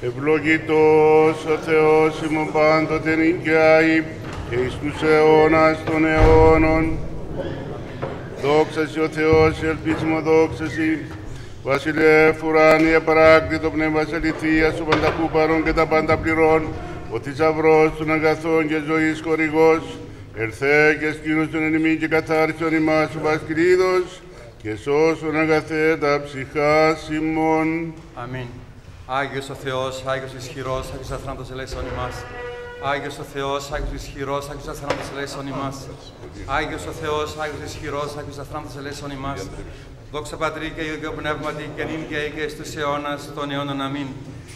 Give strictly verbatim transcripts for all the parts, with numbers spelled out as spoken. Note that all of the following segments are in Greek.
Ευλογητός ο Θεός ημών πάντοτε νικιάει και εις τους αιώνας των αιώνων. Δόξα σοι ο Θεός, ελπίσιμο δόξα σοι. Βασιλεύ ουράνιε παράκλητο πνεύμα σε αληθεία σου πανταχού παρών και τα πάντα πληρών. Ο θησαυρός των αγαθών και ζωής χορηγός. Ερθέ και σκήνους των ενημείων και καθάρισον ημάς ο Βασκρίδος και σώσον αγαθέ τα ψυχάς ημών. Αμήν. Άγιος ο Θεός, Άγιος ισχυρός, Άγιος αθράντος ελέησον ημάς. Άγιος ο Θεός, Άγιος ισχυρός, Άγιος αθράντος ελέησον ημάς. Άγιος ο Θεός, Άγιος ισχυρός, Άγιος αθράντος ελέησον ημάς. Δόξα Πατρί και Υιό και Πνεύματι και νυν και αεί και εις τους αιώνας των αιώνων. Αμήν.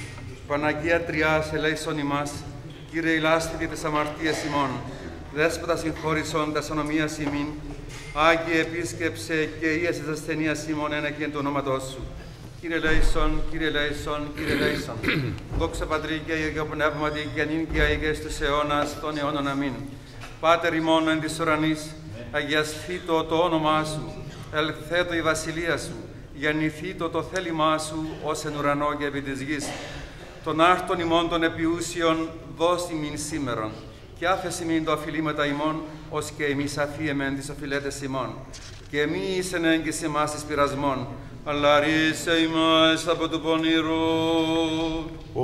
Παναγία Τριάς ελέησον ημάς. Κύριε ηλάστητη της αμαρτίας ημών. Δέσποτα συγχώρησον τας ανομίας ημίν. Άγιε επίσκεψε και ίας της ασθενείας ημών ένα και εν του ονόματός σου. Κύριε ελέησον, Κύριε ελέησον, Κύριε ελέησον. Δόξα Πατρί και Υιό και Πνεύματι και νυν και αεί και εις τους αιώνας των αιώνων. Αμήν. Πάτερ ημών εν της ουρανής, αγιασθήτω το όνομά σου. Ελθέτω η βασιλεία σου, γεννηθήτω το θέλημά σου, ως εν ουρανό και επί της γης. Των άρτων ημών των επιούσιων δώσει μην σήμερον, και άφεση μην το αφιλήματα ημών, ως και εμείς αφίεμεν τις οφειλέτες ημών. Και μη ήσεν έγκυς ημάς εις πειρασμών, αλλά ρίσε ημάς από του πονηρού.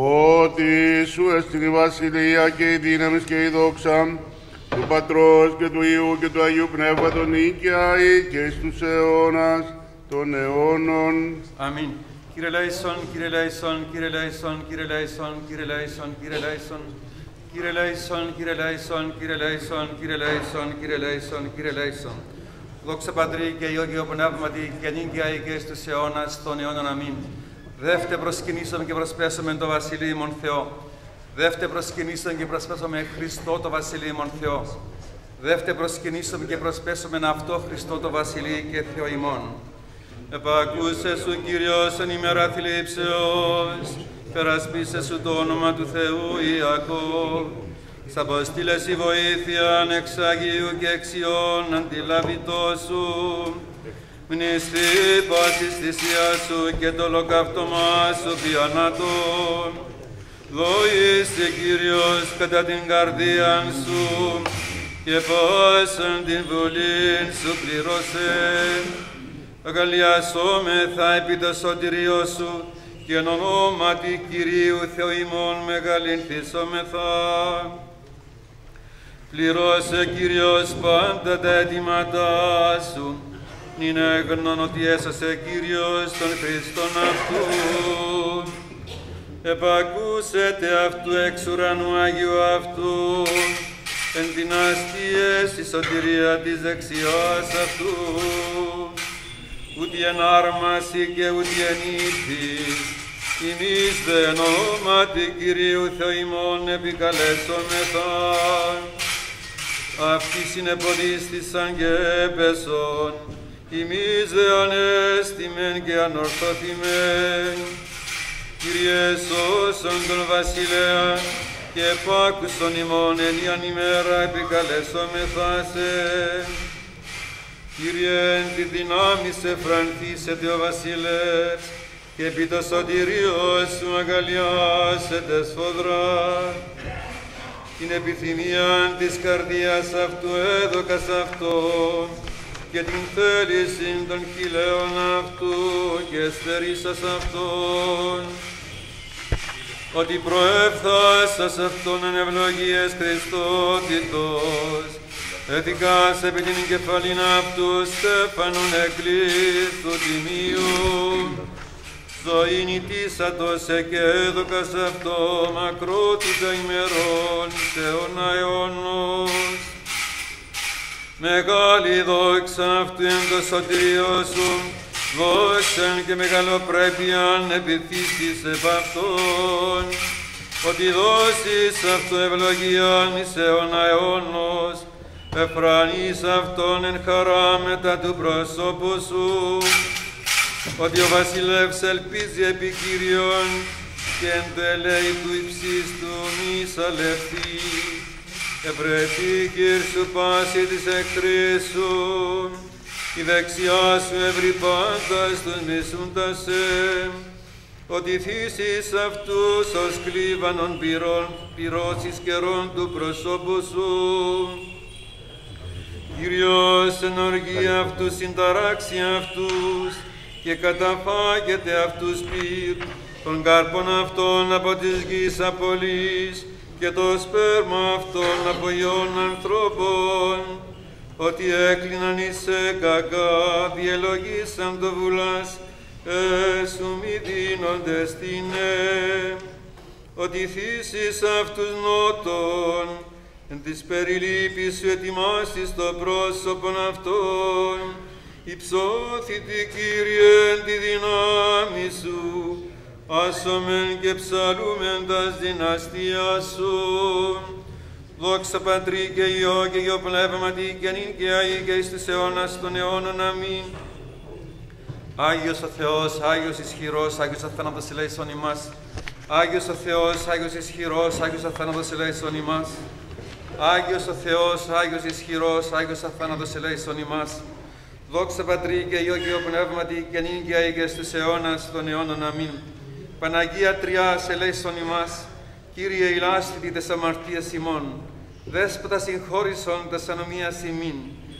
Ότι σου εστιν η βασιλεία και η δύναμη και η δόξα του Πατρός και του Υιού και του Αγίου Πνεύματος νίκαιαει και εις τους αιώνας των αιώνων. Αμήν. Κύριε ελέησον, Κύριε ελέησον, Κύριε ελέησον, Κύριε ελέησον, Κύριε ελέησον, Κύριε ελέησον. Κύριε ελέησον, Κύριε ελέησον, Κύριε ελέησον, Κύριε ελέησον, Κύριε ελέησον, Κύριε ελέησον. Δόξα Πατρί και Υιό και Πνεύματι και νυν και αεί και εις τους αιώνας των αιώνων. Αμήν. Δεύτε προσκυνήσομεν και προσπέσομεν το Βασιλείο ημών Θεό. Δεύτε προσκυνήσομεν και προσπέσομεν Χριστό το Βασιλείο ημών Θεό. Δεύτε προσκυνήσομεν και προσπέσομεν αυτό Χριστό το Βασιλείο και Θεό ημών. Επακούσε σου Κύριος εν ημέρα θλίψεως, περασπίσε σου το όνομα του Θεού Ιακώβ. Σ' αποστήλες η βοήθειαν εξ Αγίου και εξιών αντιλαβητό σου. Μνηστή πάσης θυσίας σου και το ολοκαύτωμά σου πιανάτων. Δόησε Κύριος κατά την καρδίαν σου και πάσαν την βουλήν σου πληρώσε. Αγαλιασόμεθα επί το σωτηριό σου και εν ονόματι Κυρίου Θεού ημών μεγαλυνθήσομεθα. Πληρώσε Κύριος πάντα τα αιτήματά σου, νυν έγνων ότι έσωσε Κύριος τον Χριστόν αυτού. Επακούσετε αυτού εξ ουρανού Αγίου αυτού, εν δυναστείες η σωτηρία της δεξιάς αυτού. Ούτι εν άρμαση και ούτι εν ήθης, ημείς δε εν ονόματι Κυρίου Θεού ημών επικαλέσομεθα. Αυτοί συνεποδίστησαν και έπεσον, ημείς δε ανέστημεν και ανορθώθημεν. Κύριε σώσον τον βασιλέα και επάκουσον ημών εν ιαν ημέρα επικαλέσομεθα σε. Κύριε, εν τη δυνάμει σε φρανθήσετε ο βασιλεύς και επί το σωτηριό σου αγκαλιάσετε σφοδρά. Την επιθυμία της καρδίας αυτού έδωκας αυτό και την θέληση των χειλαίων αυτού και στερήσας αυτόν. Ότι προέφθασας αυτόν εν ευλογίες Χριστότητος, έθηκας επί την κεφαλήν αυτού στέφανον εκλήθου τιμίου. Ζωήν ητήσατος και έδωκας αυτό μακρότητα ημερών σε αιώνα αιώνος. Μεγάλη δόξα αυτού εν το σωτηριό σου, δόξαν και μεγαλοπρέπειαν επιθύσεις επ' αυτόν. Ότι δώσεις αυτό ευλογίαν εις αιώνα αιώνος, εφρανείς αυτόν εν χαρά μετά του προσώπου σου. Ότι ο βασιλεύς ελπίζει επί Κύριον και εν το ελέη του υψίστου μη σαλευθεί. Ευρεθεί κύρ σου πάση της εχθρής σου, η δεξιά σου ευρύ πάντα στους μισούντας σε. ότι θύσεις αυτούς ως κλίβανον πυρών, πυρώσεις καιρών του προσώπου σου. Κύριος εν οργή αυτούς συνταράξει αυτούς και καταφάγεται αυτούς πυρ, των κάρπων αυτών από της γης απολύς και το σπέρμα αυτών από ιών ανθρώπων, ότι έκλειναν εις κακά, διελογήσαν το βουλάς, έσου μη δίνονται στην ε, ότι θύσεις αυτούς νότων, εν της περιλήπης σου ετοιμάσεις το πρόσωπον αυτών, υψώθητη Κύριε εν τη δυνάμει σου, άσομεν και ψαλούμεν τας δυναστείας σου. Δόξα Πατρί και Υιό και Υιό Πνεύματι και νυν και αεί και εις τους αιώνας των αιώνων. Αμήν. Άγιος ο Θεός, Άγιος ισχυρός, Άγιος αθάνατος ελέησον ημάς. Άγιος ο Θεός, Άγιος ισχυρός, Άγιος αθάνατος ελέησον ημάς. Άγιος ο Θεός, Άγιος ισχυρός, Άγιος αθάνατος ελέησον ημάς. Δόξα Πατρί και Υιό και Υιό Πνεύματι και νυν και αεί και εις τους αιώνας των αιώνων. Αμήν. Παναγία Τριάς ελέησον ημάς. Κύριε ηλάσθητη τες αμαρτίες ημών, Δέσποτα συγχώρησον τας ανομίας ημίν.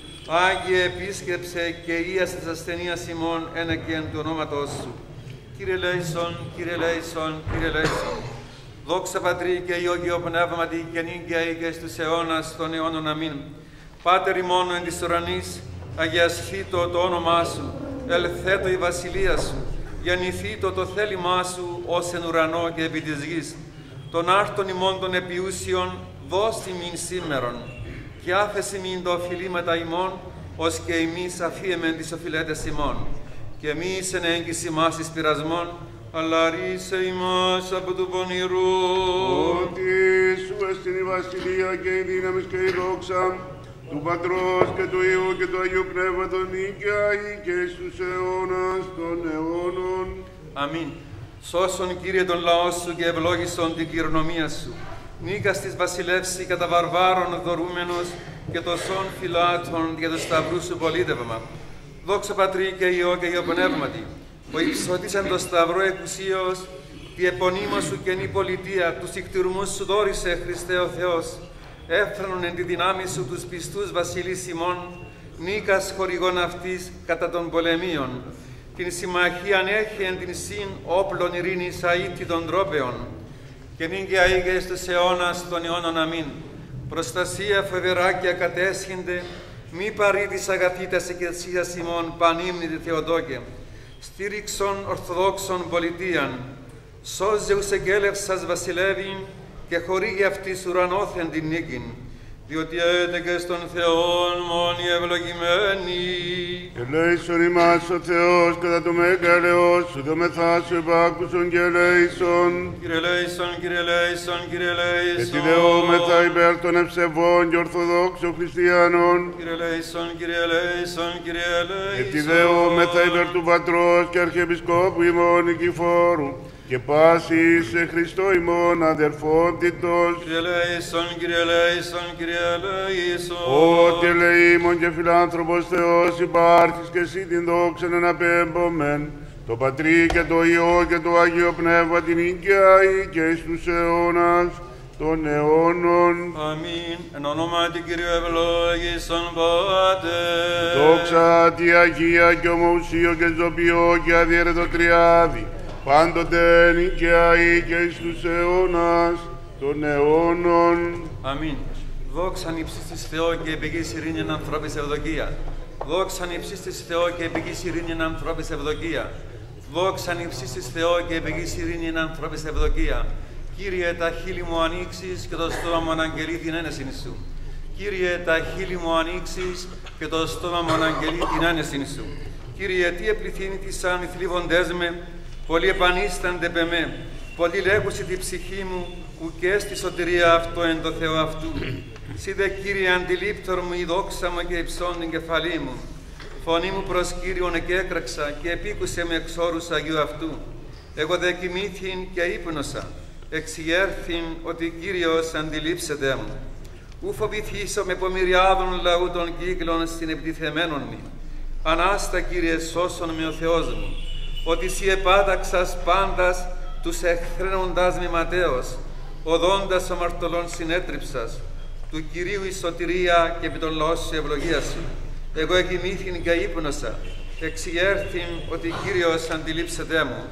Άγιε επίσκεψε και ίασε τας ασθενείας ημών ένα και εν του ονόματος σου. Κύριε λέησον, Κύριε λέησον, Κύριε λέησον. Δόξα Πατρί και Υιό και Υιό Πνεύματι και νυν και αεί και εις τους αιώνας των αιώνων. Αμήν. Πάτερ ημών εν της ουρανής, αγιασθήτω το όνομά σου, ελθέτω η βασιλεία σου, γεννηθήτω το θέλημά σου ως εν ουρανό και επί της γης. Των άρτων ημών των επιούσιων δώσ' ημίν σήμερον, και άφεση μην το οφειλήματα ημών, ως και εμείς αφίεμεν τις οφειλέτες ημών. Και εμείς εν έγκυση μας εις πειρασμών, αλλά ρίσε ημάς από του πονηρού. Ότι σου εστιν η βασιλεία και η δύναμη και η δόξα του Πατρός και του Υιού και του Αγίου Πνεύματος νίκαια ή και στους αιώνας των αιώνων. Αμήν. Σώσον, Κύριε, τον λαό σου και ευλόγησον την κληρονομία σου. Νίκας της βασιλεύση κατά βαρβάρων δωρούμενος και το σών φυλάτων για το σταυρού σου πολίτευμα. Δόξα Πατρί και Υιό και Υιό Πνεύματι, ο υψώτησαν το σταυρό εκουσίως, τη επωνύμω σου καινή πολιτεία, τους ικτυρμούς σου δόρισε, Χριστέ ο Θεός. Έφρανον εν τη δυνάμει σου τους πιστούς βασιλείς ημών, νίκας χορηγών αυτής κατά των πολεμίων. Την συμμαχίαν έχει εν την συν όπλων ειρήνης αήτη των τρόπεων. Και νυν και αεί και εις τους αιώνας των αιώνων. Αμήν. Προστασία φοβερά και ακατέσχυνται, μη παρήτης αγαθήτας εκκλησίας ημών, πανύμνητη Θεοτόκε. Στήριξον ορθοδόξων πολιτείαν, σώζε ους εγγέλευσας βασιλεύειν και χορήγει αυτής ουρανόθεν την νίκην. Διότι έτεκε στον Θεόν μόνοι ευλογημένοι. Ελέησον ημάς ο Θεός κατά το μεγαλαιός σου, δομεθά σου επάκουσον και ελέησον. Κύριε ελέησον, Κύριε ελέησον, Κύριε ελέησον. Ετιδεόμεθα υπέρ των ευσεβών και ορθοδόξων χριστιανών. Κύριε ελέησον, Κύριε ελέησον, Κύριε ελέησον. Ετιδεόμεθα υπέρ του Πατρός και Αρχιεπισκόπου ημών Νικηφόρου και πάσης σε Χριστό ημών αδερφότητος. Κύριε ελέησον, Κύριε ελέησον, Κύριε ελέησον. Ότι ελεήμων και φιλάνθρωπος Θεός υπάρχεις και εσύ την δόξα να αναπέμπομεν, το Πατρί και το Υιό και το Άγιο Πνεύμα την οικιαή και εις τους αιώνας των αιώνων. Αμήν. Εν ονόματι Κυρίου ευλόγησον Πάτερ. Δόξα τη Αγία και ομοουσίο και ζωπιό και αδιέρετο τριάδι, πάντοτε νικαιαή και εις τους αιώνας των αιώνων. Αμήν. Δόξαν υψίστης της Θεό και επιγής ειρήνην ανθρώπης ευδοκία. Δόξαν υψίστης της Θεό και επιγής ειρήνην ανθρώπης ευδοκία. Δόξαν υψίστης της Θεό και επιγής ειρήνην ανθρώπης ευδοκία. Κύριε, τα χείλη μου ανοίξεις και το στόμα μου αναγγελεί την ένεσιν σου. Κύριε, τα χείλη μου ανοίξεις και το στόμα μου αναγγελεί την ένεσιν σου. Κύριε, τι επληθύνητησαν οι θλίβοντές με, πολλοί επανίστανται πε με, πολλοί λέγουσι τη ψυχή μου, ουκέ στη σωτηρία αυτό εν το Θεό αυτού. Σύ δε, Κύριε, αντιλήπτορ μου η δόξα μου και υψών την κεφαλή μου. Φωνή μου προς Κύριον εκέκραξα και επίκουσε με εξόρους Αγίου αυτού. Εγώ δε κοιμήθην και ύπνοσα, εξιέρθην ότι Κύριος αντιλήψεται μου. Ου φοβηθήσω με πομυριάδων λαού των κύκλων στην επιτιθεμένων μη. Ανάστα, Κύριε, σώσον με ο Θεός μου. ότι σοι επάταξας πάντας τους εχθρένοντας μη ματέως, οδόντας αμαρτωλών συνέτριψας, του Κυρίου η σωτηρία και επί των λαών σου ευλογία σου. Εγώ εκοιμήθην και ύπνοσα, εξιέρθην ότι Κύριος αντιλήψετέ μου.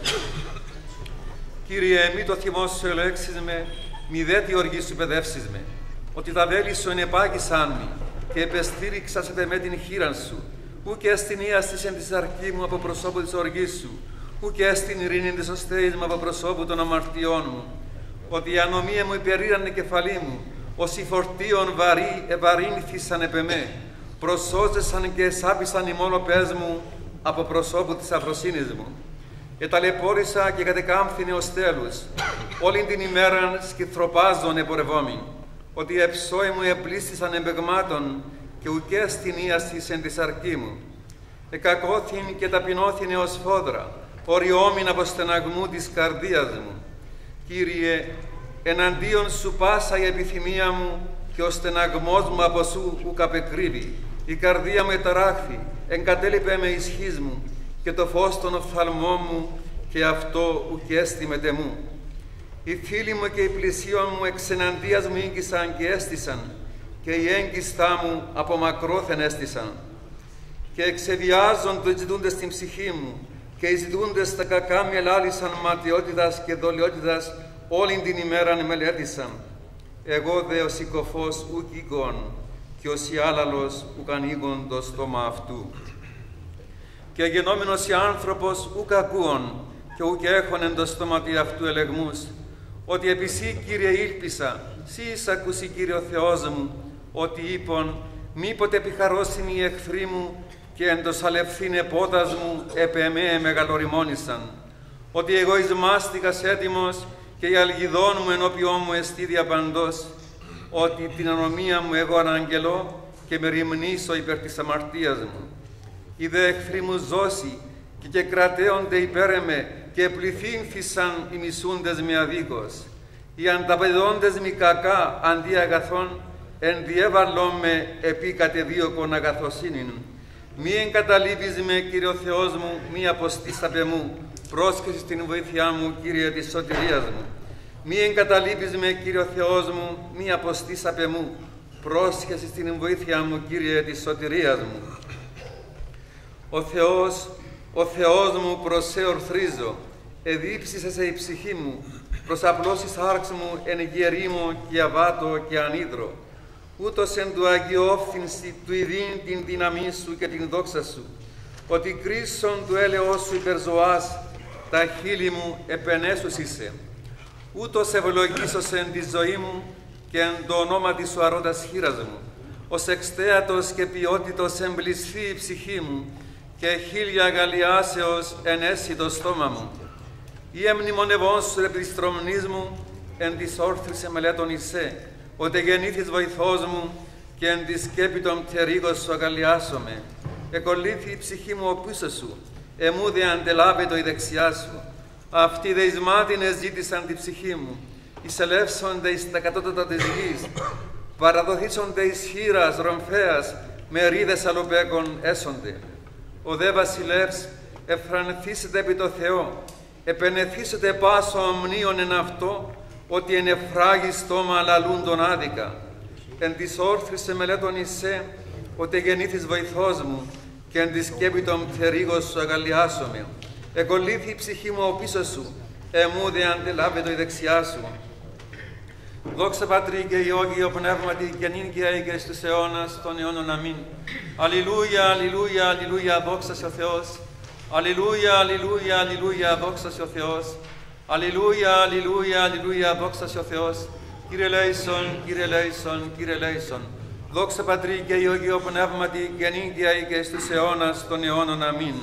Κύριε, μη το θυμό σου ελέξεις με, μη δε τη οργή σου παιδεύσεις με, ότι τα βέλη σου ενεπάγησαν μη, και επεστήριξασετε με την χείραν σου, ου και στην ίαστης εν της αρκή μου από προσώπου της οργής σου, ου και στην ειρήνη της οστέης μου από προσώπου των αμαρτιών μου, ότι η ανομία μου υπερήρανε κεφαλή μου, ως οι φορτίων βαρύ ευαρύνθησαν επ' εμέ, προσώζεσαν και εσάπησαν οι μόνο πες μου από προσώπου της αφροσύνης μου. Εταλαιπώρησα και κατεκάμφθηνε ως τέλους, όλην την ημέραν σκυθροπάζων επορευόμην, ότι οι εψώοι μου επλήστησαν εμπεγμάτων και ουκέ στην ίασης εν της αρκή μου. Εκακώθην και ταπεινώθην ως φόδρα, οριόμην από στεναγμού της καρδίας μου. Κύριε, εναντίον σου πάσα η επιθυμία μου και ο στεναγμός μου από σου ουκ απεκρύβει. Η καρδία μου εταράχθη, εγκατέλειπε με ισχύς μου και το φως των οφθαλμών μου και αυτό ουκ έστιμεται μου. Οι φίλοι μου και οι πλησίον μου εξεναντίας μου ήγγισαν και έστησαν και οι έγκυστά μου από μακρόθεν έστησαν. Και εξεβιάζον το ζητούντες στην ψυχή μου και οι ζητούντες τα κακά με ελάλησαν ματιότητας και δολιότητας όλην την ημέραν μελέτησαν. Εγώ δε ο συκοφός ουκ ήγων και ο σιάλαλος ουκ ανοίγον το στόμα αυτού. Και γενόμενος οι άνθρωπος ουκ ακούων και ουκ έχων εν το στόματι αυτού ελεγμούς, ότι επί σύ, Κύριε, ήλπισα, σύ εισακούσι, Κύριε ο Θεός μου, ότι είπον, μήποτε επιχαρώσιν οι εχθροί μου και εν το σαλευθήν επότας μου επ' εμέ μεγαλοριμόνησαν, ότι εγώ εις μάστιγας έτοιμος και η αλγιδόν μου ενώπιόν μου εστί διαπαντός, ότι την ανομία μου εγώ αναγγελώ και με ρημνήσω υπέρ της αμαρτίας μου. Οι δε εχθροί μου ζώσει και, και κρατέονται υπέρ εμέ και πληθύνθησαν οι μισούντες με αδίκως. Οι ανταπαιδόντες μη κακά αντί αγαθών ενδιέβαλον με επί κατεδίωκον αγαθοσύνην. Μη εγκαταλείπεις με, Κύριε ο Θεός μου, μη αποστήσαπε μου, πρόσχεση στην βοήθειά μου, Κύριε της σωτηρίας μου. Μη εγκαταλείπεις με, Κύριε ο Θεός μου, μη αποστήσαπε μου, πρόσχεση στην βοήθειά μου, Κύριε της σωτηρίας μου. Ο Θεός, ο Θεός μου, προς σε ορθρίζω, εδίψησε σε η ψυχή μου, προς απλώς εις άρξ μου εν γερήμο και αβάτω και ανίδρο. Ούτως εν του αγιόφθηνση του ειδήν την δύναμή σου και την δόξα σου, ότι κρίσον του έλεος σου υπερζωάς, τα χείλη μου επενέσους είσαι. Ούτως ευλογήσος εν τη ζωή μου και εν το ονόματι σου αρώντας χείρας μου, ως εξτέατος και ποιότητος εμπλησθεί η ψυχή μου και χίλια αγαλιάσεως ενέσει το στόμα μου. Ή εμνημονευόν σου επί της τρομνής μου, εν της όρθρης εμελέτων εισέ, ότι γεννήθης βοηθός μου και εν τη σκέπη των πτερίγων σου αγαλιάσομαι. Εκολύθη η ψυχή μου ο πίσω σου, εμού δε αντελάβετο η δεξιά σου. Αυτοί δε εις μάτινες ζήτησαν τη ψυχή μου, εισελεύσονται εις τα κατώτατα της γης, παραδοθήσονται εις χείρας ρομφέας, με ρίδες αλοπέκων έσονται. Ο δε βασιλεύς εφρανθήσετε επί το Θεό, επενεθήσετε πάσο ομνίων εν αυτό, ότι εν εφράγει στόμα λαλούν τον άδικα. Εν της όρθρης εμελέτων εισέ, ότι γεννήθης βοηθός μου, και εν τη σκέπη των πτερίγων σου αγαλιάσομαι. Εκολύθη η ψυχή μου ο πίσω σου, εμού δε αντελάβετο η δεξιά σου. Δόξα Πατρί και Υιό και Υιό Πνεύματι και νυν και αεί και εις τους αιώνας των αιώνων. Αμήν. Αλληλούια, αλληλούια, αλληλούια, δόξα σε ο Θεός. Αλληλούια, αλληλούια, αλληλούια, δόξα σε ο Θεός. Αλληλούια, αλληλούια, αλληλούια, δόξα σε ο Θεός. Κύριε λέησον, Κύριε λέησον, Κύριε λέησον. Δόξα Πατρί και Υιό και Υιό Πνεύματι και νυν και αεί και εις τους αιώνας των αιώνων. Αμήν.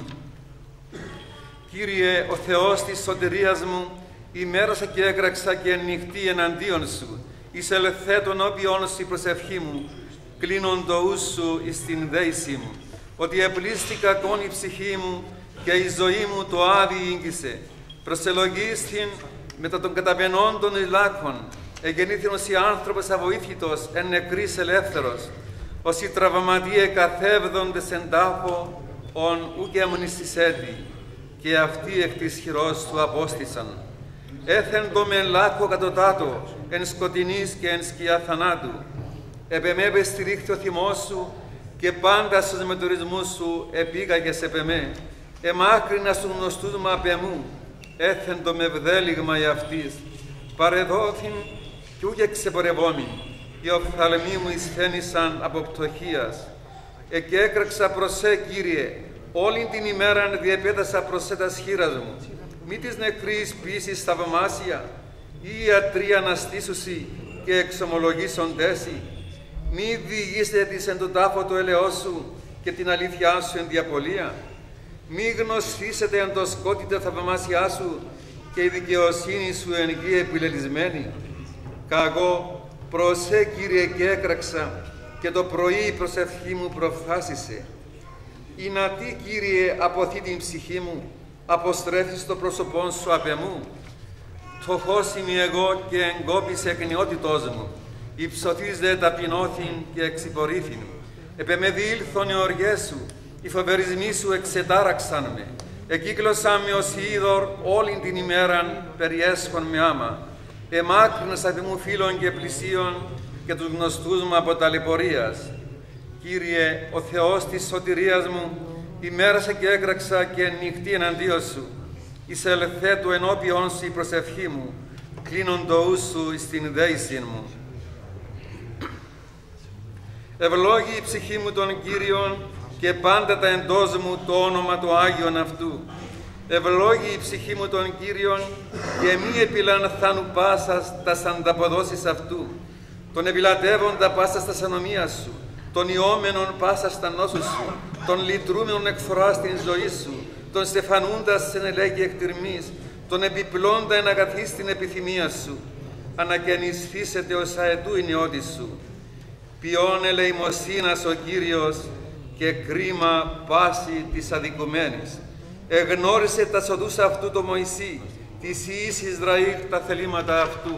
Κύριε, ο Θεός της σωτηρίας μου, ημέρωσα και έκραξα και νυχτή εναντίον σου, εις ελθέτων όποιον σου η προσευχή μου, κλείνον το ους σου εις την δέηση μου, ότι επλήστηκα κον η ψυχή μου και η ζωή μου το άδει ήγγισε. Προσελογίστην μετά των καταπαινόντων ηλάκων, εγεννήθην ως η άνθρωπος αβοήθητος, εν νεκρής ελεύθερος, ως οι τραυματίε καθεύδοντες εν τάφο, ον ουκ έμνης της έτη. και αυτοί εκ της χειρός του απόστησαν. Έθεν το μεν λάκκο κατωτάτο, εν σκοτεινής και εν σκιά θανάτου. Επεμέ στηρίχθη ο θυμός σου, και πάντα στους μετορισμούς σου επήγαγες επεμέ. Εμάκρινα στους γνωστούς μου απεμού, έθεν το με βδέλιγμα εαυτής. Παρεδόθην κι ούκε ξεπορευόμην, οι οφθαλμοί μου εισθένησαν από πτωχίας. Εκέκραξα προς σε, Κύριε, όλη την ημέραν διεπέτασα προς σε τας χείρας μου. Μη της νεκρής πείσης θαυμάσια, ή ιατροί αναστήσουσι και εξομολογήσοντέσι. Μη διηγήσετε της εν τον τάφο του ελαιός σου και την αλήθειά σου εν διαπολία. Μη γνωστήσετε εν το σκότι τα θαυμάσια σου και η δικαιοσύνη σου εν γη επιλελισμένη. Καγώ προς σε, Κύριε, και έκραξα, και το πρωί η προσευχή μου προφθάσισε. Ή να τι, Κύριε, αποθεί την ψυχή μου, αποστρέφεις το πρόσωπόν σου απ' εμού. Φτωχός είμαι εγώ και εγκόπησε εκνιότητός μου, υψωθείς δε ταπεινώθην και εξυπορήθην. Επ' διήλθον οι οργές σου, οι φοβερισμοί σου εξετάραξαν με. Εκύκλωσαν με ως είδωρ όλην την ημέραν, περιέσχον με άμα. Εμάκρυνας απ' μου φίλων και πλησίων και τους γνωστούς μου από ταλαιπωρίας. Κύριε, ο Θεός της σωτηρίας μου, ημέρασε και έκραξα και νυχτή εναντίον σου. Εισελθέ του ενώπιον σου η προσευχή μου, κλείνον το ου σου εις την δέησιν μου. Ευλόγη η ψυχή μου τον Κύριον και πάντα τα εντός μου το όνομα του Άγιον αυτού. Ευλόγη η ψυχή μου τον Κύριον και μη επιλανθάνου πάσας τας ανταποδόσεις αυτού. Τον επιλατεύοντα πάσας τας ανομίας σου, τον ιόμενον πάσας τα νόσου σου, τον λυτρούμενον εκφορά στην ζωή σου, τον στεφανούντας εν ελέγγυ εκτιρμής, τον επιπλώντα εν αγαθή στην επιθυμία σου. Ανακαινισθήσετε ως αετού η νεότη σου. Ποιόν ελεημοσύνας ο Κύριος και κρίμα πάση της αδικουμένης. Εγνώρισε τα οδούς αυτού το Μωυσή, της ιής Ισραήλ τα θελήματα αυτού.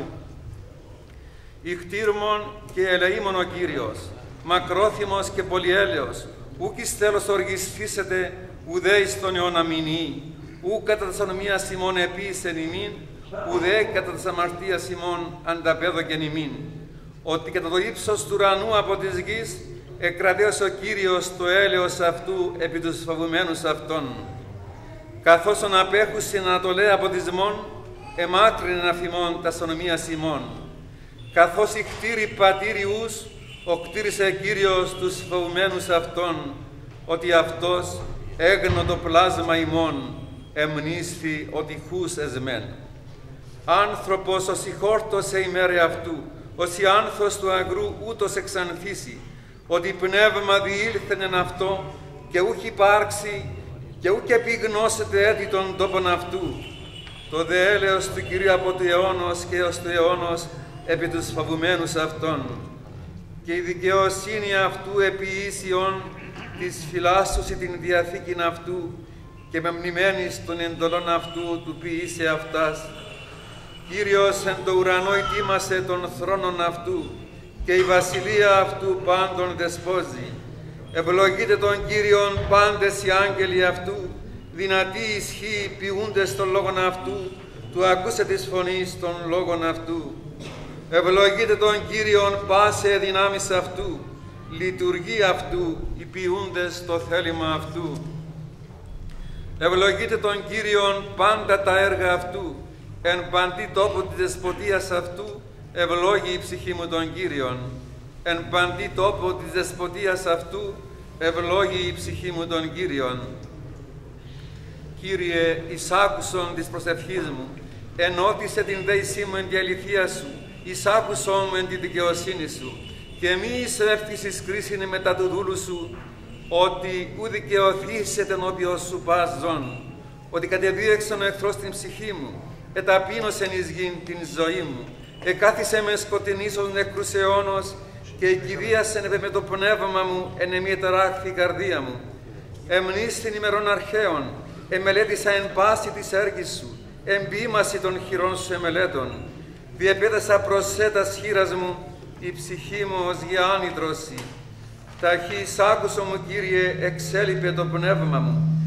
Ιχτήρμον και ελεήμον ο Κύριος, μακρόθυμος και πολυέλεος, ούκ εις τέλος οργισθήσετε, ουδέ εις τον αιώνα μηνύει, ούκ κατά τας ανομίας ημών επίησεν ημίν, ουδέ κατά τας αμαρτίας ημών ανταπέδοκεν ημίν. Ότι κατά το ύψος του ουρανού από της γης, εκρατέωσε ο Κύριος το έλεος αυτού επί τους φοβουμένους αυτών. Καθώς ον απέχουσιν ανατολέ από της μόν, εμάκρυνεν αφημών τας ονομίας ημών. Καθώς η κτήρη πατήριους, ο κτήρισε Κύριος τους φοβουμένους αυτών, ότι αυτός έγνω το πλάσμα ημών, εμνίσθη ότι χούς εσμέν. Άνθρωπος ως η χόρτος ημέρε αυτού, ως η άνθος του αγρού ούτως εξανθήσει, ότι πνεύμα διήλθεν εν αυτό και ούχ υπάρξει και ούκ επιγνώσετε έτη των τόπων αυτού. Το δε έλεος του Κυρίου από του αιώνος και έως του αιώνος επί τους φοβουμένους αυτών. Και η δικαιοσύνη αυτού επί ίσιον της φυλάσσουσι την διαθήκην αυτού και με μνημένης των εντολών αυτού του ποιήσε αυτάς. Κύριος εν το ουρανό ετοίμασε τον θρόνον αυτού και η βασιλεία αυτού πάντων δεσπόζει. Ευλογείτε τον Κύριον πάντες οι άγγελοι αυτού, δυνατοί ισχύοι ποιούντες των λόγων αυτού, του ακούσε της φωνής των λόγων αυτού. Ευλογείτε τον Κύριον πάσε δυνάμεις αυτού, λειτουργεί αυτού, οι ποιούντες το θέλημα αυτού. Ευλογείτε τον Κύριον πάντα τα έργα αυτού, εν παντή τόπο της δεσποτείας αυτού, ευλόγη η ψυχή μου τον Κύριον. Εν παντή τόπο της δεσποτείας αυτού, ευλόγη η ψυχή μου τον Κύριον. Κύριε, εισάκουσον της προσευχής μου, ενώτισε την δέησή μου εν τη αληθεία σου, εισάκουσον μου εν τη δικαιοσύνη σου, και μη εισέρθεις εις κρίσιν μετά του δούλου σου, ότι ου δικαιωθήσετε ενώπιον σου πας ζών, ότι κατεδίεξαν ο εχθρός την ψυχή μου, εταπείνωσεν εις γην την ζωή μου, εκάθισε με σκοτεινής ως νεκρούς αιώνος, και εκηδίασεν επ' με το πνεύμα μου εν εμή εταράχθη η καρδία μου. Εμνήσθην ημερών αρχαίων, εμελέτησα εν πάση της έργης σου, εμπήμαση των χειρών σου εμελέτων. Διεπέτασα προς σε τας χείρας μου, η ψυχή μου ως για άνυδρωση. Ταχύς άκουσο μου, Κύριε, εξέλιπε το πνεύμα μου.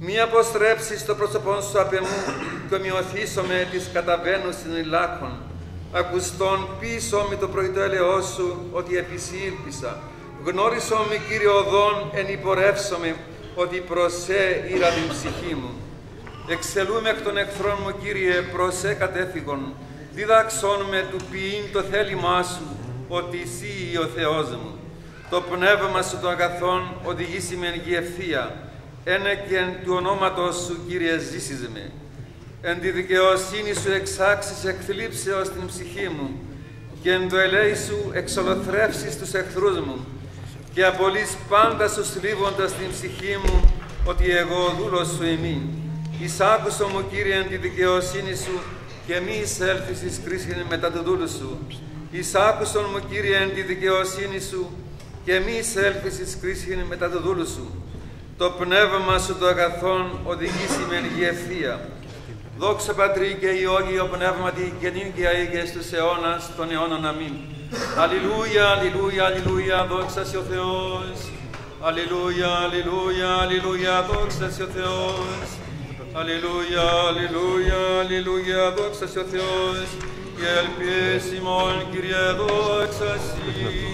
Μη αποστρέψεις το πρόσωπον σου απ' εμού και ομοιωθήσω με της καταβαίνουσιν ηλάκων. Ακουστών πίσω με το πρωί το έλεος σου, ότι επισήλπισα. Γνώρισο με, Κύριε οδόν, εν υπορεύσομαι, ότι προς σε ήρα την ψυχή μου. Εξελούμε εκ των εχθρών μου, Κύριε, προς σε κατέφυγον. Διδάξον με του ποιήν το θέλημά σου, ότι εσύ ο Θεός μου. Το πνεύμα σου των αγαθών οδηγήσει με εν γη ευθεία. Ένε και εν του ονόματος σου, Κύριε, ζήσεις με. Εν τη δικαιοσύνη σου εξάξεις εκθλίψεως την ψυχή μου και εν το ελέη σου εξολοθρεύσεις τους εχθρούς μου και απολύς πάντα σου θλίβοντας την ψυχή μου ότι εγώ ο δούλος σου ημί. Εισάκουσο μου, Κύριε, εν τη δικαιοσύνη σου και μη εισέλθεις εις κρίσιν μετά του δούλου σου. Εισάκουσον μου, Κύριε, εν τη δικαιοσύνη σου και μη εισέλθεις εις κρίσιν μετά του δούλου σου. Το πνεύμα σου το αγαθόν οδηγήσει με εν γη ευθεία. Δόξα Πατρί και Υιό και Υιό Πνεύματι και νυν και αεί και στους αιώνας των αιώνων. Αμήν. Αλληλούια, αλληλούια, αλληλούια, δόξα σε ο Θεός. Αλληλούια, αλληλούια, αλληλούια, δόξα σε ο Θεός. Αλληλούια, αλληλούια, αλληλούια, δόξα σε ο Θεός. Και ελπίς ημών, Κύριε, δόξα σοι.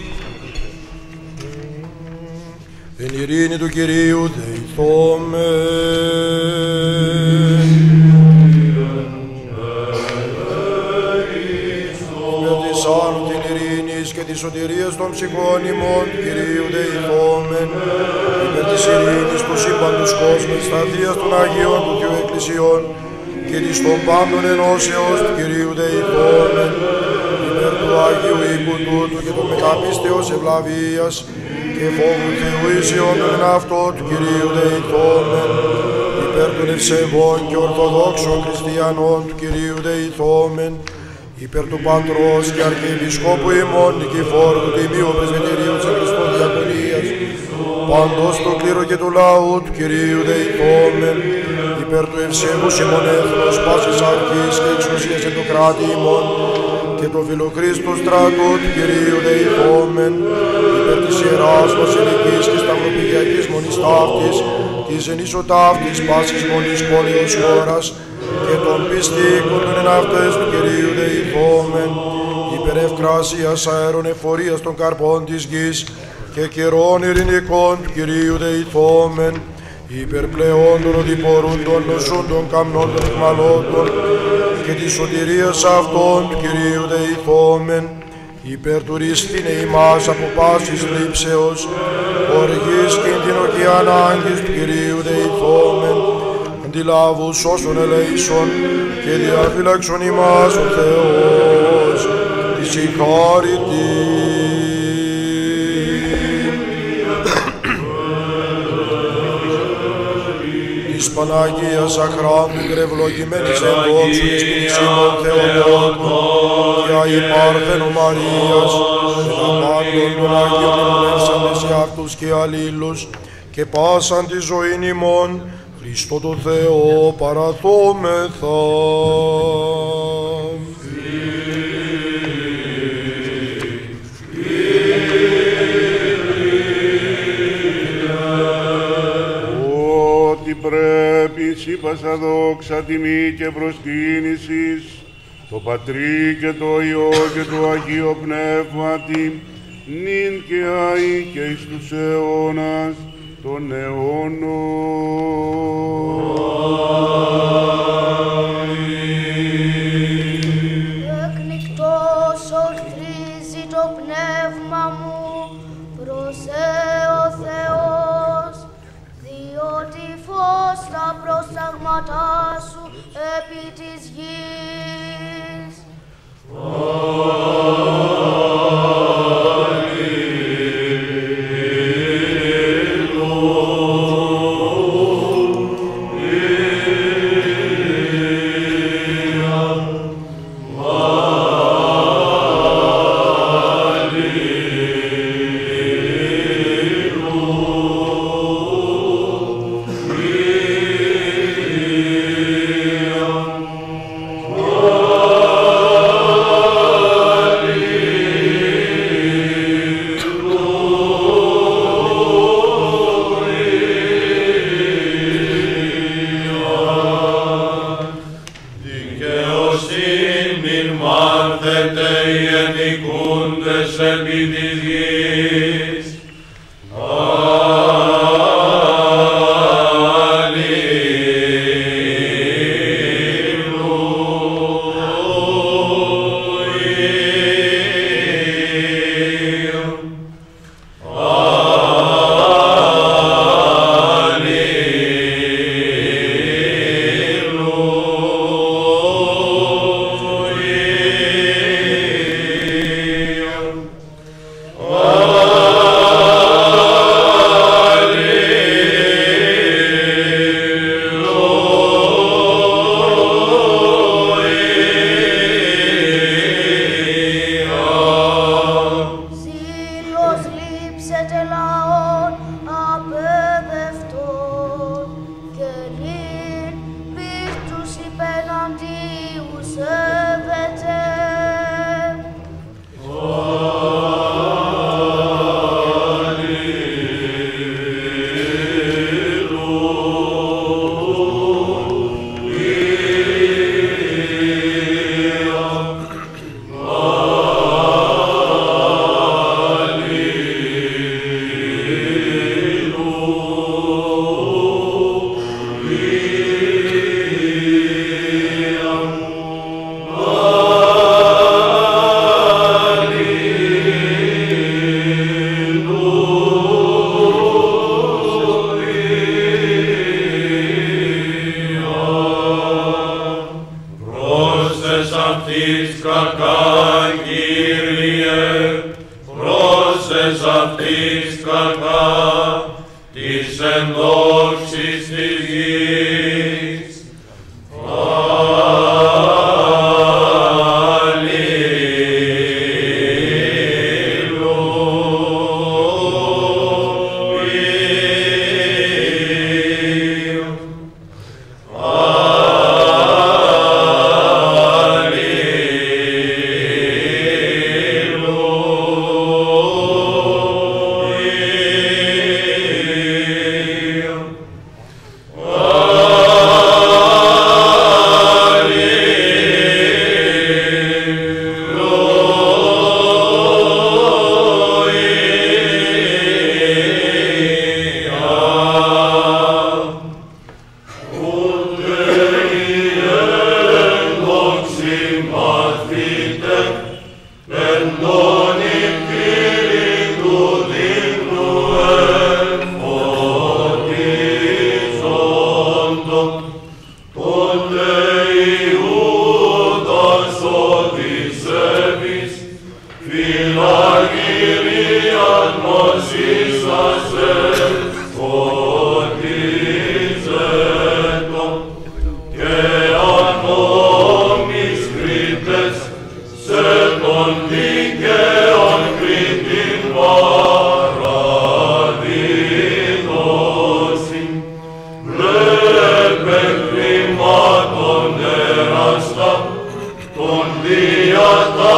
Εν ειρήνη του Κυρίου δεηθόμεν. Άλου την ειρήνης και της σωτηρίας των ψυχών ημών του Κυρίου δεηθόμεν, υπέρ της ειρήνης του σύμπαντος κόσμου, της σταθείας των Αγίων του Θεού Εκκλησιών και της των πάντων ενώσεως του Κυρίου δεηθόμεν, υπέρ του Αγίου οίκου τούτου και των μεταπίστεως ευλαβίας και φόβου Θεού ίσιον εν αυτό του Κυρίου δεηθόμεν, υπέρ των ευσεβών και ορθοδόξων χριστιανών του Κυρίου δεηθόμεν, υπέρ του Πατρός και Αρχιεπισκόπου ημών Νικηφόρου του Τιμίου Πρεσβυτερίου της Χριστός Διακονίας, πάντως το κλήρο και του λαού του Κυρίου δεηθόμεν, υπέρ του ευσεβούς ημών έθνος πάσης αρχής και εξουσίας εν το κράτη ημών και το φιλοχρίστου στρατού του Κυρίου δεηθόμεν, υπέρ της Ιεράς Βασιλικής και Σταυροπηγιακής Μονής Ταύτης, της εν ίσο ταύτης πάσης Μονής πόλεως χώρας, και των πιστήκων των εναυτές του Κυρίου δεηθόμεν, υπέρ ευκράσιας αέρων εφορίας των καρπών της γης και καιρών ειρηνικών του Κυρίου δεηθόμεν, υπέρ πλεών των οδηπορούντων νοσούντων καμνών των εχμαλώτων και της σωτηρίας αυτών του Κυρίου δεηθόμεν, υπέρ του ρίστηνε ημάς από πάσης λήψεως, οργής κίνδυνο και ανάγκης του Κυρίου δεηθόμεν, αντιλάβους όσων ελεήσων και διαφύλαξον ημάς ο Θεός της συγχάρητη. Της Παναγίας αχράντου κρευλογημένης εν δόξου εις ποινησίμων Θεοτόκων και αϊπάρθενο Μαρίας και τα πάντων των Αγίων ημνεύσαντες σε αυτούς και αλλήλους και πάσαν τη ζωήν ημών Χριστό το Θεό παραθόμεθα. Ότι πρέπει σοι πάσα δόξα, τιμή και προσκύνησης το Πατρί και το Υιό και το Αγίο Πνεύματι νυν και αεί και εις τους αιώνας των αιώνων. Εκνικτός ορθρίζει το πνεύμα μου προς ο Θεός, διότι φως τα προστάγματά σου επί της γης. Alleluia. της γης.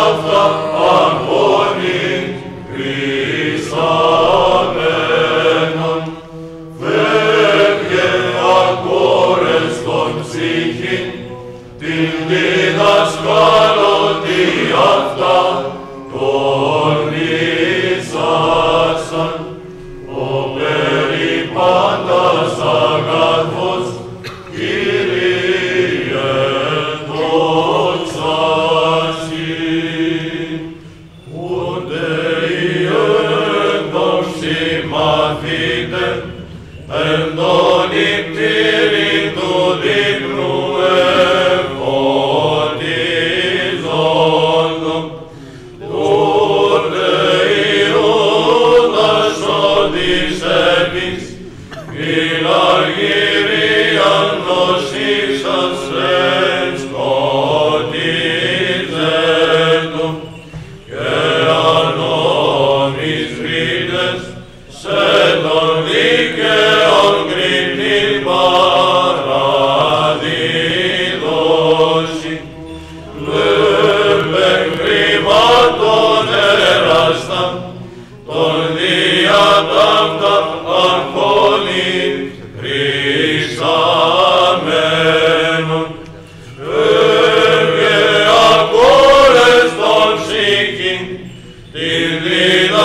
Αγώνη, Χριστάμε.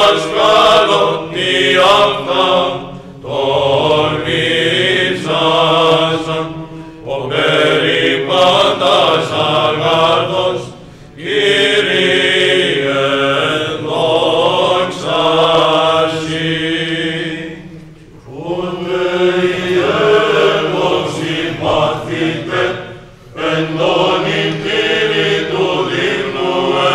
διδάσκαλον τι αυτά τον μίσασαν, ο περιπάτας αγαθός, Κύριε δόξα Συ. Ούτε οι έδοξοι παθήτε εν τον ητήρη του δείπνου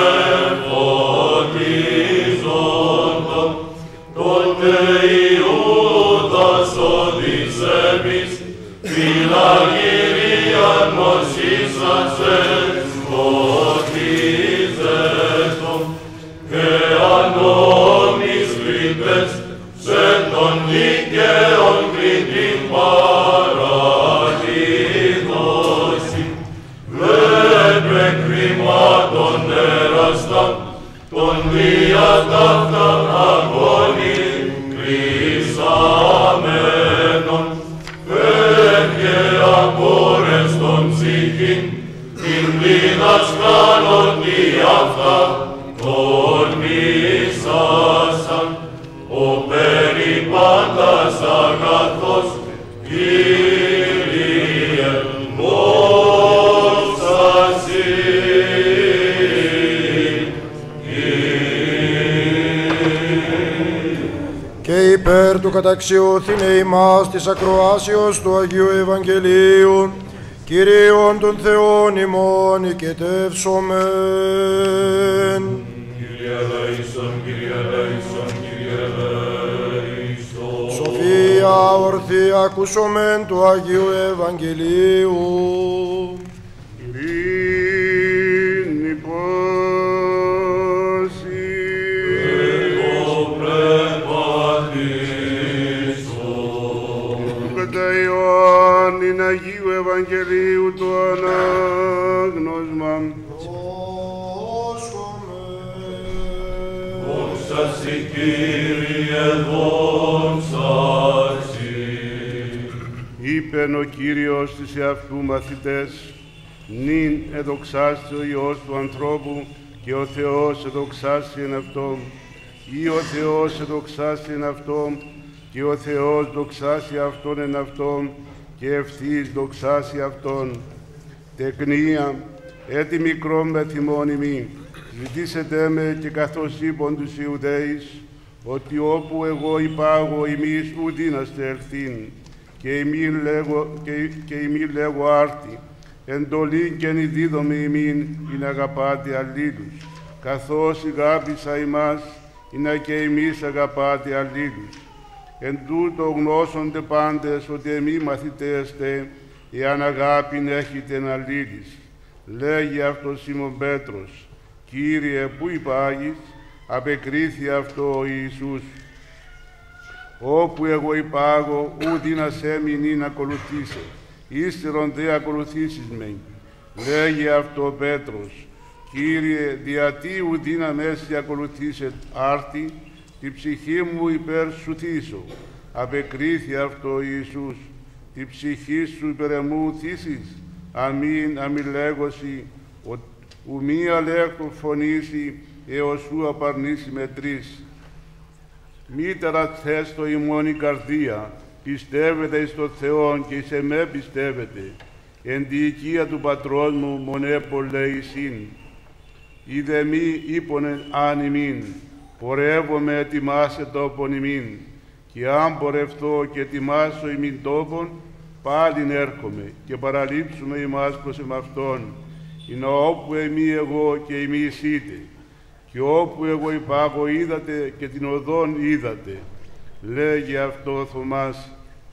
εφωτίζοντο, τότε Ιούδας οδυσσέμις φυλαγυρίαν μοσίσασεν φωτίζετο, και ανόμνης κριτές σε τον δίκαιον κριτήν παραδίδωση. Βλέπε κρυμάτων εραστά, τον διατάφτα αγώνη κρυσαμένων, φεύγε απόρες των ψυχήν, την διδασκάλων τι αυτά τον μίσασαν, ο περιπάτας αγαθός, Κύριε δόξα Συ. Και υπέρ του καταξιώθηνε ημάς της ακροάσεως του Αγίου Ευαγγελίου, Κύριον των Θεών ημών οικετεύσομεν. Κύριε ελέησον, Κύριε ελέησον, Κύριε ελέησον. Σοφία ορθή ακούσομεν του Αγίου Ευαγγελίου. Ειρήνη πάση. Εγώ πρεπατήσω. Κατά Ιωάννην Αγίου Ευαγγελίου το ανάγνωσμα. Δόξα Συ, Κύριε, δόξα Συ. Είπεν ο Κύριος της εαυτού μαθητές, νυν εδοξάστη ο Υιός του ανθρώπου και ο Θεός εδοξάστη εν αυτόν, ή ο Θεός εδοξάστη εν αυτόν και ο Θεός δοξάσει αυτόν εν αυτόν και ευθύς δοξάσει αυτόν. Τεκνία, έτι μικρό με θυμών ημί, ζητήσετε με και καθώς είπον τους Ιουδαίους, ότι όπου εγώ υπάγω ημείς ου δύναστε ελθύν, και ημί λέγω, και, και ημί λέγω άρτη, εντολήν και ενιδίδομαι ημίν, ειν αγαπάτε αλλήλους, καθώς ηγάπησα ημάς, ειν και εμείς αγαπάτε αλλήλους. Εν τούτο γνώσονται πάντες ότι εμείς μαθητέστε, εάν αγάπην έχετε εν αλλήλεις. Λέγει αυτός Σίμων Πέτρος, Κύριε, πού υπάγεις? Απεκρίθη αυτό ο Ιησούς. Όπου εγώ υπάγω, ου δύνασέ μην να ακολουθήσει. Ύστερον δε ακολουθήσεις με. Λέγει αυτό ο Πέτρος, Κύριε, διατί ου δύναμες ακολουθήσετε άρτη, τη ψυχή μου υπέρ σου θύσω. Απεκρίθη αυτό ο Ιησούς, τη ψυχή σου υπέρ εμού θύσεις. Αμήν, αμήν λέγωση, ου μία λέκτο φωνήσει, έως σου απαρνήσει με τρεις. Μήτερα θες το ημών η καρδία, πιστεύετε εις το Θεόν και εις εμέ πιστεύετε. Εν τη οικία του πατρός μου μονέ πολλέησιν. Είδε μη είπονεν αν ημίν, πορεύομαι ετοιμάσε τόπον ημίν, και αν πορευτώ και ετοιμάσω ημίν τόπον, πάλιν έρχομαι και παραλείψουμε ημάς προς εμαυτόν, είναι όπου εμεί εγώ και εμείς είτε, και όπου εγώ υπάγω είδατε και την οδόν είδατε. Λέγει αυτό ο Θωμάς,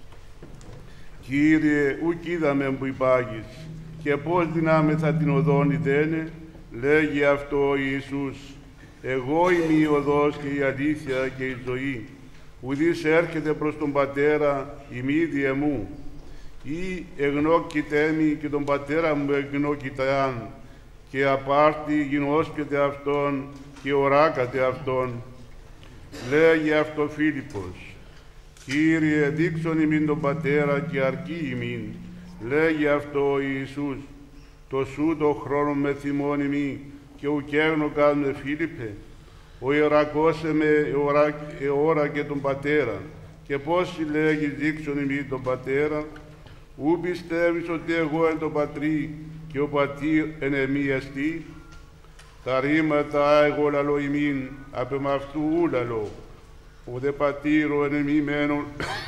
Κύριε, ουκ είδαμε που υπάγεις, και πώς δυνάμεθα την οδόν ιδένε? Λέγει αυτό ο Ιησούς, εγώ είμαι η οδός και η αλήθεια και η ζωή. Ουδής έρχεται προς τον Πατέρα ημίδι εμού. Ή εγνώκητε μη και τον Πατέρα μου εγνώκητεάν, και απάρτη γινώσκεται αυτόν και οράκατε αυτόν. Λέγει αυτό Φίλιππος, Κύριε, δείξον ημίν τον Πατέρα και αρκεί ημίν. Λέγει αυτό ο Ιησούς, το σου το χρόνο με θυμών ημί, και ουκ έγνωκαν με Φίλιππε. ο ιερακώσε με εώρα και τον πατέρα, και πώς συλλέγεις δείξον ημί τον πατέρα, ου πιστεύεις ότι εγώ εν τον πατρί και ο πατήρ εν εμεί εστί, τα ρήματα εγώ λαλώ ημίν, απ' εμαυτού ου λαλώ, ο δε πατήρο εν εμεί μένων,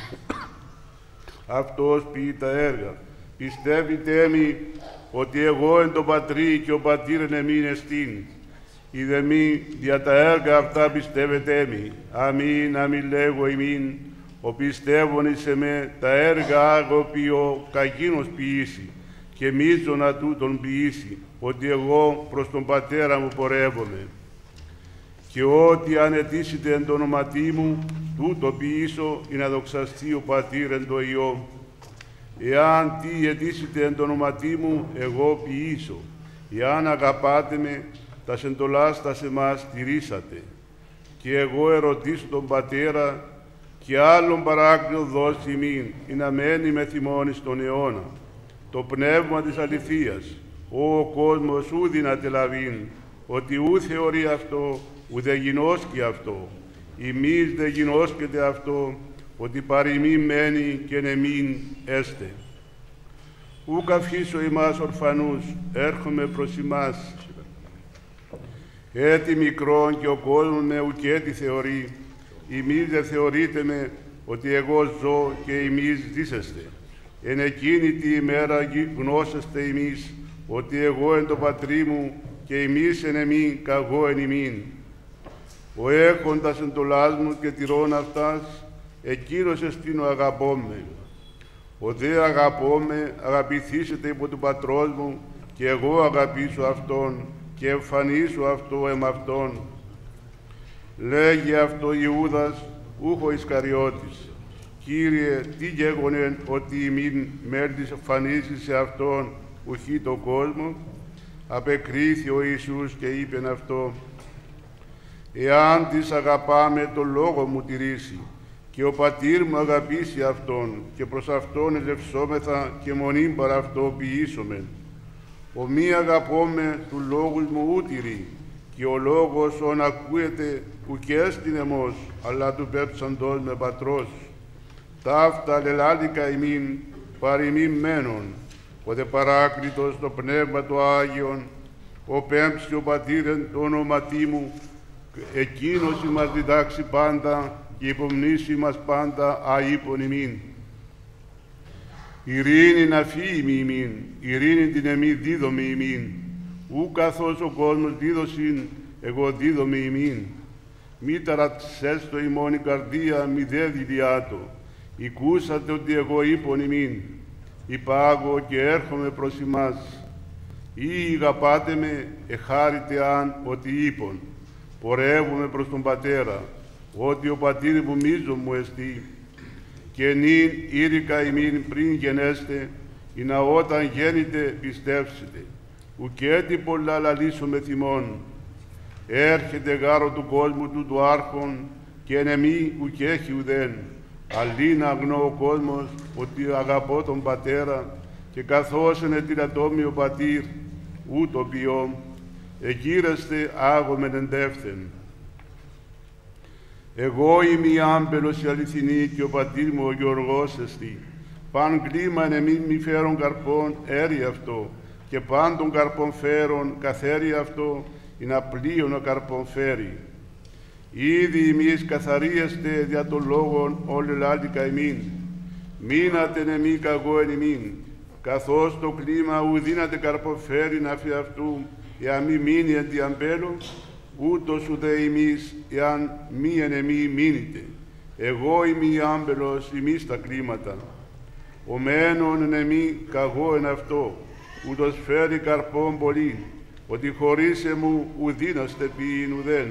αυτός ποιεί τα έργα. Πιστεύετε μη ότι εγώ εν τον πατρί και ο πατήρ εν εμήν εστίν. Είδε μη δια τα έργα αυτά πιστεύετε μη. Αμήν, αμήν λέγω ημίν, ο πιστεύων εις εμέ τα έργα άγω ποιώ κακίνος ποιήσει και μίζωνα τούτον ποιήσει, ότι εγώ προς τον πατέρα μου πορεύομαι. Και ό,τι αν αιτήσετε εν το όνοματί μου, τούτο ποιήσω, ή να δοξαστεί ο πατήρ εν το Υιό. Εάν τι αιτήσετε εν το όνοματί μου, εγώ ποιήσω. Εάν αγαπάτε με, τα σεντολάς τα σε μας τηρήσατε. Και εγώ ερωτήσω τον πατέρα, και άλλον παράκλειο δώσει ημίν, ή να μένει με θυμώνει στον αιώνα. Το πνεύμα της αληθείας, ο κόσμος ου δυναται λαβήν, ότι ου θεωρεί αυτό, ουδε γινώσκει αυτό. Ημείς δε γινώσκεται αυτό, ότι παροιμήν μένει και νεμήν έστε. Ου καυχήσω ημάς ορφανούς, έρχομαι προς ημάς. Έτι μικρόν και ο κόσμος με ουκέτι θεωρεί, ημείς δε θεωρείτε με ότι εγώ ζω και ημείς ζήσεστε. Εν εκείνη τη ημέρα γνώσεστε ημείς, ότι εγώ εν το πατρί μου και ημείς εν εμήν καγώ εν ημίν. Ο έχοντας εντολάς μου και τηρών αυτάς, εκείνος εστίν ο αγαπώμε. Ο δε αγαπώμε, αγαπηθήσετε υπό του πατρός μου, και εγώ αγαπήσω αυτόν, και εμφανίσω αυτό εμ' αυτόν. Λέγει αυτό Ιούδας, ούχο Ισκαριώτης. Κύριε, τι γέγονεν ότι ημίν μέλτης εμφανίσει σε αυτόν ουχή το κόσμο. Απεκρίθη ο Ιησούς και είπεν αυτό, εάν της αγαπάμε το λόγο μου τηρήσει, και ο πατήρ μου αγαπήσει αυτόν, και προς αυτόν ελευσόμεθα και μονήν παρά αυτό ποιήσομεν. Ο μη αγαπώμε του λόγους μου ου τηρεί, και ο λόγος ον ακούεται ουκέστην εμός, αλλά του πέψαντος με πατρός. Ταύτα λελάδικα ημίν, παρ' ημίν μένον, ο δε παράκλητος το Πνεύμα το Άγιον, ο πέμψη ο πατήρεν το όνοματί μου, εκείνος ημάς διδάξει πάντα και υπομνήσει μας πάντα αείπων ημίν. Ειρήνη να φύγει ημίν, ειρήνη την εμή δίδομη ημίν, ου καθώς ο κόσμος δίδωσιν, εγώ δίδομη ημίν. Μη ταρατσέστο ημών η καρδία, μη δε δηλιάτο, οικούσατε ότι εγώ είπον ημίν, υπάγω και έρχομαι προς ημάς. Ή αγαπάτε με, εχάρητε αν ότι είπον, πορεύουμε προς τον Πατέρα, ότι ο πατήρ μου μίζων μου εστί, και νυν ήρικα ημίν πριν γενέστε, ή να όταν γέννητε πιστεύσετε. Ουκέτι πολλά λαλήσω με θυμών, έρχεται γάρο του κόσμου του του άρχον, και εν εμή ουκέχει ουδέν. Αλλή να αγνώ ο κόσμος ότι αγαπώ τον Πατέρα, και καθώς εν ετυλατόμει ο πατήρ, ούτω ποιώ, εγείρεστε άγομεν εντεύθεν. Εγώ είμαι η άμπελος η αληθινή, και ο πατήρ μου ο Γεωργός εστι. Παν κλίμα εν εμήν μη φέρον καρπών, έρει αυτό, και παν των καρπών φέρον, καθέρει αυτό, είναι απλίον ο καρπών φέρει. Ήδη εμείς καθαρίεστε δια των λόγων όλη λάλικα ημίν. Μείνατε εν εμεί καγώ εν ημίν, καθώς το κλίμα ου δύναται καρποφέρει να φυ αυτού, εάν μη μείνει εν τη αμπέλο, ούτως ουδέ ημείς, εάν μη εν εμεί μείνετε. Εγώ είμαι η άμπελος, ημείς τα κλίματα. Ο μένων εν εμεί καγώ εν αυτό, ούτως φέρει καρπών πολύ, ότι χωρίς εμού ουδίναστε ποιήν ουδέν.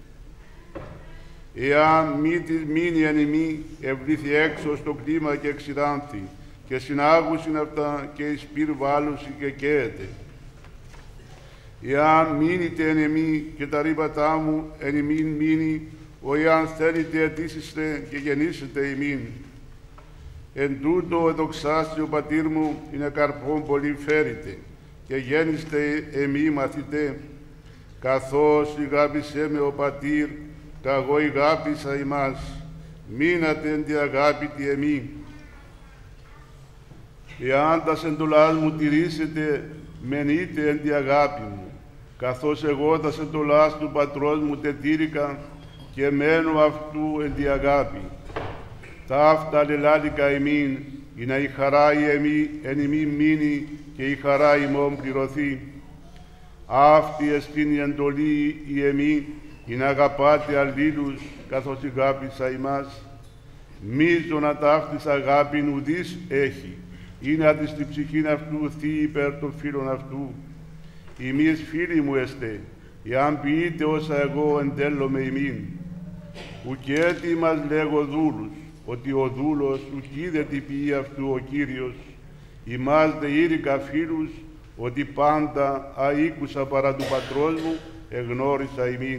Εάν μη της μείνει εν ημί, ευλήθη έξω στο κλίμα και εξηράνθη, και συνάγουσιν αυτά και εις πυρ βάλουσι και καίεται. Εάν μείνετε εν εμί και τα ρήματά μου εν ημίν μείνει, ο εάν θέλετε αιτήσεστε και γεννήσετε ημίν. Εν τούτο εδοξάστη ο πατήρ μου, είναι καρπών πολύ φέρετε, και γέννηστε εμεί μαθητέ. καθώς ηγάπησέ με ο Πατήρ, καγώ ηγάπησα ημάς, μείνατε εν τη αγάπη τη εμή. Εάν τα εντολάς μου τηρήσετε, μενείτε εν τη αγάπη μου, καθώς εγώ τα εντολάς του Πατρός μου τετήρηκα και μένω αυτού εν τη αγάπη. Ταύτα λελάλικα ημίν, ή να η χαρά η εμή εν ημί μείνει και η χαρά ημών πληρωθεί. Αυτή εστίν η εντολή η εμή, ή να αγαπάτε αλλήλους, καθώς ηγάπησα ημάς. Μίζωνα ταύτης αγάπην ουδής έχει, είναι αντί στη ψυχήν αυτού θύ υπέρ των φίλων αυτού. Ημείς φίλοι μου εστέ, εάν ποιείτε όσα εγώ εντέλλομαι ημίν. Ουκέτι μας λέγω δούλους, ότι ο δούλος ουκείδε τι ποιεί αυτού ο Κύριος. Ημάς δε ήρικα φίλους, ότι πάντα αήκουσα παρά του Πατρός μου, εγνώρισα ημίν.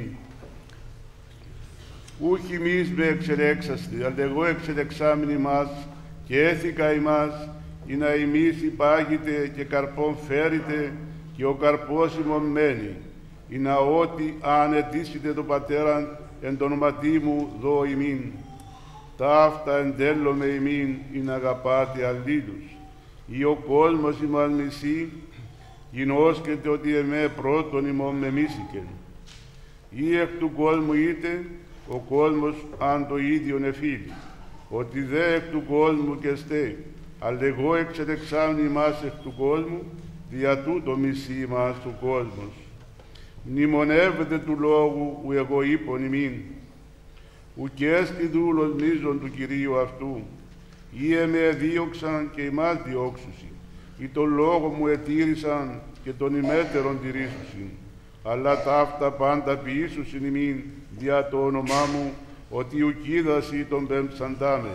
Ούχ ημείς με εξελέξαστε, αλλά εγώ εξελεξάμην ημάς και έθηκα ημάς, ή να ημείς υπάγετε και καρπόν φέρετε, και ο καρπός ημών μένει, ή να ό,τι αν αιτήσετε τον Πατέραν εν το ονόματί μου δω ημίν. Ταύτα εντέλλομαι ημίν, ή να αγαπάτε αλλήλους. Ή ο κόσμος ημάς μισεί, γινώσκεται ότι εμέ πρώτον ημών με μίσηκεν. Ή εκ του κόσμου είτε, ο κόσμος αν το ίδιον εφίλει, ότι δε εκ του κόσμου και στέ, αλλά εγώ εξελεξάμην ημάς εκ του κόσμου, δια τούτο μισεί ημάς ο κόσμος. Μνημονεύεται του λόγου που εγώ είπων ημίν, ουκέστη δούλος μίζων του Κυρίου αυτού, ή εμέ εδίωξαν και ημάς διώξουσι, ή τον λόγο μου ετήρησαν και τον ημέτερον τηρήσουσιν, αλλά ταύτα πάντα ποιήσουσιν ημίν δια το όνομά μου, ότι ουκίδασι τον πέμψαντάμε.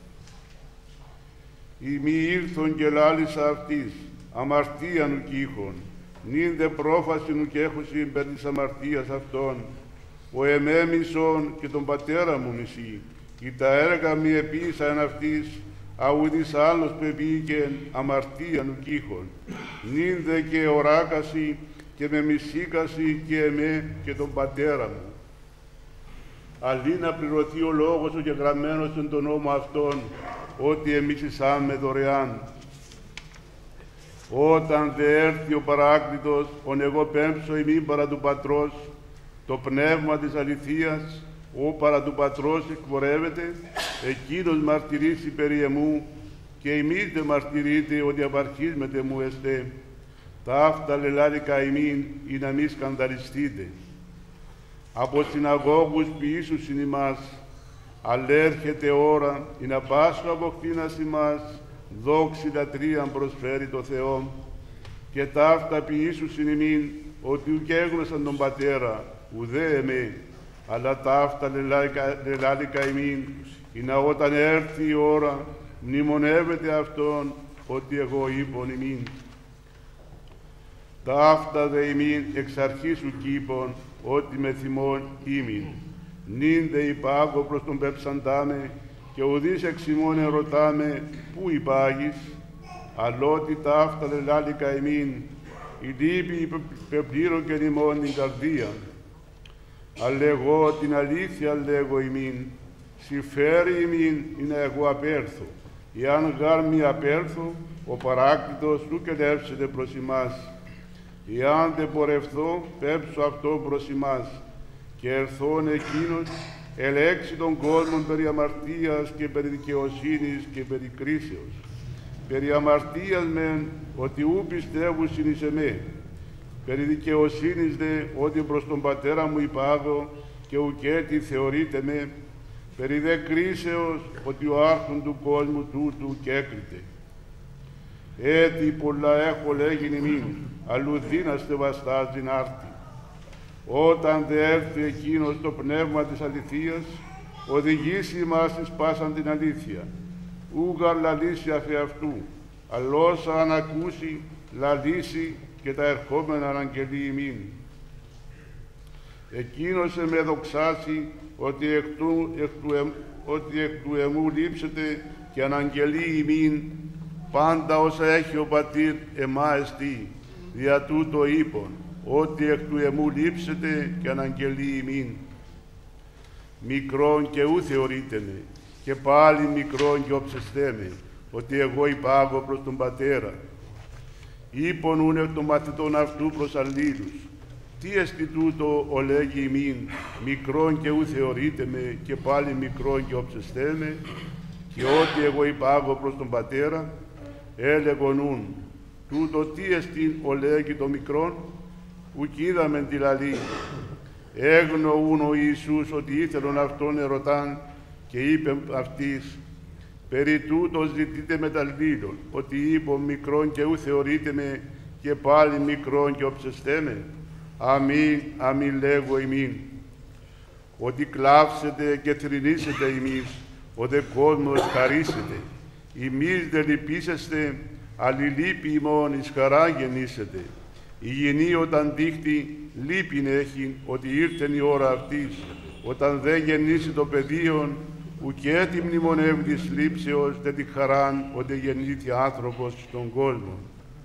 Ή μη ήρθον και λάλησα αυτής, αμαρτίαν ουκήχων, νυν δε πρόφασιν ουκέχουσιν περ της αμαρτίας αυτών, ο εμέμισον και τον πατέρα μου μισεί, ή τα έργα μη επίησα εν αυτής, αουδής άλλος πεποιήκεν αμαρτίαν ουκήχων, νυν δε και οράκασι και με μισήκασι και εμέ και τον πατέρα μου. Αλλή να πληρωθεί ο λόγος ο γεγραμμένος εν τον νόμο αυτόν, ότι εμείς εισάμε δωρεάν. Όταν δε έρθει ο Παράκλητος, ον εγώ πέμψω ημίν παρά του Πατρός, το πνεύμα της αληθείας, ο παρά του Πατρός εκπορεύεται, εκείνος μαρτυρήσει περί εμού, και ημείς δε μαρτυρείτε ότι απαρχίσμετε μου εστέ. Ταύτα λελάρικα ημίν, ή να μη σκανδαλιστείτε. Από συναγώγους ποιήσουσιν ημάς, αλλά έρχεται ώρα, ή να πάσχω από κτήνας ημάς, δόξη λατρείαν προσφέρει το Θεό, και ταύτα ποιήσουσιν ημίν, ότι ουκ έγνωσαν τον Πατέρα, ουδέ εμέ, αλλά ταύτα λελάρικα ημίν, ή να όταν έρθει η ώρα, μνημονεύεται Αυτόν, ότι εγώ είπον ημίν. Ταύτα δε ημίν εξ αρχής ουκ είπον, ότι με θυμών ήμιν. Νυν δε υπάγω προς τον πεψαντάμε, και ουδείς εξ ημών ερωτάμε, πού υπάγεις, αλλότι ταύτα λελάλικα ημίν, η λύπη πεπλήρων και ημών την καρδία. Αλλά εγώ την αλήθεια λέγω ημίν, συμφέρει ημίν είναι εγώ απέρθω. Εάν γάρ μη απέρθω, ο Παράκλητος του κελεύσεται προς ημάς. Εάν δεν πορευθώ, πέψω αυτό προς ημάς, και ερθών εκείνος ελέξει τον κόσμο περί αμαρτίας και περί δικαιοσύνης και περί κρίσεως. Περί αμαρτίας μεν, ότι ου πιστεύουσιν εις εμέ, περί δικαιοσύνης δε, ότι προς τον Πατέρα μου υπάγω και ουκέτι θεωρείται με, περί δε κρίσεως, ότι ο άρχον του κόσμου τούτου και έκριτε. Έτι πολλά έχω λέγειν ημίν, αλλού δύναστε βαστάζειν άρτη. Όταν δε έρθει εκείνος το πνεύμα της αληθείας, οδηγήσει ημάς εις πάσαν την αλήθεια. Ούγαρ λαλήσει αφ' αυτού, αλλά όσα αν ακούσει, λαλήσει και τα ερχόμενα αναγγελεί ημίν. Εκείνος με δοξάσει ότι εκ του, εκ του, εμ, ότι εκ του εμού λείψετε και αναγγελεί ημίν πάντα όσα έχει ο Πατήρ εμά εστί, δια τούτο είπον, ότι εκ του εμού λείψετε και αναγγελεί ημίν. Μικρόν και ου θεωρείτε με, και πάλι μικρόν και όψεστέ με, ότι εγώ υπάγω προς τον Πατέρα. Είπον ούν εκ των μαθητών αυτού προς αλλήλους. Τι εστι τούτο ο λέγει ημίν, μικρόν και ου θεωρείτε με, και πάλι μικρόν και όψεστέ με, και ότι εγώ υπάγω προς τον Πατέρα, έλεγον ούν, τούτο τι εστιν ο λέγει το μικρόν, ουκ είδαμεν τη λαλή. Έγνοουν ο Ιησούς ότι ήθελον αυτόν ερωτάν, και είπε αυτής, περί τούτο ζητείτε μεταλλήλων, ότι είπω μικρόν και ου θεωρείτε με, και πάλι μικρόν και όψεστέ με. Αμήν, αμήν λέγω ημίν, ότι κλάψετε και θρηνήσετε ημείς, ο δε κόσμος χαρίσετε. Ημείς δε λυπήσεστε, αλληλείπει ημών εις χαρά γεννήσετε. Η γενή όταν δείχτη λύπην έχει, ότι ήρθεν η ώρα αυτής, όταν δεν γεννήσει το παιδίον, ουκέ τη μνημονεύδης λήψεως δε τη χαράν, ότι γεννήθη άνθρωπος στον κόσμο.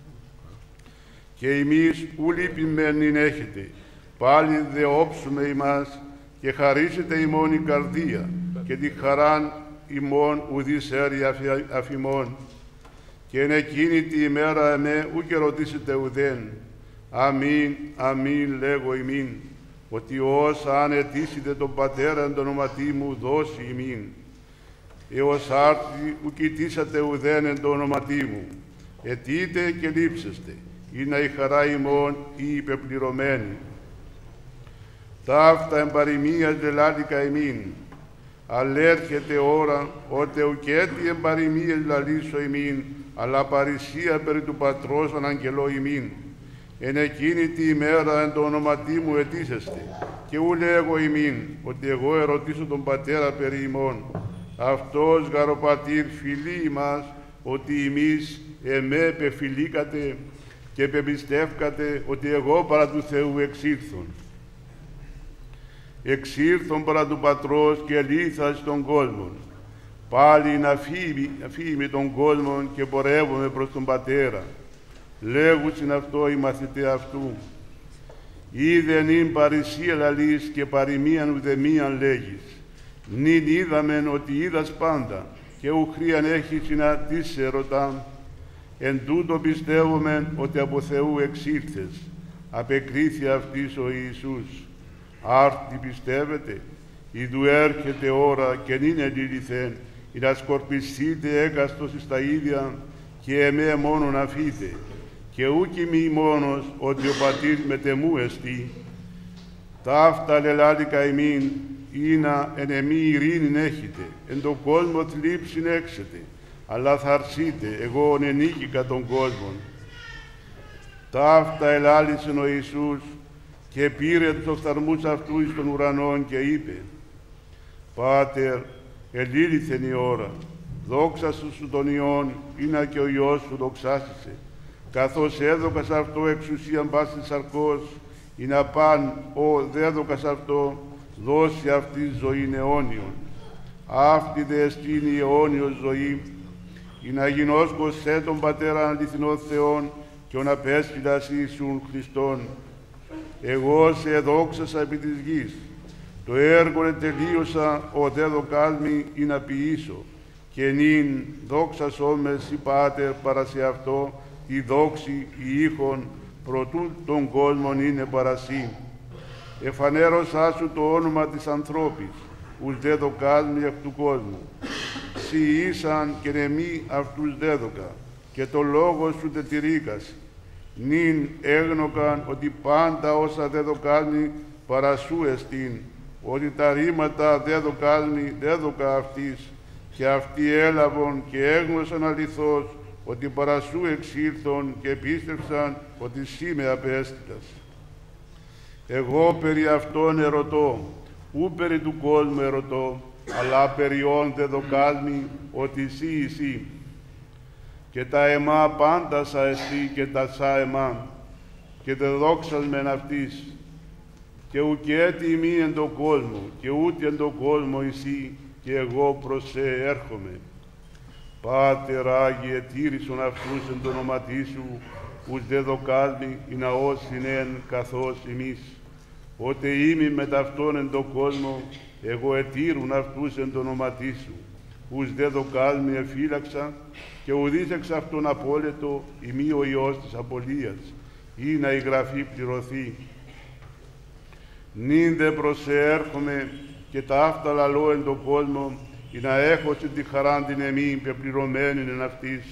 Και εμείς ου λύπημεν έχετε, πάλι δε όψουμε ημάς, και χαρίσετε ημών η καρδία, και τη χαράν ημών ουδείς έρει αφ' ημών. Και εν εκείνη τη ημέρα εμέ ουκ ερωτήσετε ουδέν. Αμήν, αμήν λέγω ημίν, ότι όσα αν αιτήσετε τον Πατέρα εν το ονόματί μου δώσει ημίν. Έως άρθει ουκ ητήσατε ουδέν εν το ονόματί μου. Αιτείτε και λείψεστε, είναι η χαρά ημών ή υπεπληρωμένη. Ταύτα εν παροιμίας λελάτικα ημίν, αλλέρχεται ώρα, ότε ουκέτι εν παροιμίας λαλήσω ημίν, αλλά παρησία περί του Πατρός αναγγελώ ημίν. Εν εκείνη τη ημέρα εν το ονόματί μου αιτήσεστε, και ου λέγω ημίν, ότι εγώ ερωτήσω τον Πατέρα περί ημών. Αυτός γαροπατήρ φιλεί ημάς, ότι ημείς εμέ πεφιλήκατε και πεπιστεύκατε ότι εγώ παρά του Θεού εξήλθον. Εξήλθον παρά του Πατρός και ελήθα στον κόσμο. Πάλι να φύγει με τον κόσμο και πορεύομαι προς τον Πατέρα. Λέγουσιν αυτό οι μαθητές αυτού. Είδεν ειν παρησία λαλείς και παροιμίαν ουδεμίαν λέγεις. Νην είδαμεν ότι είδας πάντα και ου χρίαν έχεις να τις σε ρωτά. Εν τούτο πιστεύομεν ότι από Θεού εξήλθες. Απεκρίθη αυτής ο Ιησούς. Άρτη πιστεύετε, ιδού έρχεται ώρα και νυν ελήλυθεν, ή να σκορπιστείτε έκαστος εις τα ίδια και εμέ μόνον αφήτε. Και ούκη μη μόνος ότι ο πατήρ μετεμού εστί. Ταύτα λελάτικα ημίν, ήνα εν εμή ειρήνην έχετε, εν τον κόσμο θλίψην έξετε, αλλά θα αρσείτε, εγώ ενίκηκα τον κόσμον. Ταύτα ελάλησεν ο Ιησούς και πήρε τους οφθαλμούς αυτού εις των ουρανών και είπε, Πάτερ, ελήλυθεν η ώρα, δόξα σου σου τον Υιόν, ήνα και ο Υιός σου δοξάσισε, καθώς έδωκας αυτό εξουσίαν πάσης σαρκός, ή να παν ο δέδωκας αυτό, δώσει αυτή ζωήν αιώνιον. Αυτή δε εστίν η αιώνιος ζωή, ή να γινώσκος σε τον Πατέρα αληθινό Θεόν, και ον απέστειλας Ιησούν Χριστόν. Εγώ σε εδόξασα επί της γης, το έργο ετελείωσα, ο δε δοκάλμη ή να ποιήσω, και νυν δόξασό με σοι Πάτερ παρά σε αυτό, η δόξη η ήχον, προτού των κόσμων είναι παρασύ. Εφανέρωσά σου το όνομα της ανθρώπης, ους δε δοκάλμη εκ του κόσμου. Σοι ήσαν και νεμί αυτούς δέδοκα, και το λόγο σου τετηρίκας. Νυν έγνοκαν ότι πάντα όσα δε δοκάλμη παρασού εστίν, ότι τα ρήματα δε δοκάλμη δέδοκα αυτής, και αυτοί έλαβον και έγνωσαν αληθώς, ότι παρασού εξήλθον και πίστευσαν ότι σύ με απέστειλας. Εγώ περί αυτών ερωτώ, ου περί του κόσμου ερωτώ, αλλά περί όν δε δοκάλμη ότι σύ εσύ. Και τα εμά πάντα σα εστί και τα σα εμά, και δε δόξας μεν αυτής, και ουκέτι μη εν τον κόσμο, και ούτε εν τον κόσμο εσύ, και εγώ προς σε έρχομαι. Πάτερ Άγιε, τήρησον αυτούς εν το ονόματί σου, ους δε δοκάσμη η ναός συνέν καθώς ημείς. Ότε είμαι με ταυτόν εν το κόσμο, εγώ ετήρουν αυτούς εν το όνοματί σου. Ους δε δοκάσμη εφύλαξα, και ουδείς εξ αυτόν απόλυτο ημί ο Υιός της απολίας, ή να η γραφή πληρωθεί. Νυν δε προσέρχομαι και ταύτα λαλώ εν το κόσμο, ή να έχω σε τη χαράν την εμή πεπληρωμένη εν αυτής.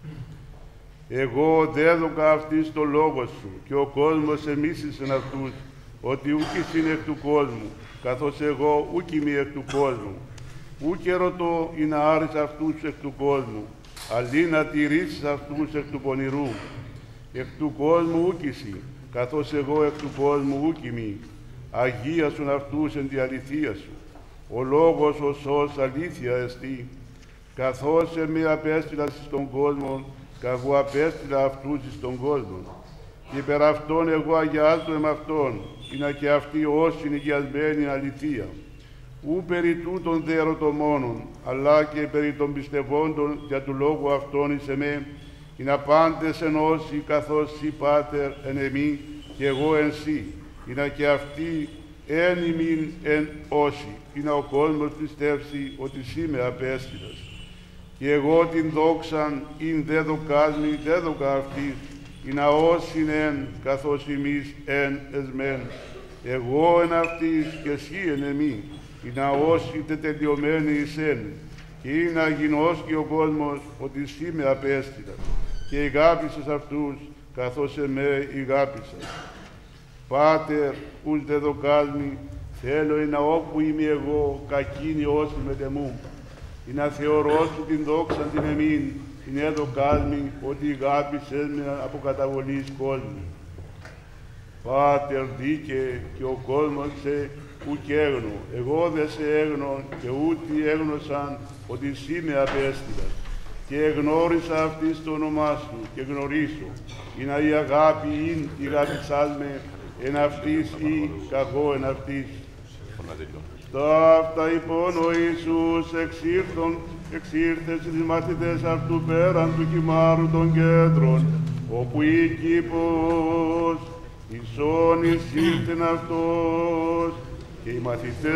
Εγώ δέδωκα αυτής το λόγο σου, και ο κόσμος εμίσησεν αυτούς, ότι ούκης είναι εκ του κόσμου, καθώς εγώ ούκ είμαι εκ του κόσμου. Ούκ ερωτώ ή να άρεις αυτούς εκ του κόσμου, αλλή να τηρήσεις αυτούς εκ του πονηρού. Εκ του κόσμου ούκ εσύ, καθώς εγώ εκ του κόσμου ούκ είμαι. Αγίασον αυτούς εν τη αληθεία σου. Ο λόγος ο σως αλήθεια εστί. Καθώς εμεί απέστειλας στον κόσμο, καγώ απέστειλα αυτούς στον κόσμο. Και υπερ αυτόν εγώ αγιάζω εμ' αυτόν, είναι και αυτοί όσοι είναι αγιασμένοι αληθεία. Ου περί τούτων δε ερωτώ μόνον, αλλά και περί των πιστευόντων για του λόγου αυτόν εις εμέ, είναι πάντες εν όσοι καθώς σοι Πάτερ εν εμεί και εγώ εν σοι, είναι και αυτοί εν ημίν εν όσοι, είναι ο κόσμος πιστεύσει ότι σοι με απέστειλας. Και εγώ την δόξαν ειν δε δοκάσμη δε δοκα αυτής, είναι όσοι εν καθώς εμείς εν εσμέν. Εγώ εν αυτής και εσύ εν εμεί, είναι όσοι τετελειωμένοι εις εν, και είναι αγινώσκει ο κόσμος ότι εσύ με απέστειλας, και ηγάπησες αυτούς καθώς εμέ ηγάπησας. Πάτερ, ους δε δοκάσμη, θέλω να όπου είμαι εγώ, κακίνοι όσοι με τεμούν, ή να θεωρώ σου την δόξα την εμήν, την έδωκάσμη, ότι ηγάπησες με από καταβολής κόσμου. Πάτερ δίκαι, και ο κόσμος σε ουκ έγνω, εγώ δε σε έγνω, και ούτε έγνωσαν ότι εσύ με απέστειλας. Και εγνώρισα αυτή το όνομά σου, και γνωρίσω, είναι η αγάπη ειν η αγάπησάς με, εν αυτής ή καγώ εν αυτής. Ταύτα υπόν ο Ιησούς εξήρθον, εξήρθες στις μαθητές αυτού πέραν του κυμάρου των κέντρων, όπου η κήπος ισόν εισήλθεν αυτός, και οι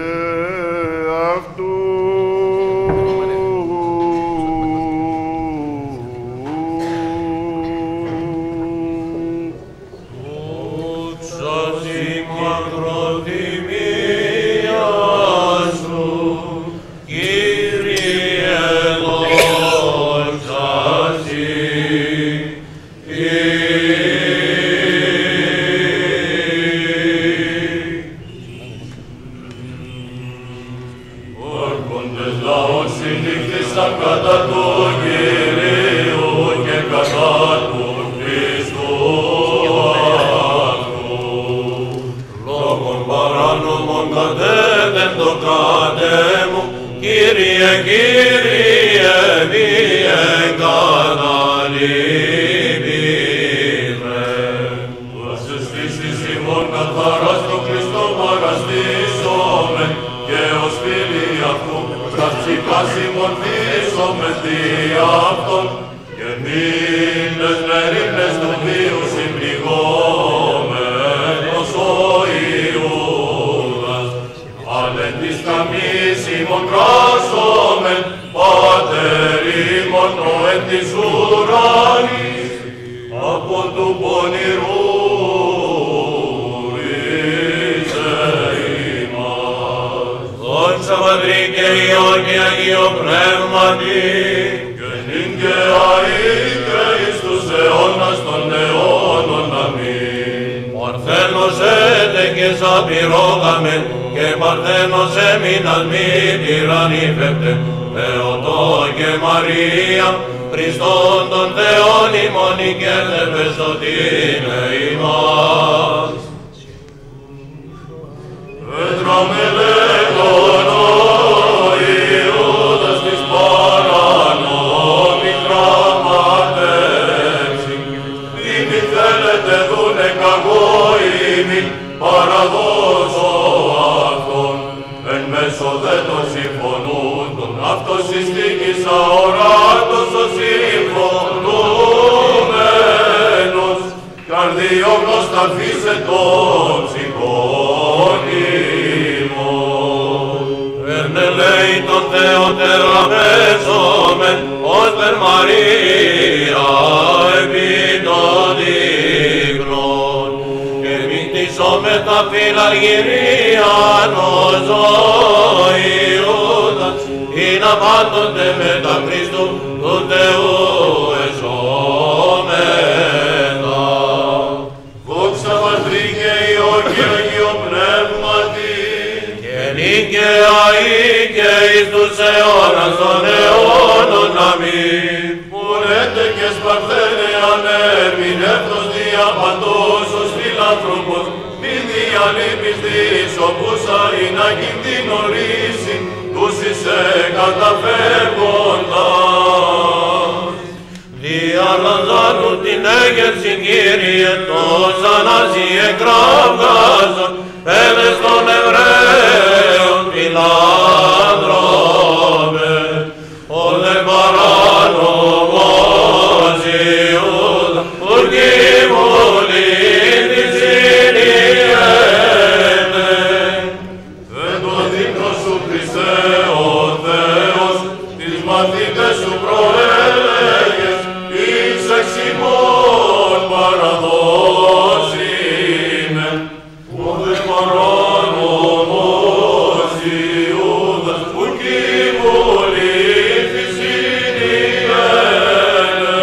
μαθητές αυτού. Αυτός εις τίκης αοράτος ο συμφωνούμενος, αφήσε το ψυχόνιμο. Έρνε λέει τον Θεό τεραπέζομεν, ως περ Μαρία επί των ίγνων. Και μην κτισόμεν τα φιλαργυρίαν ως ο Ιούδας, ή να πάντοτε με τα Χριστού του Θεού εσώμετα. Δόξα Πατρί και Υιό και Αγίο Πνεύματι, και νίκαια ή και εις τους αιώνας των αιώνων. Αμήν. Πουρέτε και σπαρθένε ανερμηνεύτος δια παντός ως φιλάνθρωπος, μη διαλείπεις δις οπούσα ή να κινδυνορίσει τους είσαι καταφεύγοντας. Δια Λαζάρου την έγερση, Κύριε, τος ανάζη εκραυγάζων, πέδες των Εβραίων φιλάνθρωπε, ο δε παράνομος Ιούδα, ουρκή βουλή της συνειένε. Εν το δείπνο σου, Χριστέ, ο Θεός, τις μαθήτες σου προέλεγες, εις εξ ημών παραδώσιμεν, ο δε παράνομος Ιούδας, ουρκή βουλή της συνειένε.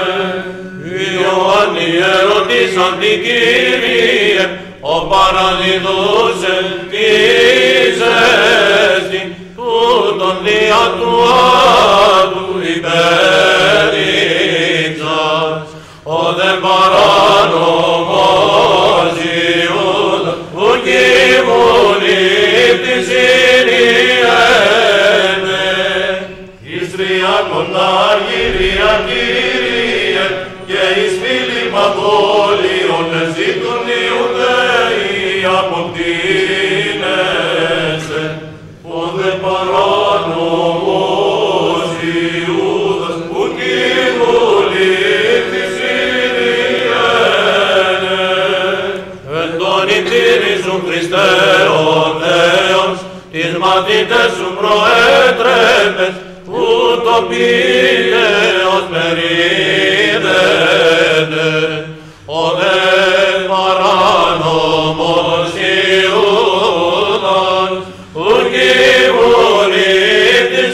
Ιωάννη ερωτήσαν την Κύριε, ο παραδιδούσεν της έστη, τούτον δια του άδου υπέδειξας, ο δε παράνομος Ιούδα, ουρκή βουλή της συνειένε. Εις τριακοντά Κύρια Κύριε, και εις φίλημα δόλιον ζήτουν οι Ιουδαίοι αποκτήνεσαι, ο δε παράνομος Ιούδας, ουρκή βουλή της συνειένε. Εν τον ητήρη σου, Χριστέ, ο Θεός, τις μαθήτες σου προέτρεπες, ούτω πήλεος μερίδετε, ο δε παράνομος Ιούδας, ουρκή βουλή της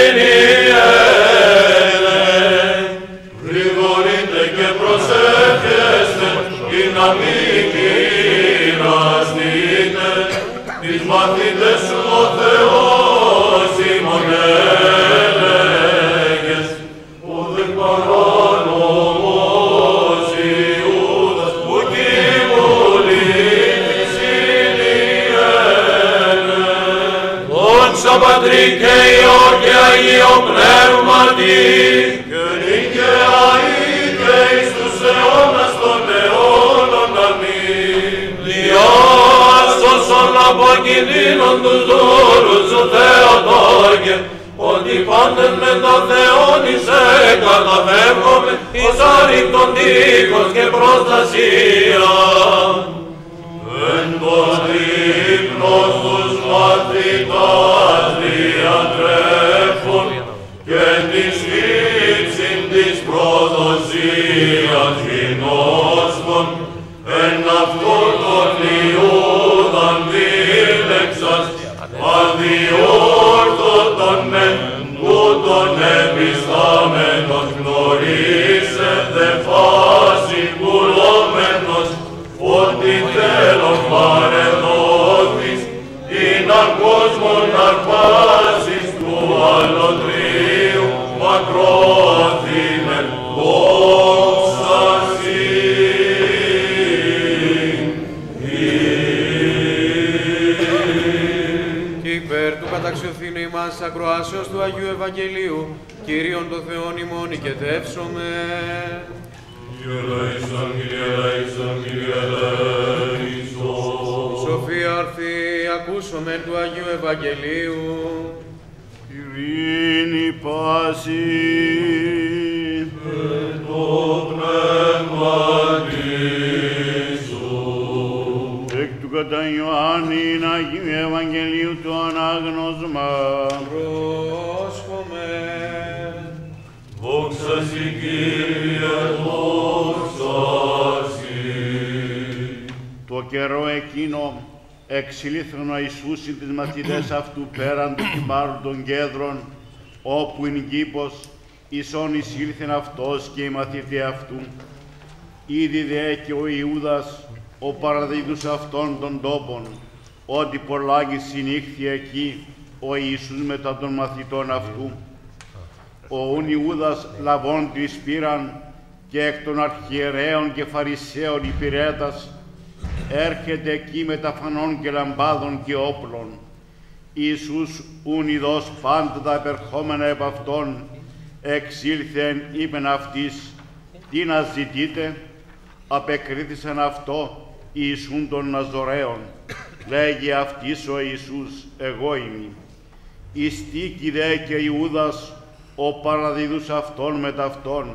συνειένε. Γρηγορείτε και προσεύχεστε, ή να μην κυραστείτε, τις μαθήτες σου ο Θεός ημών έλεγες, ο δε παράνομος Ιούδας, ουρκή βουλή της συνειένε. Δόξα Πατρί και Υιό και Αγίο Πνεύματι, και νίκαια ή και εις τους αιώνας των αιώνων. Αμήν. Διάσωσον από κινδύνων τους δούλους σου Θεοτόκε, ότι πάντες με το Θεόν εισαι καταφεύγομαι, εις άρρηκτον τείχος και προστασία. Εν τον δείπνος τους μαθητάς διατρέφουν, και της λήψην της προδοσίας γινώσκων, εν αυτόν τον Ιούδαν δίλεξας, αδιόρθωτον μεν, τούτον επιστάμενος γνωρίσετε φάση πουλώμενος, ότι θέλον παρεδόθης, ειναν κόσμον αρπάσεις του αλλοτρίου, μακρόθυμεν δόξα σοι. Και υπέρ του καταξιωθήνου ημάς ακροάσεως του Αγίου Ευαγγελίου, Κύριον το Θεόν ημών οικετεύσομαι. Κύριε ελέησον, Κύριε ελέησον, Κύριε ελέησον. Σοφία αρθή, ακούσομεν του Αγίου Ευαγγελίου. Ειρήνη πάση. Και το πνεύμα σου. κατά Ιωάννην Αγίου Ευαγγελίου του ανάγνωσμα. Πρόσχομαι. Δόξα σοι, Κύριε, δόξα σοι. Το καιρό εκείνο εξήλθεν ο Ιησούς συν τις μαθητές αυτού πέραν του κυμάρου των κέντρων, όπου είναι κήπος, ίσον εισήλθεν αυτός και οι μαθητές αυτού. Ήδη δε και ο Ιούδας, ο παραδίδους αυτών των τόπων, ότι πολλάκι συνήχθη εκεί ο Ιησούς μετά των μαθητών αυτού. Ο ούν Ιούδας λαβών της πήραν και εκ των αρχιερέων και φαρισαίων υπηρέτας, έρχεται εκεί με τα φανών και λαμπάδων και όπλων. Ιησούς ούν ειδός πάντα τα επερχόμενα επ' αυτόν, εξήλθεν είπεν αυτής, τι να ζητείτε, απεκρίθησαν αυτό Ιησούν των Ναζωραίων. Λέγει αυτής ο Ιησούς, εγώ είμαι. Ιστήκη δε και Ιούδας, ο παραδίδους αυτόν με ταυτόν,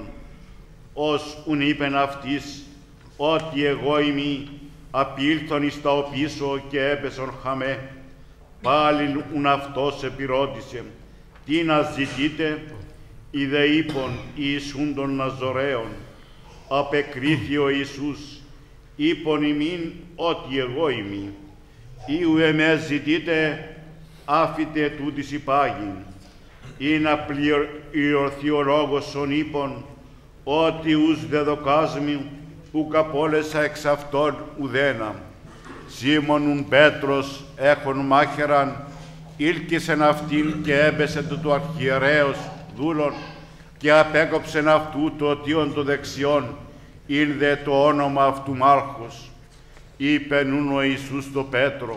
ως ουν είπεν αυτής, ότι εγώ είμαι, απήλθον εις τα οπίσω και έπεσον χαμέ. Πάλιν ουν αυτός επιρώτησε, τι να ζητείτε, είδε είπον Ιησούν των Ναζωραίων. Απεκρίθη ο Ιησούς, είπον ημίν ότι εγώ είμαι. Ιου εμέ ζητείτε, άφητε τούτης υπάγειν. Ή να πληρωθεί ο λόγος ον είπον, ότι ους δεδοκάσμι, ουκ απόλεσα εξ αυτών ουδένα. Σίμωνουν Πέτρος έχων μάχεραν, ήλκησεν αυτήν και έμπεσε του του αρχιερέως δούλων και απέκοψεν αυτού το οτίον το δεξιόν, ήλθε το όνομα αυτού Μάλχος. Είπε νουν ο Ιησούς το Πέτρο,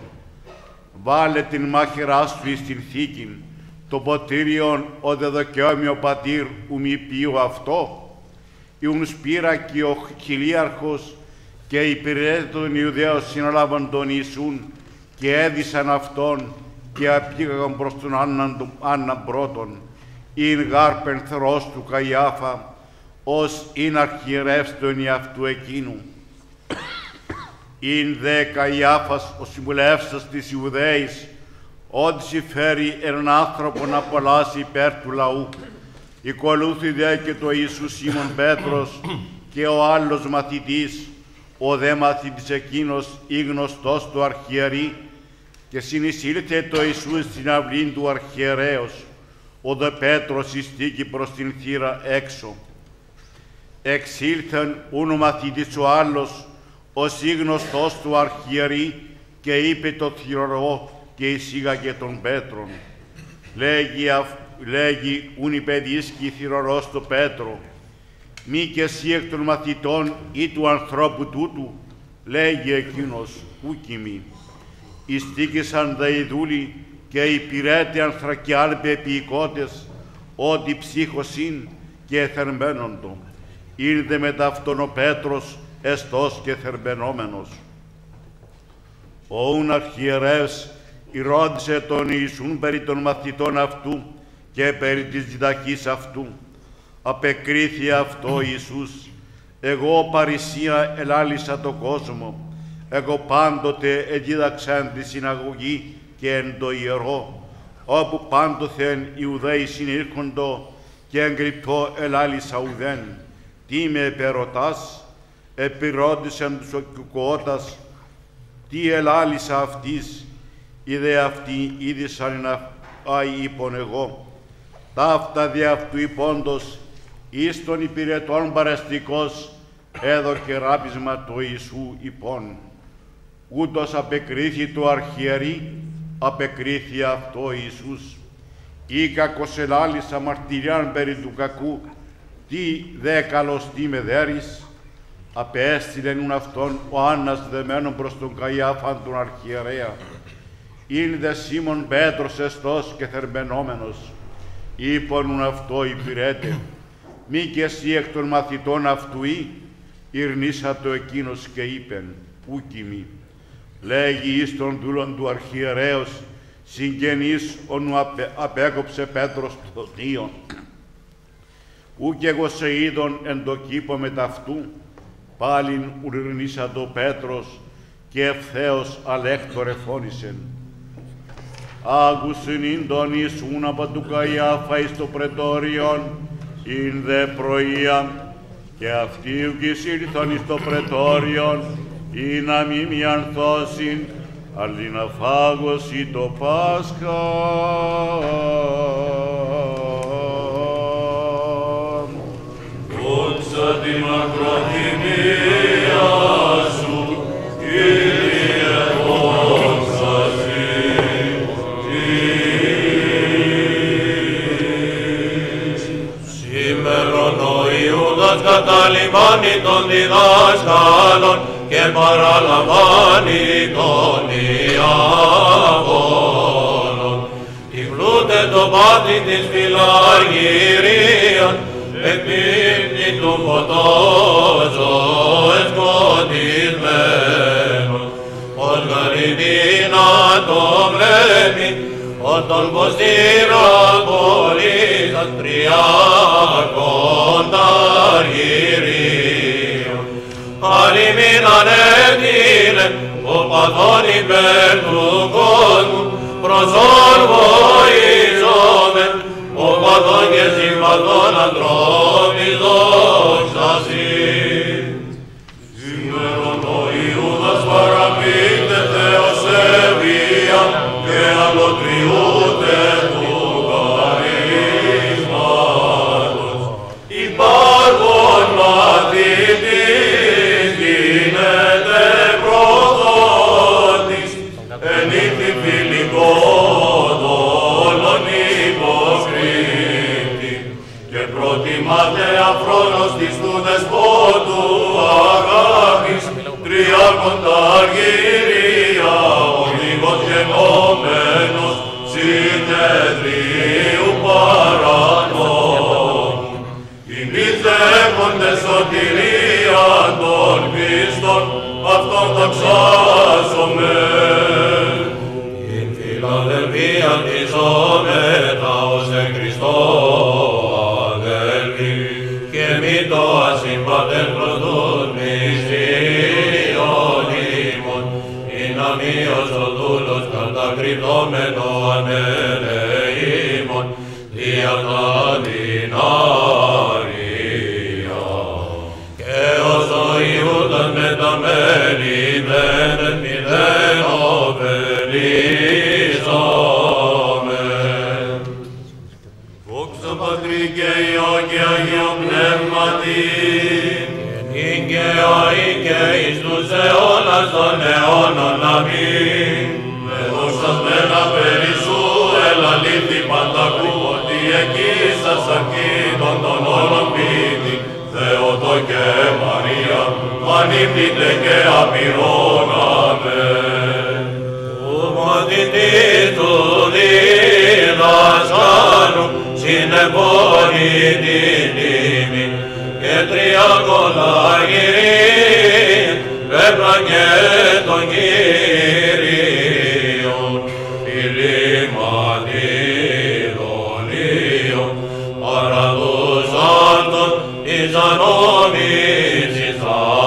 βάλε την μάχαιρά σου εις την θήκην, το ποτήριον ο δεδοκαιόμιο πατήρ ου μη ποιου αυτό. Ιουν σπήρα και ο χιλίαρχος και οι υπηρέτες των Ιουδαίων συνολάβαν τον Ιησούν και έδισαν αυτόν και απήγαγαν προς τον Άνναν, Άνναν πρώτον. Ειν γάρ πενθρός του Καϊάφα, ως ειν αρχιερεύς τον εαυτού εκείνου. Ειν δε Καϊάφας ο συμβουλεύσας της Ιουδαίης, ότι συμφέρει έναν άνθρωπο να απολάσει υπέρ του λαού. Οικολούθη δε και το Ιησούς Σίμων Πέτρος και ο άλλος μαθητής, ο δε μαθητής εκείνος ή γνωστός του αρχιερεί, και συνεισήλθε το Ιησούς στην αυλήν του αρχιερέως, ο δε Πέτρος ειστήκη προς την θύρα έξω. Εξήλθεν ούν ο μαθητής ο άλλος, ως ή γνωστός του αρχιερεί, και είπε το θυρωρό και εισήγαγε τον Πέτρον. Λέγει, λέγει ούν η παιδίσκη θυρωρός το Πέτρο, μη και εσύ εκ των μαθητών ή του ανθρώπου τούτου, λέγει εκείνος, ούκι μη. Ιστήκησαν δε οι δούλοι και οι πυρέτε ανθρακιάλπε επιοικότες, ότι ψύχος ειν και εθερμαίνοντο. Ήρθε μετά αυτόν ο Πέτρος, εστός και θερμαινόμενος. Ο ούν αρχιερεύς ηρώτησε τον Ιησούν περί των μαθητών αυτού και περί της διδαχής αυτού. Απεκρίθη αυτό Ιησούς, εγώ παρησία ελάλησα το κόσμο, εγώ πάντοτε εδίδαξα εν τη συναγωγή και εν το ιερό, όπου πάντοθεν Ιουδαίοι συνήρχοντο και εγκρυπτό ελάλησα ουδέν. Τι με επερωτάς, επιρώτησεν τους οκικοώτας, τι ελάλησα αυτής, είδε αυτοί είδησαν να άι είπον εγώ. Ταύτα δι' αυτού υπόντος, εις των υπηρετών παρεστικός, έδωκε ράπισμα το Ιησού υπόν. Ούτως απεκρίθη το αρχιερεί, απεκρίθη αυτό Ιησούς. Ή κακος ελάλησα μαρτυριάν περί του κακού, τι δε καλώς τι με δέρεις. Απέστειλεν αυτόν ο Άννας δεμένον προς τον Καϊάφαν τον αρχιερέα. Ειν δε Σίμων Πέτρος εστός και θερμαινόμενος. Είπονουν αυτό υπηρέτε, μη και εσύ εκ των μαθητών αυτού ή, ηρνήσατο εκείνος και είπεν, ούκι μη. Λέγει εις των δούλων του αρχιερέως, συγγενής ονου απέ, απέκοψε Πέτρος το θείον. Ούκ εγώ σε είδον εν το κήπο με ταυτού, πάλιν ουρνήσατο Πέτρος, και ευθέως αλέκτορε φώνησεν. Άγουσιν ειν τον Ιησούν απ' του Καϊάφα εις το πρετόριον, ειν δε πρωία, και αυτοί ουκ ήλθον εις το πρετόριον, ή να μη μη ανθώσιν, αλλή να φάγωσι το Πάσχα. Δόξα τη μακροθυμία σου, Κύριε, δόξα σοι. Σήμερον ο Ιούδας καταλυμβάνει των διδάσκαλων και παραλαμβάνει τον διάβολον. Τυφλούται το πάθη της φιλαργυρίας, εκπίπτει του φωτός ο εσκοτισμένος. Ως γαριδίνα το βλέπει, όταν πως τυρακολίσας τριακόντα αργυρίων. Αλλημήν ανέτειλε ο παθόν υπέρ του κόσμου, προσόν βοηθόμεν, ο παθόν και συμπαθόν ανθρώπης δόξα σοι. Σήμερον ο Ιούδας παραπείται Θεός ευβία και αλλοτριούται του καρίσματος. Υπάρχον μαθητής γίνεται προδότης, ενήθη φιλικών όλων υποκρύπτει, και προτιμάται αφρόνος της του δεσπότου αγάπης, τριακόντα αργυρία, ο λίγος γενόμενος συνεδρίου παρανόμου. Ημίζεχονται σωτηρία των πίστων, αυτόν δοξάζομαι. Την φιλαδελφία της όμετα ως εν Χριστώ αδελφοί, και μη το ασύμπατεν προδούν μυστήριον ημών, ή να μείως ο δούλος κατακριτώμενο ανελεήμων, δια τα δεινάρια. Και ως ο Ιούδας με τα μέλη μένεν μηδέν ωφελίζομεν. Δόξα Πατρί και Υιό και Αγίο Πνεύματι, ειν και αεί και εις τους αιώνας των αιώνων. Αμήν. Με δοξασμένα περί σου ελαλήθη παντακού, ότι εκεί σας ακείτων των όλων πίτη, Θεότο και Μαρία, ανήπτητε και απειρώναμε. Ο μαθητής του διδασκάλου συνεπώνει την τιμή, και τριακόντα αργυρία πέπλα και των Κύριων, φιλήματιδων ίων, παραδούσαν τον εις ανόμης εις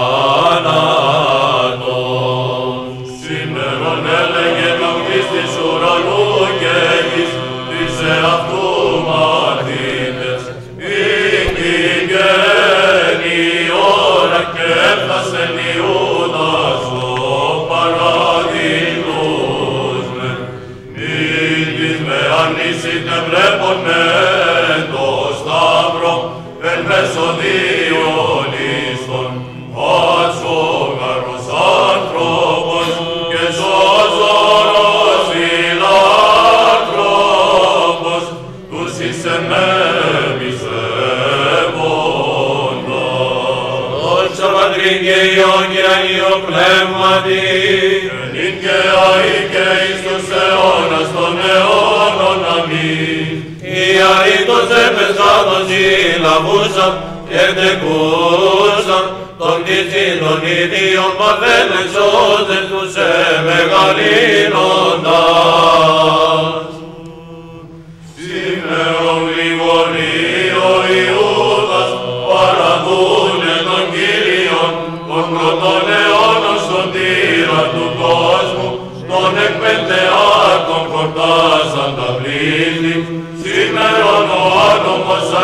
θάνατον. Σήμερον έλεγε νομής της ουρανού και γης, της εαυτού μαθήτες, ήγηκε η ώρα και έφτασεν Ιούδας ο παραδεινούς με. Μην της με αρνήσετε βλέπον με το σταύρο, εν μέσω δύο λίστων, ασφόγαρος άνθρωπος και σώζωρος φιλάνθρωπος, τους εις εμέμεις εβόντα. Δόξα Πατρί και Υιό και Αγίο Πνεύματι, ενήν και αεί και εις τους αιώνας των αιώνων. Αμήν. Οι αρήτως επεσχάτως συλλαβούσαν και τεκούσαν των τυσίλων ιδίων παθέν εξώδες τους εμεγαλύνοντας. Σήμερον γρηγορεί ο Ιούδας παραδούνε των Κύριων των πρώτων αιώνων στον τύρα του.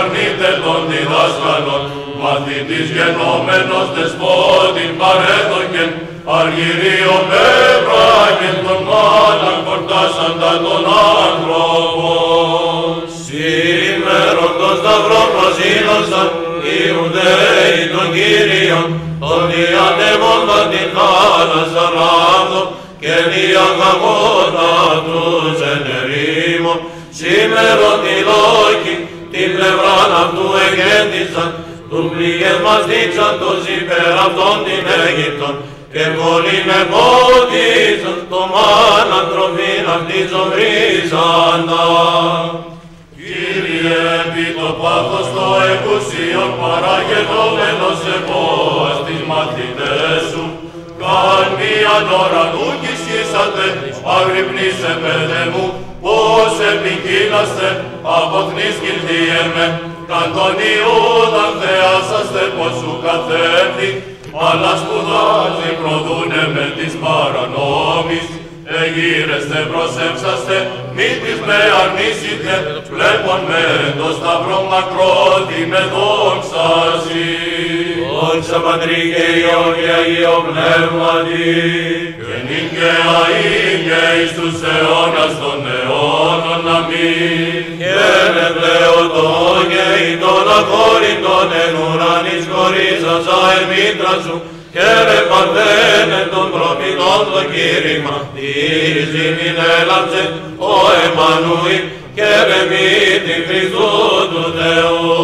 αρνείται των διδάσκαλων, μαθητής γενόμενος δεσπότην παρέδοκεν, αργυρίων πέπραγεν των μάτων κορτάσαντα των άνθρωπων. Σήμερον των σταυρών προσήλωσαν, Ιουδαίοι των Κύριων, των διατεμόντα την θάλασσα ράβδο, και διαγαγότα τους εν ερήμων. Σήμερον τη λόγη, την πλευράν αυτού εγκέντησαν, του πληγές μας δείξαν τους υπέρ αυτών την Αίγυπτον, και πολλοί με πόντισαν, το μάνα τροφήν αυτής ομπρίζαντα. Κύριε, επί το πάθος το εκούσιον παραγενόμενος επόας τις μαθητές σου, καν μίαν ώρα νουκ ισχύσατε, αγρυπνήσε παιδε μου, πως επικοίναστε, αποθνείς κυλθίεμαι, καν τον Ιούδαν θεάσαστε, πως σου καθέμνη, αλλά σπουδάζει προδούνε με της παρανόμης. Εγείρεστε προσέψαστε, μη της με αρνήσετε, βλέπον με το σταυρό μακρότη με δόξαση. Δόξα Πατρί και Υιό και Αγίο Πνεύματι, και νυν και αεί και εις τους αιώνας των αιώνων. Αμήν. Και με πλεωτών και εις των αχώρητων εν ουρανής χωρίσασα εμήτρα σου, και ρε παρθένε των προφητών το κήρυγμα, της ημιν έλαμψε ο Εμμανουήλ, και ρε μύτη Χριστού του Θεού.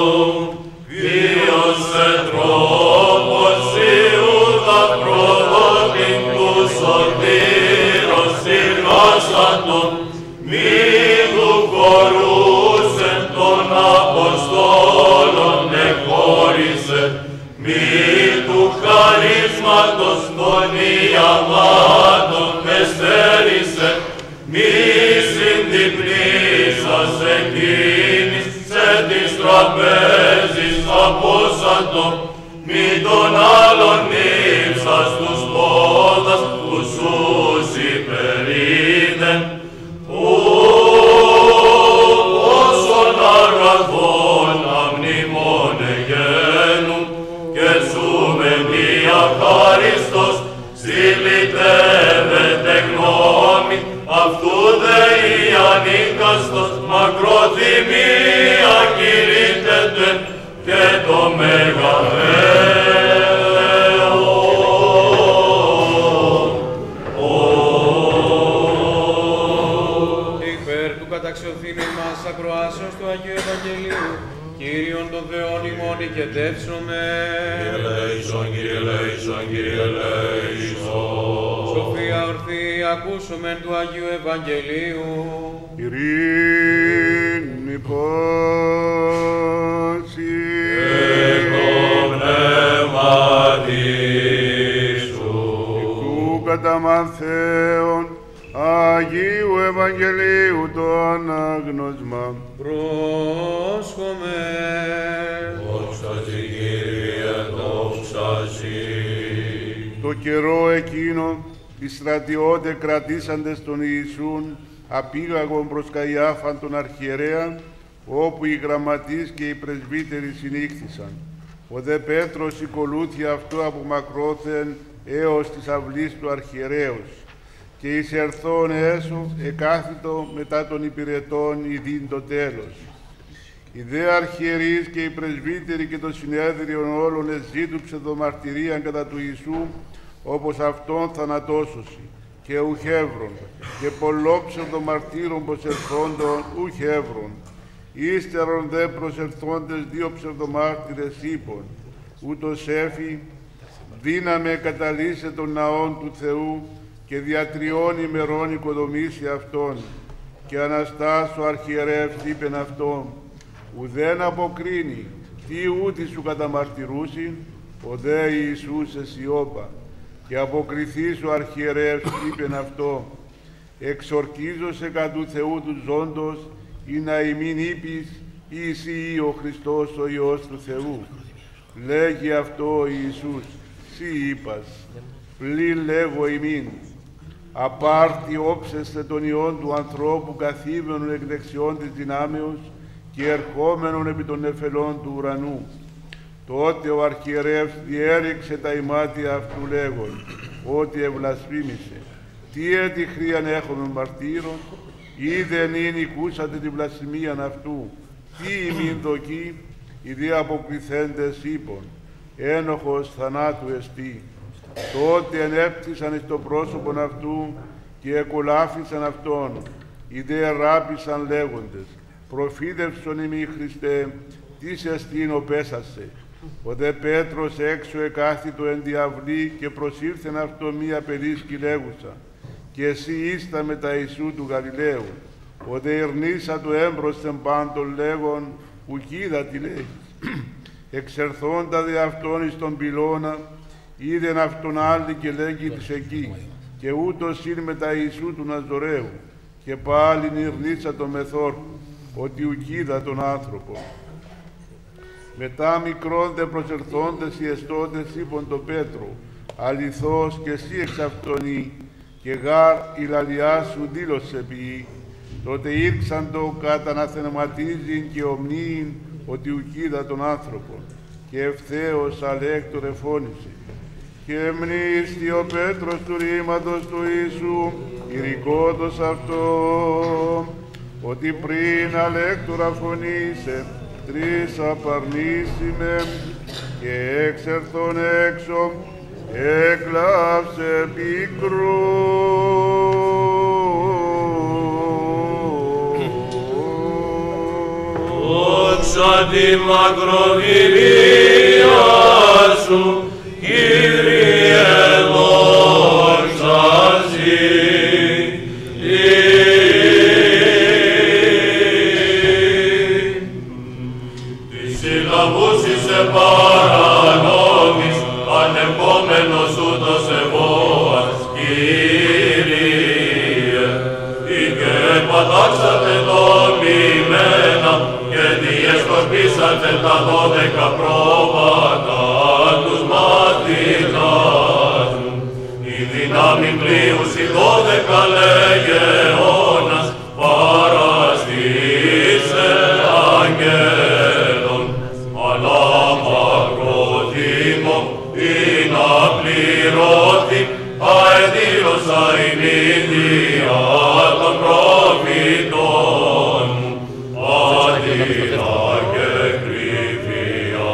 Βίωσε τρόπος Ιούδα προδότην του σωτήρος συγχάσαντον, μη του χωρούσε των Αποστόλων εχώρισε, μη του χαρίσματος των ιαμάτων με στέρισε, μη συντυπνήσας εκείνης σε της τραπέζης απόσαντο, μη των άλλων ύψας τους πόδας που σου υπερίδεν, όσων αγαθών αμνημόνεγένουν, και σου με διαχάριστος συλλητεύεται γνώμη, αυτού δε η ανίκαστος μακροθυμία κηρύττεται, και το μεγαλέο. Υπέρ του καταξιωθήνου μας ακροάσεως του Αγίου Ευαγγελίου, Κύριον των Θεών ημών οικετεύσομαι. Κύριε ελέησον, Κύριε ελέησον, Κύριε ελέησον. Σοφία ορθή, ακούσομεν του Αγίου Ευαγγελίου. Ειρήνη πάση. Και το πνεύματι σου. Του κατά Μαθαίον Αγίου Ευαγγελίου το ανάγνωσμα. Πρόσχομαι. Δόξα σοι, Κύριε, δόξα σοι. Το καιρό εκείνο οι στρατιώτες κρατήσαντες τον Ιησούν απήγαγον προς Καϊάφαν τον αρχιερέα, όπου οι γραμματείς και οι πρεσβύτεροι συνήχθησαν. Ο δε Πέτρος οικολούθη αυτού από μακρόθεν έως της αυλής του αρχιερέως, και εισερθών έσω εκάθητο μετά των υπηρετών ειδήν το τέλος. Οι δε αρχιερείς και οι πρεσβύτεροι και το συνέδριον όλων εζήτουψε δομαρτυρίαν κατά του Ιησού, όπως αυτόν θανατώσωση, και ουχεύρων, και πολλό ψευδομαρτύρων προσερθόντων ουχεύρων. Ύστερον δε προσερθόντες δύο ψευδομάρτυρες είπων, ούτως έφη, δύναμε καταλύσε των ναών του Θεού, και δια τριών ημερών οικοδομήσει αυτόν. Και Αναστάς ο αρχιερεύς είπεν αυτόν, ουδέν αποκρίνει, τι ούτι σου καταμαρτυρούσι, ο δε Ιησούς εσιώπα. Και αποκριθείς ο αρχιερεύς είπεν αυτό, εξορκίζωσε κατ' του Θεού του ζώντος, ή να ημίν είπεις, «Εσύ ο Χριστός ο Υιός του Θεού». Λέγει αυτό ο Ιησούς, «Σύ είπας, πλην λέγω ημίν». Απάρτη όψεστε τον Υιόν του ανθρώπου καθήμενον εκ δεξιών της δυνάμεως, και ερχόμενον επί των νεφελών του ουρανού. Τότε ο αρχιερεύς διέριξε τα ημάτια αυτού λέγον, ότι ευλασφήμισε. Τι έτη χρίαν έχουμε μαρτύρων, ή δεν είναι οικούσατε την βλασφημίαν αυτού, τι ημίν δοκεί, οι δι' αποκριθέντες είπων, ένοχος θανάτου εστί. Τότε ενέπτυσαν εις το πρόσωπον αυτού και εκολάφησαν αυτόν, οι δε ράπησαν λέγοντες, προφήτευσον ημί Χριστέ, τις εστίν ο πέσασε. Ο δε Πέτρος έξω εκάθητο εν διαυλή και προσήλθεν αυτό μία περίσκη λέγουσα, και εσύ ήστα με τα Ιησού του Γαλιλαίου. Ο δε ειρνήσα του έμπροσθεν πάντων λέγον, ουκίδα τι λέγεις. Εξερθόντα δε αυτόν εις τον πυλώνα, είδεν αυτόν άλλη και λέγει της εκεί, και ούτως είναι με τα Ιησού του Ναζωραίου, και πάλιν ειρνήσα τον μεθόρκου, ότι ουκίδα τον άνθρωπο. Μετά μικρόν δε προσερθόντες οι εστόντες είπον τον Πέτρο, αληθώς και εσύ εξ αυτονή, και γάρ η λαλιά σου δήλωσε ποιή. Τότε ήρξαν το καταναθεματίζειν και ομνίην ότι ουκίδα τον άνθρωπο, και ευθέως αλέκτορ εφώνησε. Και μνήστη ο Πέτρος του ρήματος του Ιησού, ηρικότος αυτό, ότι πριν αλέκτορα φωνήσε, τρεις απαρνήσιμε, και έξερθον έξω, έκλαψε πικρού. Δόξα τη μακροβιβία σου, Κύριε, δόξα σοι. Τις συλλαβούς είσαι παρανόμης, ανεπόμενος ούτως ευώας, Κύριε. Ή και πατάξατε το μημένα, και διεσκορπίσατε τα δώδεκα πρόβατα τους μαθητάς μου. Η δύναμη πλοίους οι δώδεκα λεγεώνας παραστήσε αγγέλων, αλλά μακρότιμο είναι απληρώθη, αεδήλωσα η νύχια των προφητών μου, άδειρα και κρυφία.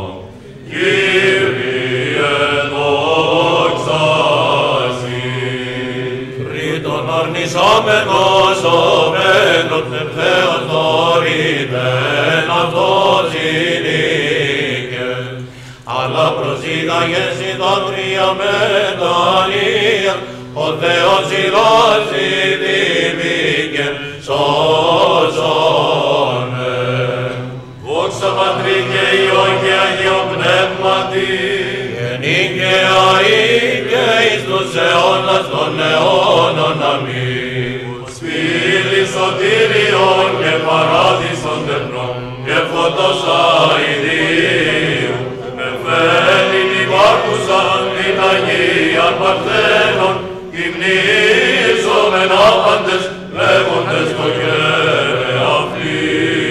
Κύριε, δόξα σοι. Τρίτον αρνησάμενος ομένων, ευθέως δωρητέν αυτός εινήκε, αλλά προσήγαγες η δάκρυα μετανία, ο Θεός συλλώσει τιμήκε, σώσονε. Δόξα Πατρί και Υιό και Αγίο Πνεύματι, γενή και αή και εις τους αιώνας των αιώνων. Αμήν. Σπήλη σωτήριον και παράδεισον τεχνών και φωτός αηδίου, με φαίνει την βάρκουσαν την Αγίαν Παρθένων, γυμνίζομεν άπαντες λέγοντες το χέρε αυτοί.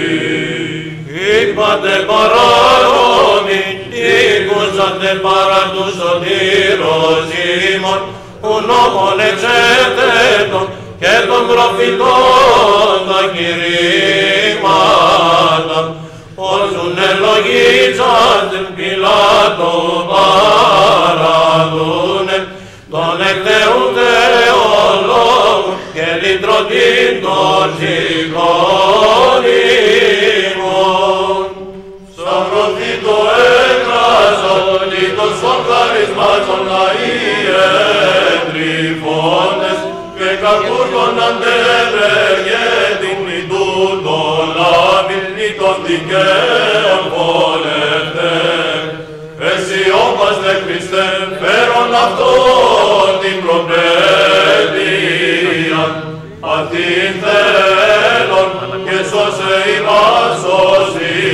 Είπατε παράνομοι, ήκουσατε παρά του σωτήρος ημών, που νόμων εξέτετων και των προφητών τα κηρύγματα, όσουν ελογίζατε Πιλάτο παραδούνε, τον εκ Θεού Θεολόγου και λυτρωτήν των συγχωρήμων. Σταυρωθεί το έκρασον, λίτος των χαρισμάτων λαΐεν τρυφώντες, και κακούργων αντεβεργέτην τούτων λάβην ή των δικαίων βολευτέν. Εσύ όμως δε Χριστέ, φέρον αυτόν την προπαίδεια, αυτήν θέλον και σώσε ημάς ως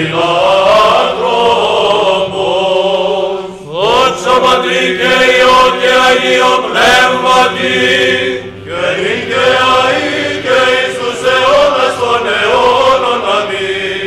φιλάνθρωπος. Δόξα Πατρί και Υιό και Αγίο Πνεύματι, και νυν και αεί και εις τους αιώνας των αιώνων. Αμήν.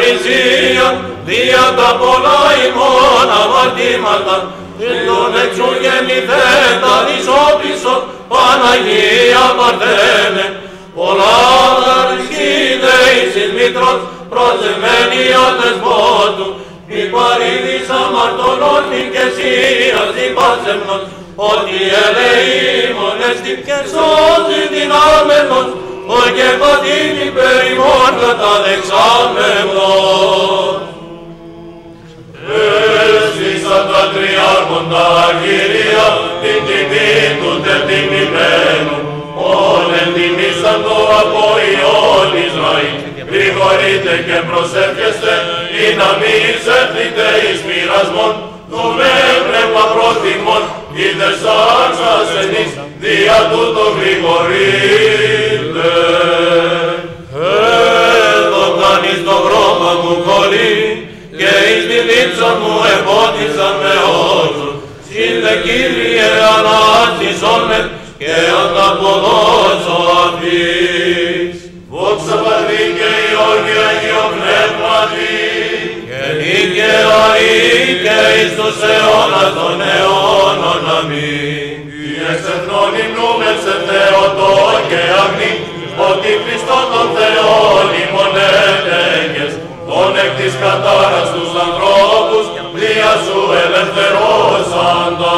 Παρισίων, δια τα πολλά ημών αμαρτήματα, τον εξού γεννηθέντα εις όπισον, Παναγία Παρθένε, πολλά αριστίδε εις εις μήτρος, προσεμένη ο δεσπότου, μη παρήδης αμαρτωλών νικεσίας υπάσεμνος, ότι ελεήμων εστι και σώζει δυνάμενος, ο και πατήν υπέρ ημών καταδεξάμενος. Έστησαν τα τριάρχοντα Κύρια, την τιμή του τετιμημένου, όλεν τιμήσαν το από Υιόν Ισραήλ. Γρηγορείτε και προσεύχεστε, ή να μη εισέρθετε εις μοιρασμόν, του με πνεύμα πρόθυμον, είδες σαν ασθενείς, δια τούτο γρηγορείτε. Εδώ κάνεις το βρώμα μου κολλή, και εις τη δίψα μου επότισαν με όρους. Σύλλε Κύριε ανάστησον με, και ανταποδώσω αυτής. Δόξα Πατρί και Υιό και Αγίο Πνεύματι, και νίκαια ή και εις τους αιώνας των αιώνων. Αμήν. Οι εξ εθνών υμνούμεν σε Θεοτό και αγνή, ότι Χριστόν των Θεών ημών έτεγες, τον εκ της κατάρας τους ανθρώπους, δια σου ελευθερώσαντα.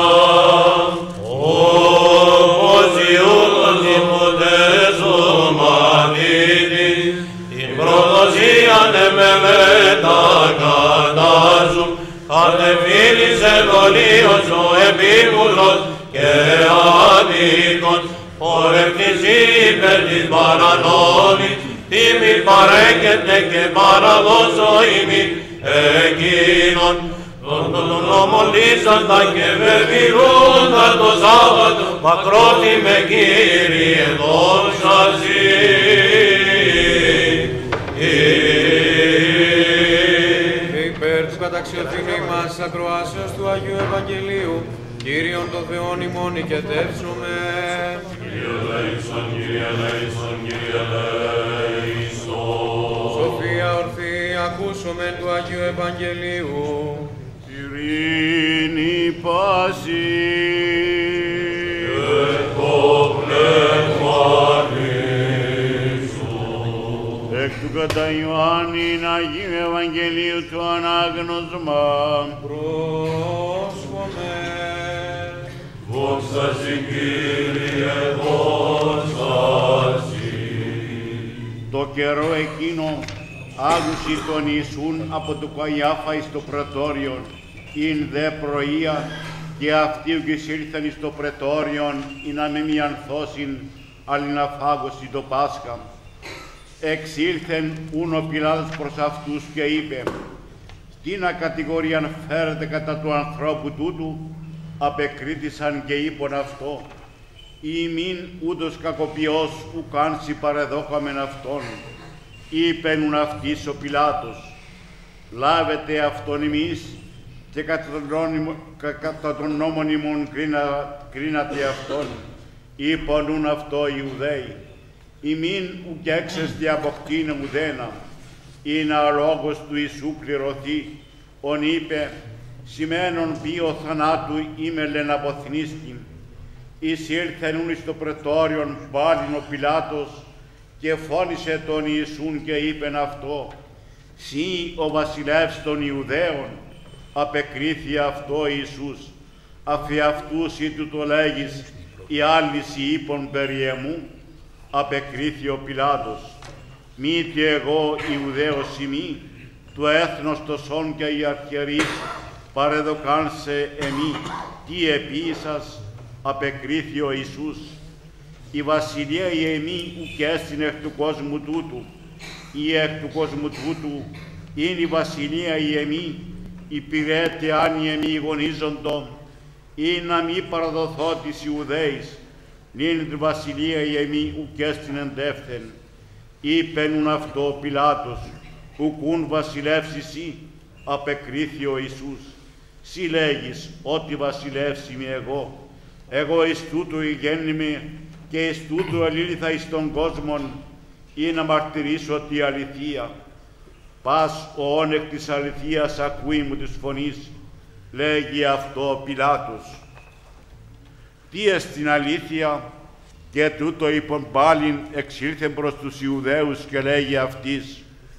Όπως Ιούδος υποτές ομαδίτης, την προδοσίαν εμελέτα κατάζουν, κατεφίλησε δολίος ο επίμουλος και αδίκος, πορευτής υπέρ της παρανόμης, τίμη παρέχεται και παραδώσω ημί εκείνον, τον νόμον λύσαντα και βεβαιούντα το Σάββατο, μακρόθυμε Κύριε δόξα Συ. Υπέρ της καταξιωθήνη μας ακροάσεως του Αγίου Ευαγγελίου, Κύριον το Θεόν ημών οικετεύσουμε. Κύριε ελέησον, Κύριε ελέησον, Κύριε ελέησον. Σοφία ορθή ακούσομεν του Αγίου Ευαγγελίου. Ειρήνη πάση. Και το πνεύματι σου. Εκ του κατά Ιωάννην Αγίου Ευαγγελίου του ανάγνωσμα. Πρόσχομαι. Δόξα Συ, Κύριε, δόξα Συ. Το καιρό εκείνο άκουσι τον Ιησούν από το Καϊάφα εις το πρετόριον, ειν δε πρωία, και αυτοί ουκ ήλθαν εις το πρετόριον, ή να μη μιανθώσιν, αλλη να φάγωσιν το Πάσχα. Εξήλθεν ούν ο Πιλάτος προς αυτούς και είπε, «Τίνα κατηγορίαν φέρετε κατά του ανθρώπου τούτου?» Απεκρίτησαν και είπον αυτό, «Ημίν ούτως κακοποιός ουκάν συμπαρεδόχαμεν αυτόν». Είπενουν αυτής ο Πιλάτος, «Λάβετε αυτόν ημείς και κατά τον νόμον ημών κρίνατε αυτόν». Είπονουν αυτό οι Ιουδαίοι, «Ημίν ουκ έξεστη αποκτήνε ουδένα». Είναι ο λόγος του Ιησού πληρωθεί, ον είπε, «Σημαίνον ποιο θανάτου είμαι λεν αποθνίστην». Εισήλθεν ούν εις το πρετόριον πάλιν ο Πιλάτος και φώνησε τον Ιησούν και είπεν αυτό, «Συ ο βασιλεύς των Ιουδαίων». Απεκρίθη αυτό Ιησούς, «Αφι αυτούς ή του το λέγεις, οι άλλοι σοι είπων περί εμού». Απεκρίθη ο Πιλάτος, «Μη και εγώ Ιουδαίος ημί, του έθνος το σών και οι αρχιερείς παρεδοκάν σε εμεί, τι επίησας?» Απεκρίθη ο Ιησούς, «Η βασιλεία η εμή ουκ έστιν εκ του κόσμου τούτου, ή εκ του κόσμου τούτου είναι η βασιλεία η εμή, υπηρέτε αν οι εμεί γονίζοντο, ή να μη παραδοθώ της Ιουδαίης, νυν τη βασιλεία η εμή ουκ έστιν εντεύθεν». Είπενουν αυτό ο Πιλάτος, «Ουκούν βασιλεύς εσύ?» Απεκρίθη ο Ιησούς, «Συ λέγεις ότι βασιλεύς είμαι εγώ, εγώ εις τούτου γέννημαι και εις τούτου ελήλθα εις τον κόσμον, ή να μαρτυρήσω τη αληθεία. πας ο όνεκ της αληθείας ακούει μου της φωνής, λέγει αυτό ο Πιλάτος. Τι εστιν αλήθεια, και τούτο είπον πάλιν εξήλθε προς τους Ιουδαίους και λέγει αυτής,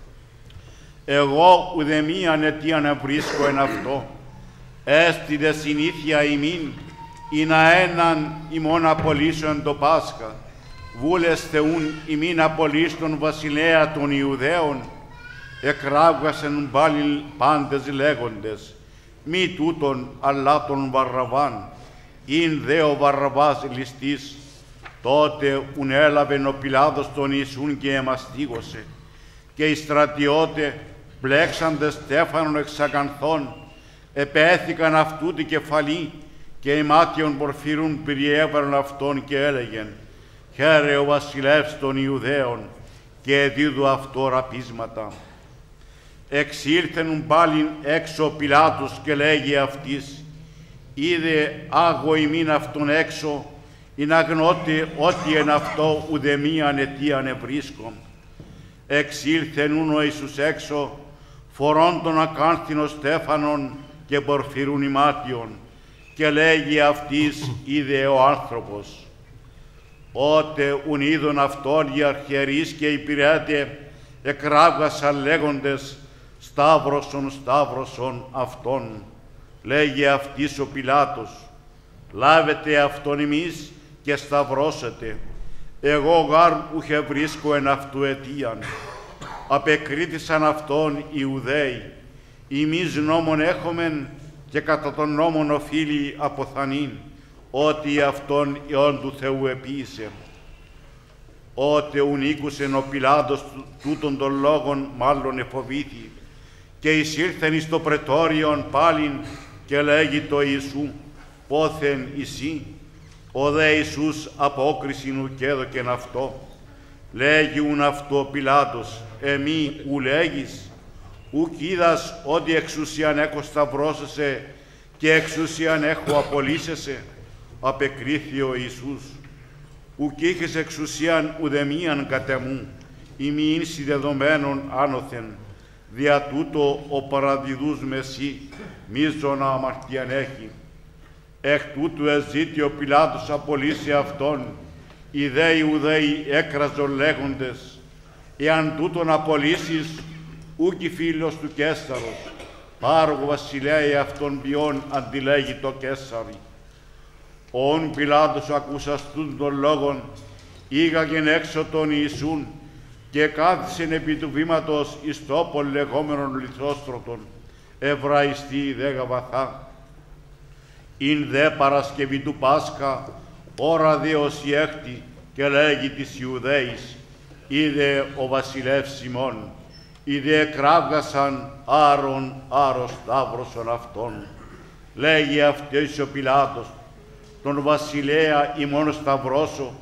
εγώ ουδεμίαν αιτίαν βρίσκω εν αυτό, έστι δε συνήθεια ημίν, ή να έναν ημών απολύσεων το Πάσχα, βούλες Θεούν ημίν απολύς τον βασιλέα των Ιουδαίων, εκράβγασεν πάλιν πάντες λέγοντες, μη τούτον αλλά τον Βαρραβάν, ειν δε ο Βαρραβάς ληστής. Τότε ουν έλαβεν ο Πιλάτος τον Ιησούν και εμαστίγωσε, και οι στρατιώτε μπλέξαντες στέφανον εξακανθών, επέθηκαν αυτού την κεφαλή, και οι μάτιον πορφύρουν περιέβαλον αυτόν και έλεγεν, χαίρε ο βασιλεύς των Ιουδαίων, και δίδου αυτό ραπίσματα. Εξήλθενουν πάλιν έξω ο Πιλάτος και λέγει αυτής, είδε άγω ημίν αυτόν έξω, ή να γνώτε ότι εν αυτό ουδεμίαν αιτίαν ευρίσκω. Εξήλθενουν ο Ιησούς έξω, φορών τον ακάνθινο στέφανον και πορφυρούν ημάτιον, και λέγει αυτής, είδε ο άνθρωπος. Ότε ουν είδον αυτόν οι αρχιερείς και οι πυρέτε εκράβγασαν λέγοντες, σταύρωσον, σταύρωσον αυτόν. Λέγει αυτής ο Πιλάτος, λάβετε αυτόν εμείς και σταυρώσετε. Εγώ γάρ ουχε βρίσκω εν αυτού αιτίαν. Απεκρίθησαν αυτόν οι Ιουδαίοι. Εμείς νόμον έχομεν και κατά τον νόμον οφείλει αποθανήν, ότι αυτόν ιόν του Θεού επίησε. Ότε ουν ήκουσεν ο Πιλάτος τούτων των λόγων μάλλον εφοβήθη, και εισήλθεν εις το πρετόριον πάλιν και λέγει το Ιησού, πόθεν εσύ, ο δε Ιησούς απόκρισιν ουκ έδωκεν αυτό. Λέγει ουν αυτό ο Πιλάτος, εμεί ου λέγεις, ουκ είδας ότι εξουσίαν έχω σταυρώσεσαι και εξουσίαν έχω απολύσεσαι. Απεκρίθη ο Ιησούς, ουκ είχες εξουσίαν ουδεμίαν κατ' εμού, ημίν συνδεδομένων άνωθεν, δια τούτο ο παραδιδούς με εσύ, μίζωνα αμαρτίαν έχει. Εκ τούτου εζήτη ο Πιλάτος απολύσει αυτόν, οι δε Ιουδαίοι έκραζον λέγοντες, εάν τούτον απολύσεις, ούκη φίλος του Καίσαρος, πάρογο βασιλέη αυτόν ποιον αντιλέγει το Καίσαρι. Ον Πιλάτος ακούσαστούν των λόγων, ήγαγεν έξω τον Ιησούν και κάθισεν επί του βήματος εις τόπον λεγόμενον Λιθόστρωτον, Εβραϊστή δε Γαβαθά. Ειν δε Παρασκευή του Πάσχα, ώρα δε ως η έκτη, και λέγει της Ιουδαίης, είδε ο βασιλεύς ημών, είδε εκράβγασαν άρον άρος σταύρωσον αυτόν. Λέγει αυτός ο Πιλάτος, τον βασιλέα ημών σταυρώσω.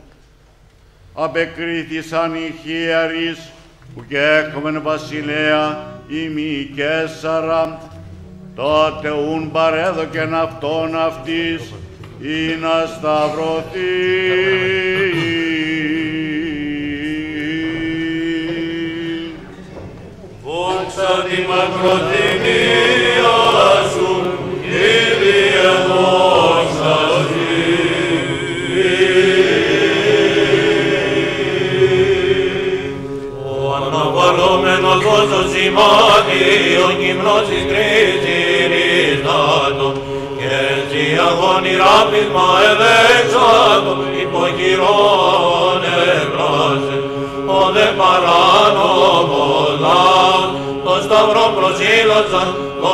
Απεκρίθησαν οι χίαρεις, που και έκομεν βασιλέα ημί Καίσαρα, τότε ουν παρέδοκεν αυτόν αυτής, ή να σταυρωθεί. Δόξα τη μακροθυμία σου, Κύριε, δόξα ο αναβαλλόμενος δώσος σημάδι, ο γυμνός εις κρίσινης δάτων, και εσύ αγώνη ράπισμα ελέξατο, υποχειρών εμπράσε, ο δε παράνομος λαός, το σταυρό προσήλωσαν, το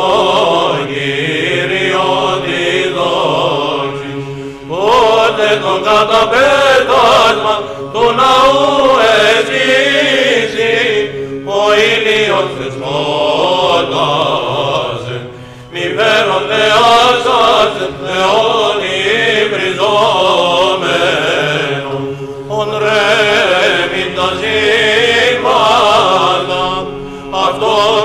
Κύριον τη δόξη. Πότε τον καταπέτασμα του ναού εσύσει, ο ήλιος σε σκότασε, μη φέρονται άσασε, Θεόν υβριζόμενο, ον ρέμιν τα σύμπαντα, αυτόν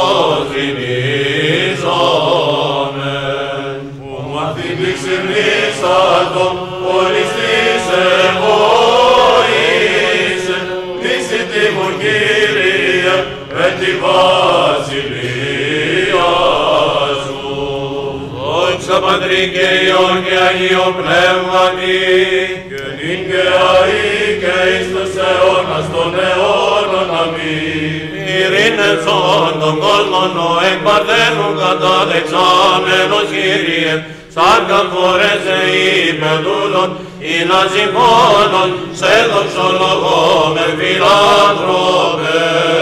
προσυνήσομεν. Ο μαθήτης ημίσατον, πολιστής εγώ είσαι, μη συντήμων Κύριε, εν τη βασιλεία σου. Δόξα Πατρί και Υιόν και Αγίο Πνεύματι, και νυν και αεί και εις τους αιώνας των αιώνων. Αμήν. ειρήνευσον τον κόσμον ο εκ Παρθένου καταδεξάμενος Κύριε, σάρκαν φορέσε υπεδούλων, ή να συμφώνων, σε δοξολογώ με φιλάνθρωπε.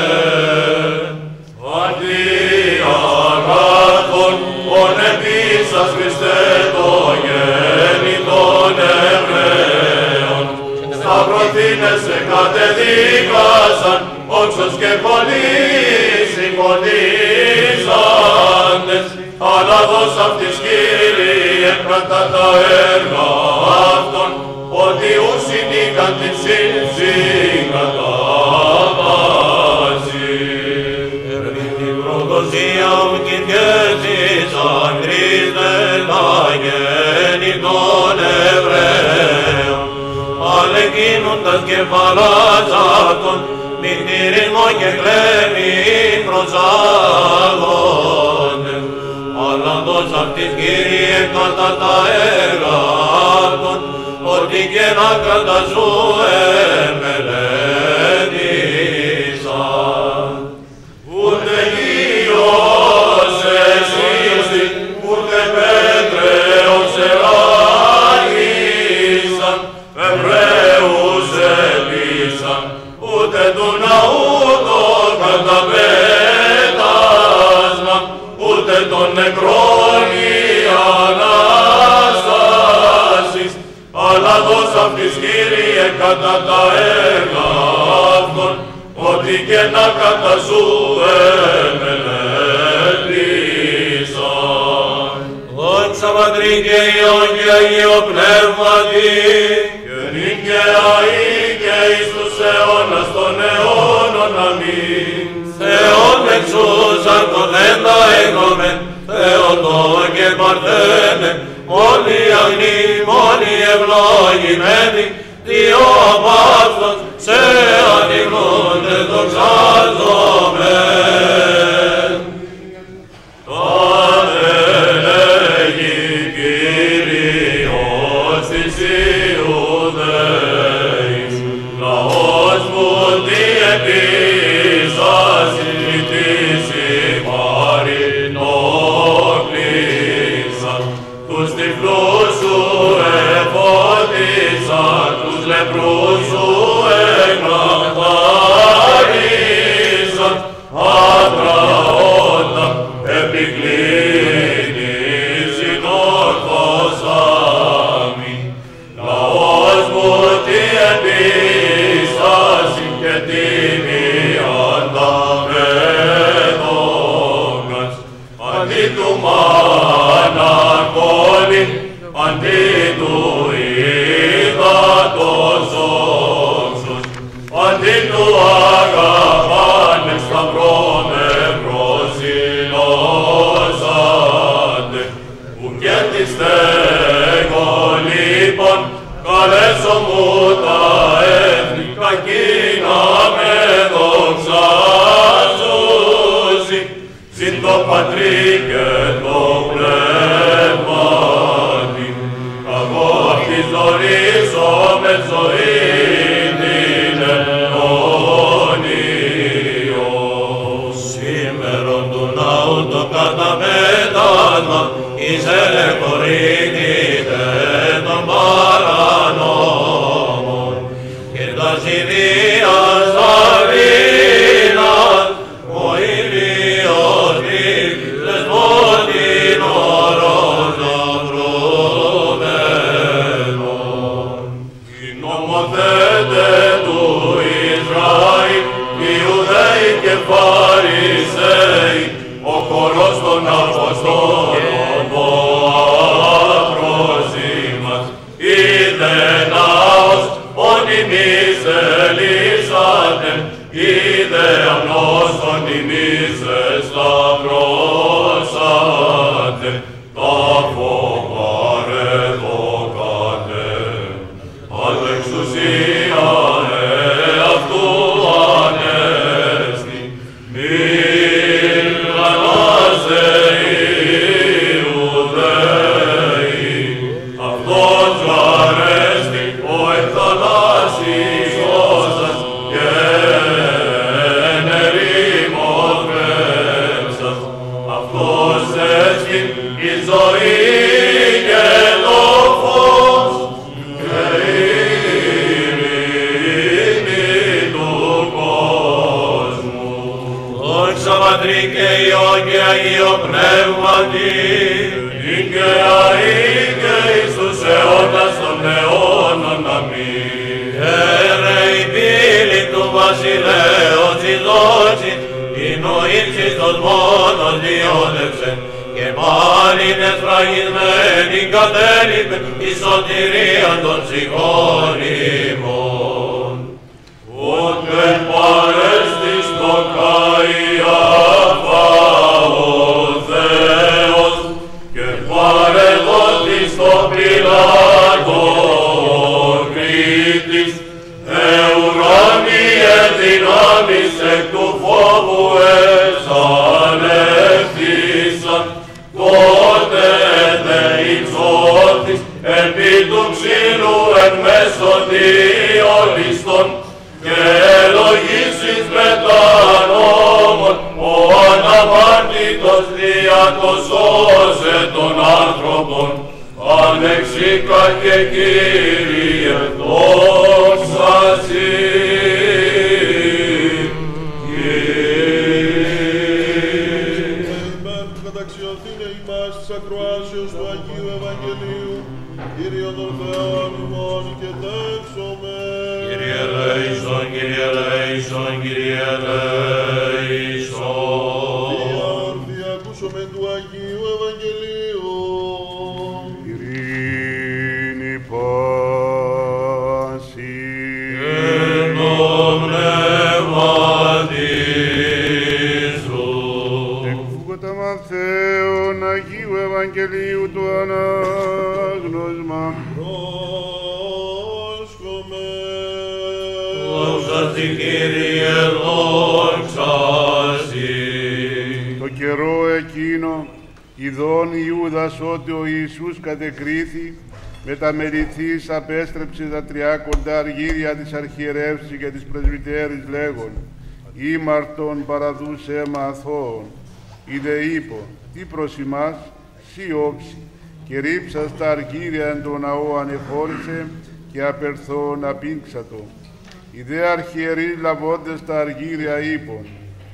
Αντιαγάθων, ον επίσας Χριστέ το γέννη των Εβραίων, σταυρωθήνεσαι κατεδίκασαν, όξος και πολλοί συγχωνήσαντες, αλλά δώσ' αυτοις Κύριε κατά τα έργα αυτών, ότι ους συνήκαν την σύμψη κατά βάση. Ερνή την προδοσία μου κυριέζησαν Χριστές τα γέννη των Εβραίων, αλλά εκείνοντας κεφαλάς αυτών, μυκτηρισμό και κλέμη προσάγονται, αλλά δώσ' αυτοις Κύριε κατά τα έργα αυτών, ότι και να κατά σου εμελέτησαν. Ούτε Υιός εσύστη, ούτε Πέτρεος εράγησαν, Εβραίους ελπίσαν, ούτε του ναού το καταπέτασμα, ούτε των νεκρών η Ανάστασης, αλλά δώσ' αυτοις Κύριε κατά τα έργα αυτών, ότι και να κατά σου εμελέτησαν. Δόξα Πατρί και Υιόν και Αγίο Πνεύματι, και νυν και αεί και εις τους αιώνας των αιώνων. Αμήν. Θεόν εξούς αρκοδέντα έγνομεν, Θεοτό και Παρθένε, μόνοι αγνοί, μόνοι ευλογημένοι, δύο απάστος σε ανοιγούνται δοξάζομεν. Τάδε λέγει Κύριος της Ιουδαίας, λαός μου τι επίσαση της υπαρινόκλησαν, τους τυφλούς σου εφώτισαν, τους λεπρούς σου εκναθάρισαν, άντραοντα επικλίνεις συνόρθωσάμι. Λαός μου τι επίσταση και τιμιαν τα παιδόκας, αντί του μανακόλη, αντί του ύδατος όξος, αντί του αγαπάνε σταυρό με προσιλώσατε, που και τη στέγω λοιπόν, καλέσω μου τα έθνη κακίνα με δοξάζουσι, συν το Πατρί και το Πνεύματι, εγώ αυτής δωρήσω με ζωή την αιώνιο. Σήμερον του ναού το καταπέτασμα, εις ελεγχωρήτητε των παρανόμων, και τας ιδίας αρήνας, ο ήλιος νύχτες μόνην όρος δαυρωμένων. Οι νομοθέτες του Ισραήλ, Ιουδαίοι και Φαρισαίοι, ο χορός των Αποστόλων, ο απρόσημας, είδε ναός, όνιμης ελίσσατε, είδε αμνός, όνιμης εσταυρώσατε, τα φοβάρε δοκάτε, αλλά εξουσία εαυτού ανέστη, μη η ζωή και το φως και η ειρήνη του κόσμου. Δόξα Πατρί και Υιό και Αγίο Πνεύματι, νικαία ή και εις τους αιώνας των αιώνων. Αμήν. Έρε η πύλη του βασιλέως η δόξη, την ο ύψης των μόνος διόδευσε, και πάλιν εσφραγισμένη κατέλειπε η σωτηρία των ψυχών ημών. Ούτε παρέστης το Καϊάφα ο Θεός, και παρεδότης το Πιλάτο ο Κρίτης, εουράνιε δυνάμεις εκ του φόβου εξαλεύθησαν, τότε δε υψώθης επί του ξύλου εν μέσω διολιστών, και ελογήσεις μετά νόμων, ο αναμάρτητος δια το σώσε των άνθρωπων. Ανεξίκα και Κύριε, δόξα Συ. Καταξιωθήνε ημάς της ακροάσεως του Αγίου Ευαγγελίου, Κύριον των Θεών ημών και τεύσομαι. Κύριε ελέησον, Κύριε ελέησον, Κύριε ελέησον. Διάρθει ακούσομαι του Αγίου Ευαγγελίου. Ειρήνη πάση. Εν το πνεύματι σου. Εκφούγοντα Μαθαίων Αγίου Ευαγγελίου του ανάγνωσμα. Πρόσκομαι. Δόξα Συ, Κύριε, δόξα Συ. Το καιρό εκείνο, ειδών Ιούδας ότι ο Ιησούς κατεκρίθη, μεταμεληθείς απέστρεψε τα τριάκοντα αργύρια της αρχιερεύσης και της πρεσβυτέρης λέγον, ήμαρτον παραδούς αίμα αθώων. Είδε είπω, τι προς ημάς, σύ όψη, και ρίψας τα αργύρια εν το ναό ανεχώρησε και απερθών απήξατο. Οι δε αρχιερείς λαβώντες τα αργύρια είπων,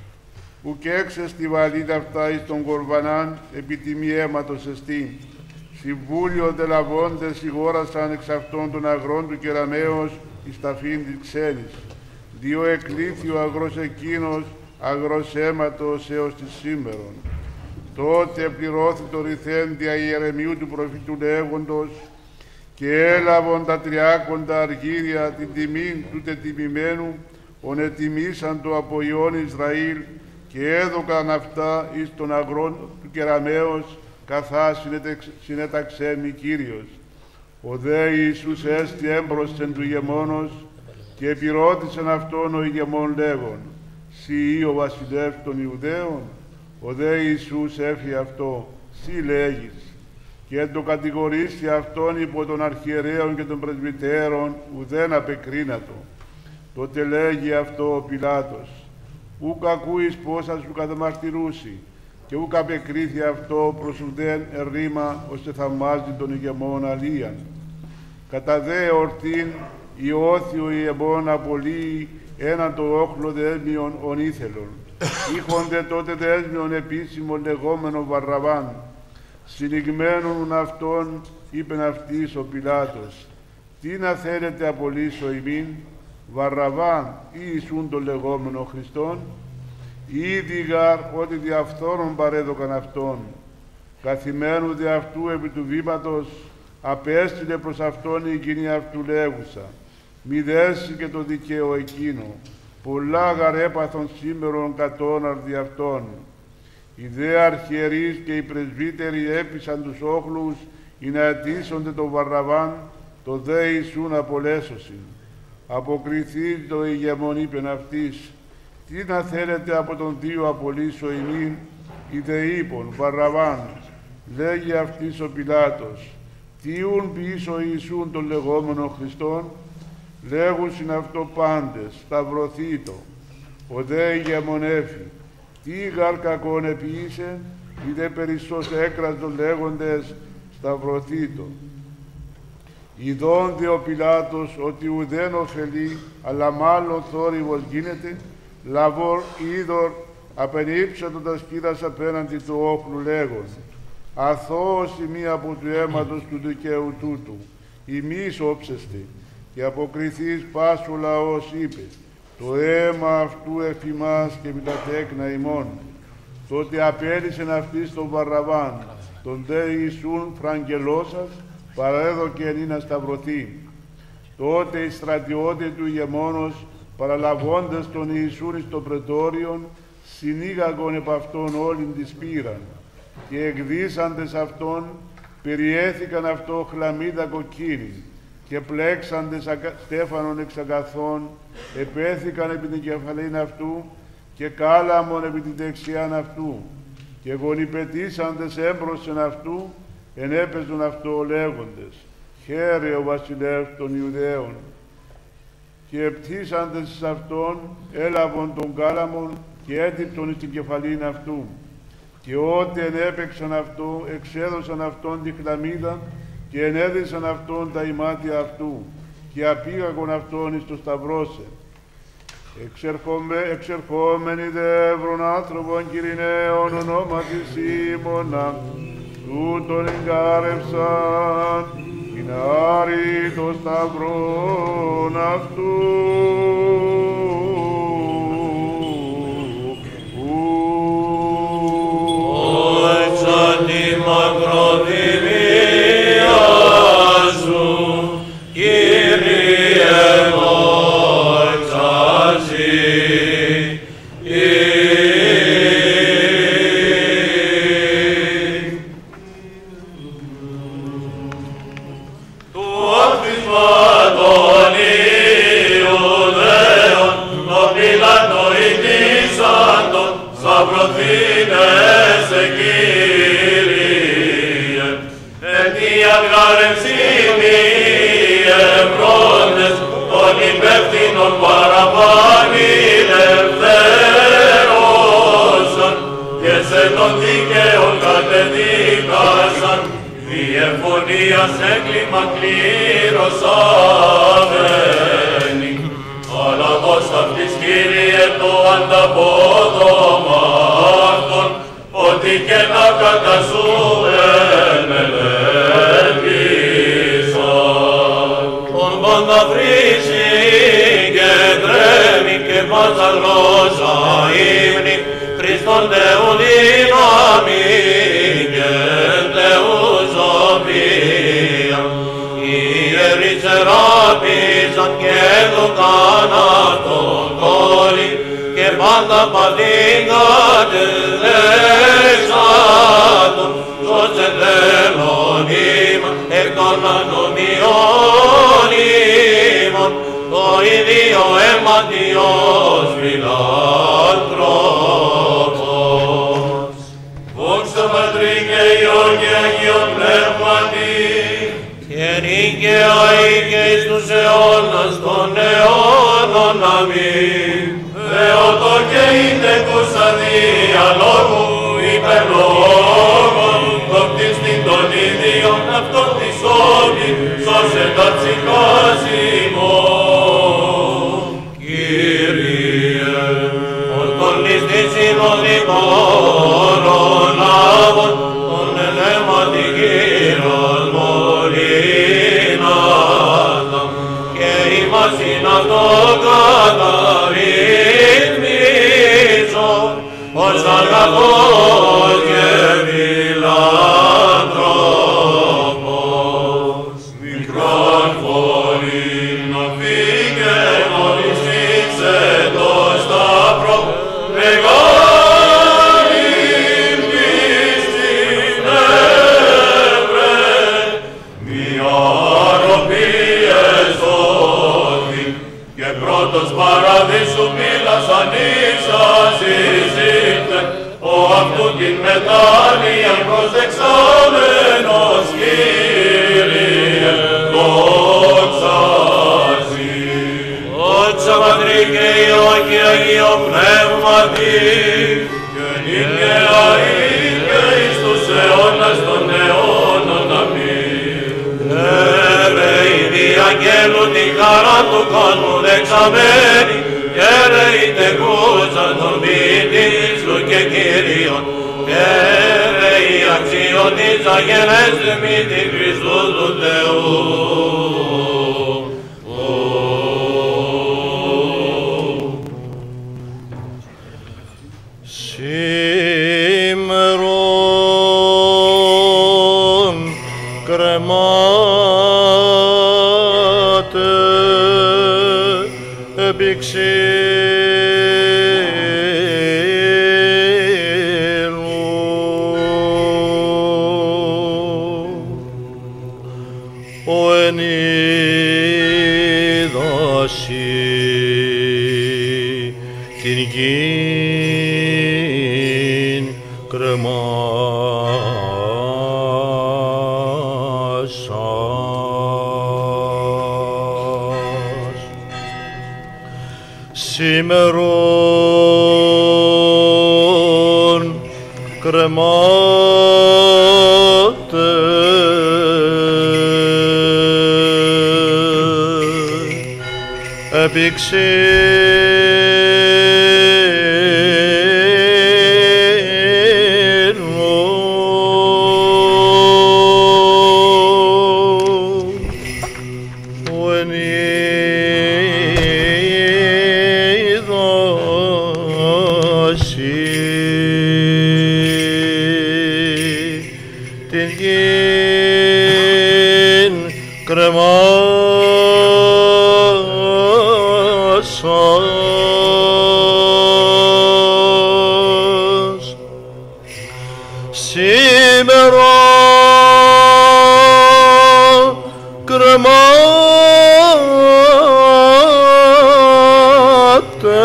ουκ έξες τη βαλίδα αυτά εις τον κορβανάν επί τιμή αίματος εστί. Συμβούλιο δε λαβώντες σιγόρασαν εξ αυτών των αγρών του κεραμέως εις ταφήν της ξένης. Διό εκλήθη ο αγρός εκείνος αγρός αίματος έως της σήμερον. Τότε πληρώθη το ρηθέν δια Ιερεμίου του προφήτου λέγοντος, και έλαβον τα τριάκοντα αργύρια την τιμήν του τετιμημένου, ον ετιμήσαν το από Υιόν Ισραήλ, και έδωκαν αυτά εις των αγρών του κεραμέως, καθά συνέταξέ μη Κύριος. Ο δε Ιησούς έστι έμπροσθεν του ηγεμόνος, και επιρώτησεν αυτόν ο ηγεμόν λέγον, «Σοι ο βασιλεύς των Ιουδαίων?» Ο δε Ιησούς έφη αυτό, «Σοι λέγεις», και εν το κατηγορήσει αυτόν υπό των αρχιερέων και των πρεσβυτέρων, ουδέν απεκρίνατο. Τότε λέγει αυτό ο Πιλάτος, «Ούκ ακούεις πόσα σου καταμαρτυρούσι», και ούκ απεκρίθη αυτό προς ουδέν ερήμα, ώστε θαυμάζει τον ηγεμόν αλίαν. Κατά δε εορτήν, η όθιο ηγεμόν απολύει έναν το όχλο δέσμιον ον ήθελον. Είχονται τότε δέσμιον επίσημον λεγόμενο Βαρραβάν. Συνηγμένον αυτόν, είπεν αυτής ο Πιλάτος, «Τι να θέλετε απολύσω ημίν, Βαρραβάν ή Ιησούν το λεγόμενο Χριστόν?» Ήδη γαρ ότι δι' αυθόρον παρέδωκαν αυτόν. Καθημένου δι' αυτού επί του βήματος, απέστειλε προς αυτόν η κοινή αυτού λέγουσα, «Μη δέσει και το δικαίο εκείνο, πολλά γαρ έπαθον σήμερον κατώναρ δι' αυτόν». Οι δε αρχιερείς και οι πρεσβύτεροι έπεισαν τους όχλους ή να αιτήσονται τον Βαρραβάν, το δε Ιησούν απολέσωσιν. Αποκριθεί το ηγεμόν είπεν αυτής, «Τι να θέλετε από τον Δίο απολύσω ημίν?» Οι δε είπον, «Βαρραβάν». Λέγει αυτής ο Πιλάτος, «Τι ούν πίσω Ιησούν τον λεγόμενο Χριστόν?» Λέγουσιν αυτό πάντες, «Σταυρωθήτω». Ο δε ηγεμόν έφη, «Τι γαρ κακόν επίησε?» είτε περισσός έκραστο λέγοντες σταυρωθήτο. Ιδών δε ο Πιλάτος ότι ουδέν ωφελεί, αλλά μάλλον θόρυβος γίνεται, λαβόρ είδωρ απενύψατο τα σκύδας απέναντι του όχλου λέγον, αθώος ημί από του αίματος του δικαίου τούτου, ημείς όψεστε, και αποκριθείς πάσου λαός είπε, το αίμα αυτού εφημάς και με τα τέκνα ημών. Τότε απέλυσεν αυτής τον Βαραβάν, τον δε Ιησούν φραγγελώσας, παρέδοκεν να σταυρωθεί. Τότε οι στρατιώτες του ηγεμόνος, παραλαβώντας τον Ιησούν εις το πρετόριον, συνήγαγον επ' αυτόν όλην της πύραν, και εκδίσαντες αυτόν, περιέθηκαν αυτό χλαμίδα κοκκίνη, και πλέξαντες στέφανον εξ αγαθών, επέθηκαν επί την κεφαλήν αυτού, και κάλαμον επί την δεξιάν αυτού, και γονιπετήσαντες έμπροσεν αυτού, ενέπαιζον αυτό λέγοντες, χαίρε ο βασιλεύς των Ιουδαίων. Και επτύσαντες εις αυτόν, έλαβον τον κάλαμον και έτυπτον εις την κεφαλήν αυτού. Και ό,τι ενέπαιξαν αυτό, εξέδωσαν αυτόν τη χλαμίδα και ενέδυσαν αυτόν τα ημάτια αυτού και απήγαγον αυτόν εις το σταυρώσε. Εξερχομέ, εξερχόμενοι δε εύρων άνθρωπον Κυριναίων ονόματι Σίμωνα, τούτον εγκάρευσαν, την άρη των σταυρών αυτού. Όεξαν τη μακροδημία σου, Κύριε μου εξάσι. Σταυρωθήνεσαι, Κύριε, εν τη αυγαρευσίνη ευρώντες των υπεύθυνων παραπάνη ελευθέρωσαν και σε των δίκαιων κατεδίκασαν, διεμφωνίας έγκλημα κλήρωσαμένη. Αλλά ως αυτής, Κύριε, το ανταπόδομα αυτών, ότι και να κατασούμε μελέτησαν. Τον πάντα βρίζει και τρέμει και πάντα γλώσσα ύμνη, Χριστόν Θεού δύναμη και Θεού σοφία. Οι ιερείς εράπησαν και έδωκαν αυτόν κόλλη, και πάντα παδίγατες εξάτων, σώσε θέλον ήμαν εκ των ανομιών ήμων, το ίδιο αιματιός φιλάνθρωπος. Δόξα Πατρί και Υιό και Αγίον Πνεύματι, και νίκαια ή και εις τους αιώνας των αιώνων. Αμήν. Θεότο και είτε κούσα διαλόγου υπερλόγων, το κτίστην των ίδιων αυτών της όλη, σώσε τα ψυχάς ημών. Κύριε, ορτών εις της συνοδικών λάβων, των ελαιματικήρων μολύνατα, και ημάσιν αυτό καταρρυθμίζον, ως αγαθός και φιλάνθρωπος. Μικρόν φωνήν να φύγε μόλις φύξε το σταυρό, μεγάλη πίστην έβρε, μια αρροπή εσώθη, και πρώτος παραδείσου μίλας ανοίξας συζήτε, ο αυτού την μετάνοια προσδεξάμενος, Κύριε, δόξα σοι. Δόξα Πατρί και Υιό και Αγίο Πνεύματι, και νίκαια ή και αγγέλου την χαρά του κόσμου δεξαμένη, και ρεή τεκούσαν των ποιητής σου και Κύριον, και ρεή αξιωτής αγγελές μύτη Χριστού του Θεού. Σήμερον κρεμάται επί ξύλου ο εν είδαση την γην κρεμάσας. Σήμερον κρεμάται επί κρεμάσας. Σήμερα κρεμάται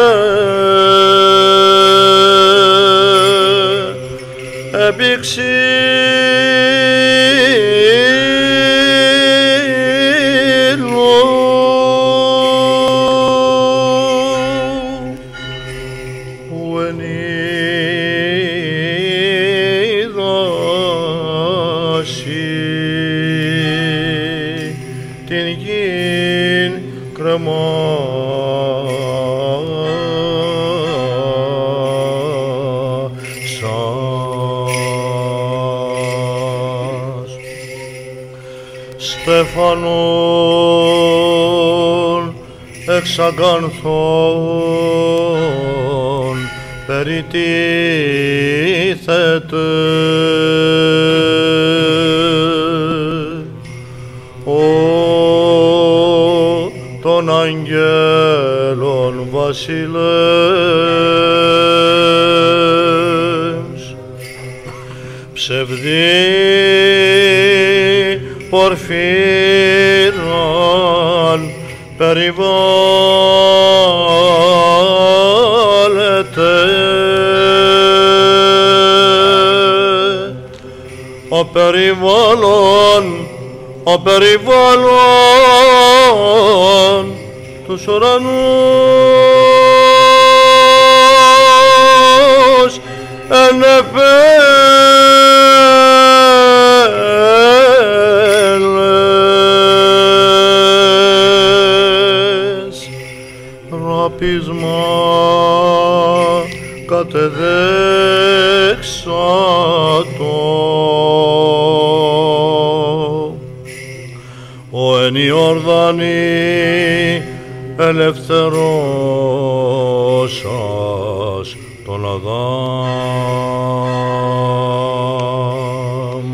επί την γην κρεμάσας. Στέφανον εξαγανθών περιτίθεται ο των αγγέλων βασιλεύς, ψευδή πορφύραν περιβάλλεται, ο περιβάλλον, ο περιβάλλον τους ουρανούς ενεφέλες, ραπίσμα κατεδέξατο, ο εν Ιορδανή ελευθερώσας τον Αδάμ.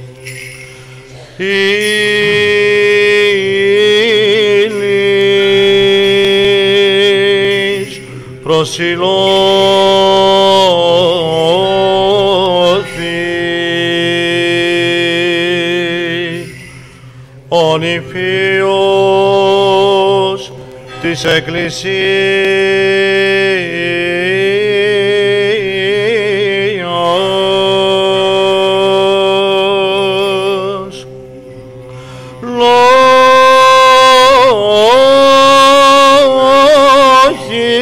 Ήλις προσιλώθη, ο νηφίος της Εκκλησίας, λόγοι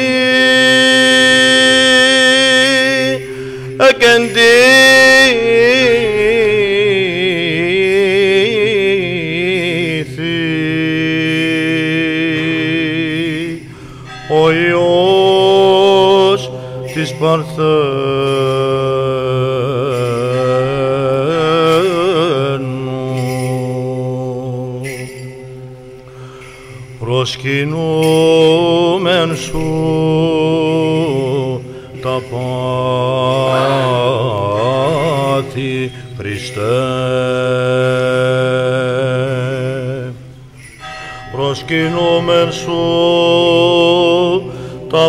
εκεντήθη Παρθένου. Προσκυνούμεν σου τα πάθη, Χριστέ. Προσκυνούμεν σου τα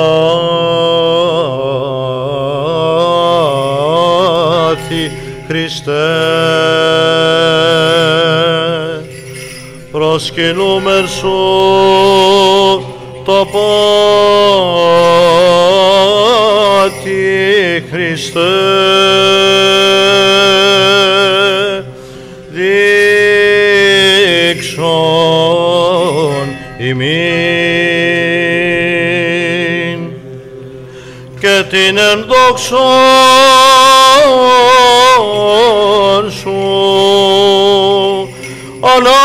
πάθη, Χριστέ. Προσκυνούμεν σου τα πάθη, Χριστέ. Δείξον ημίν και την ενδόξον σου αλλά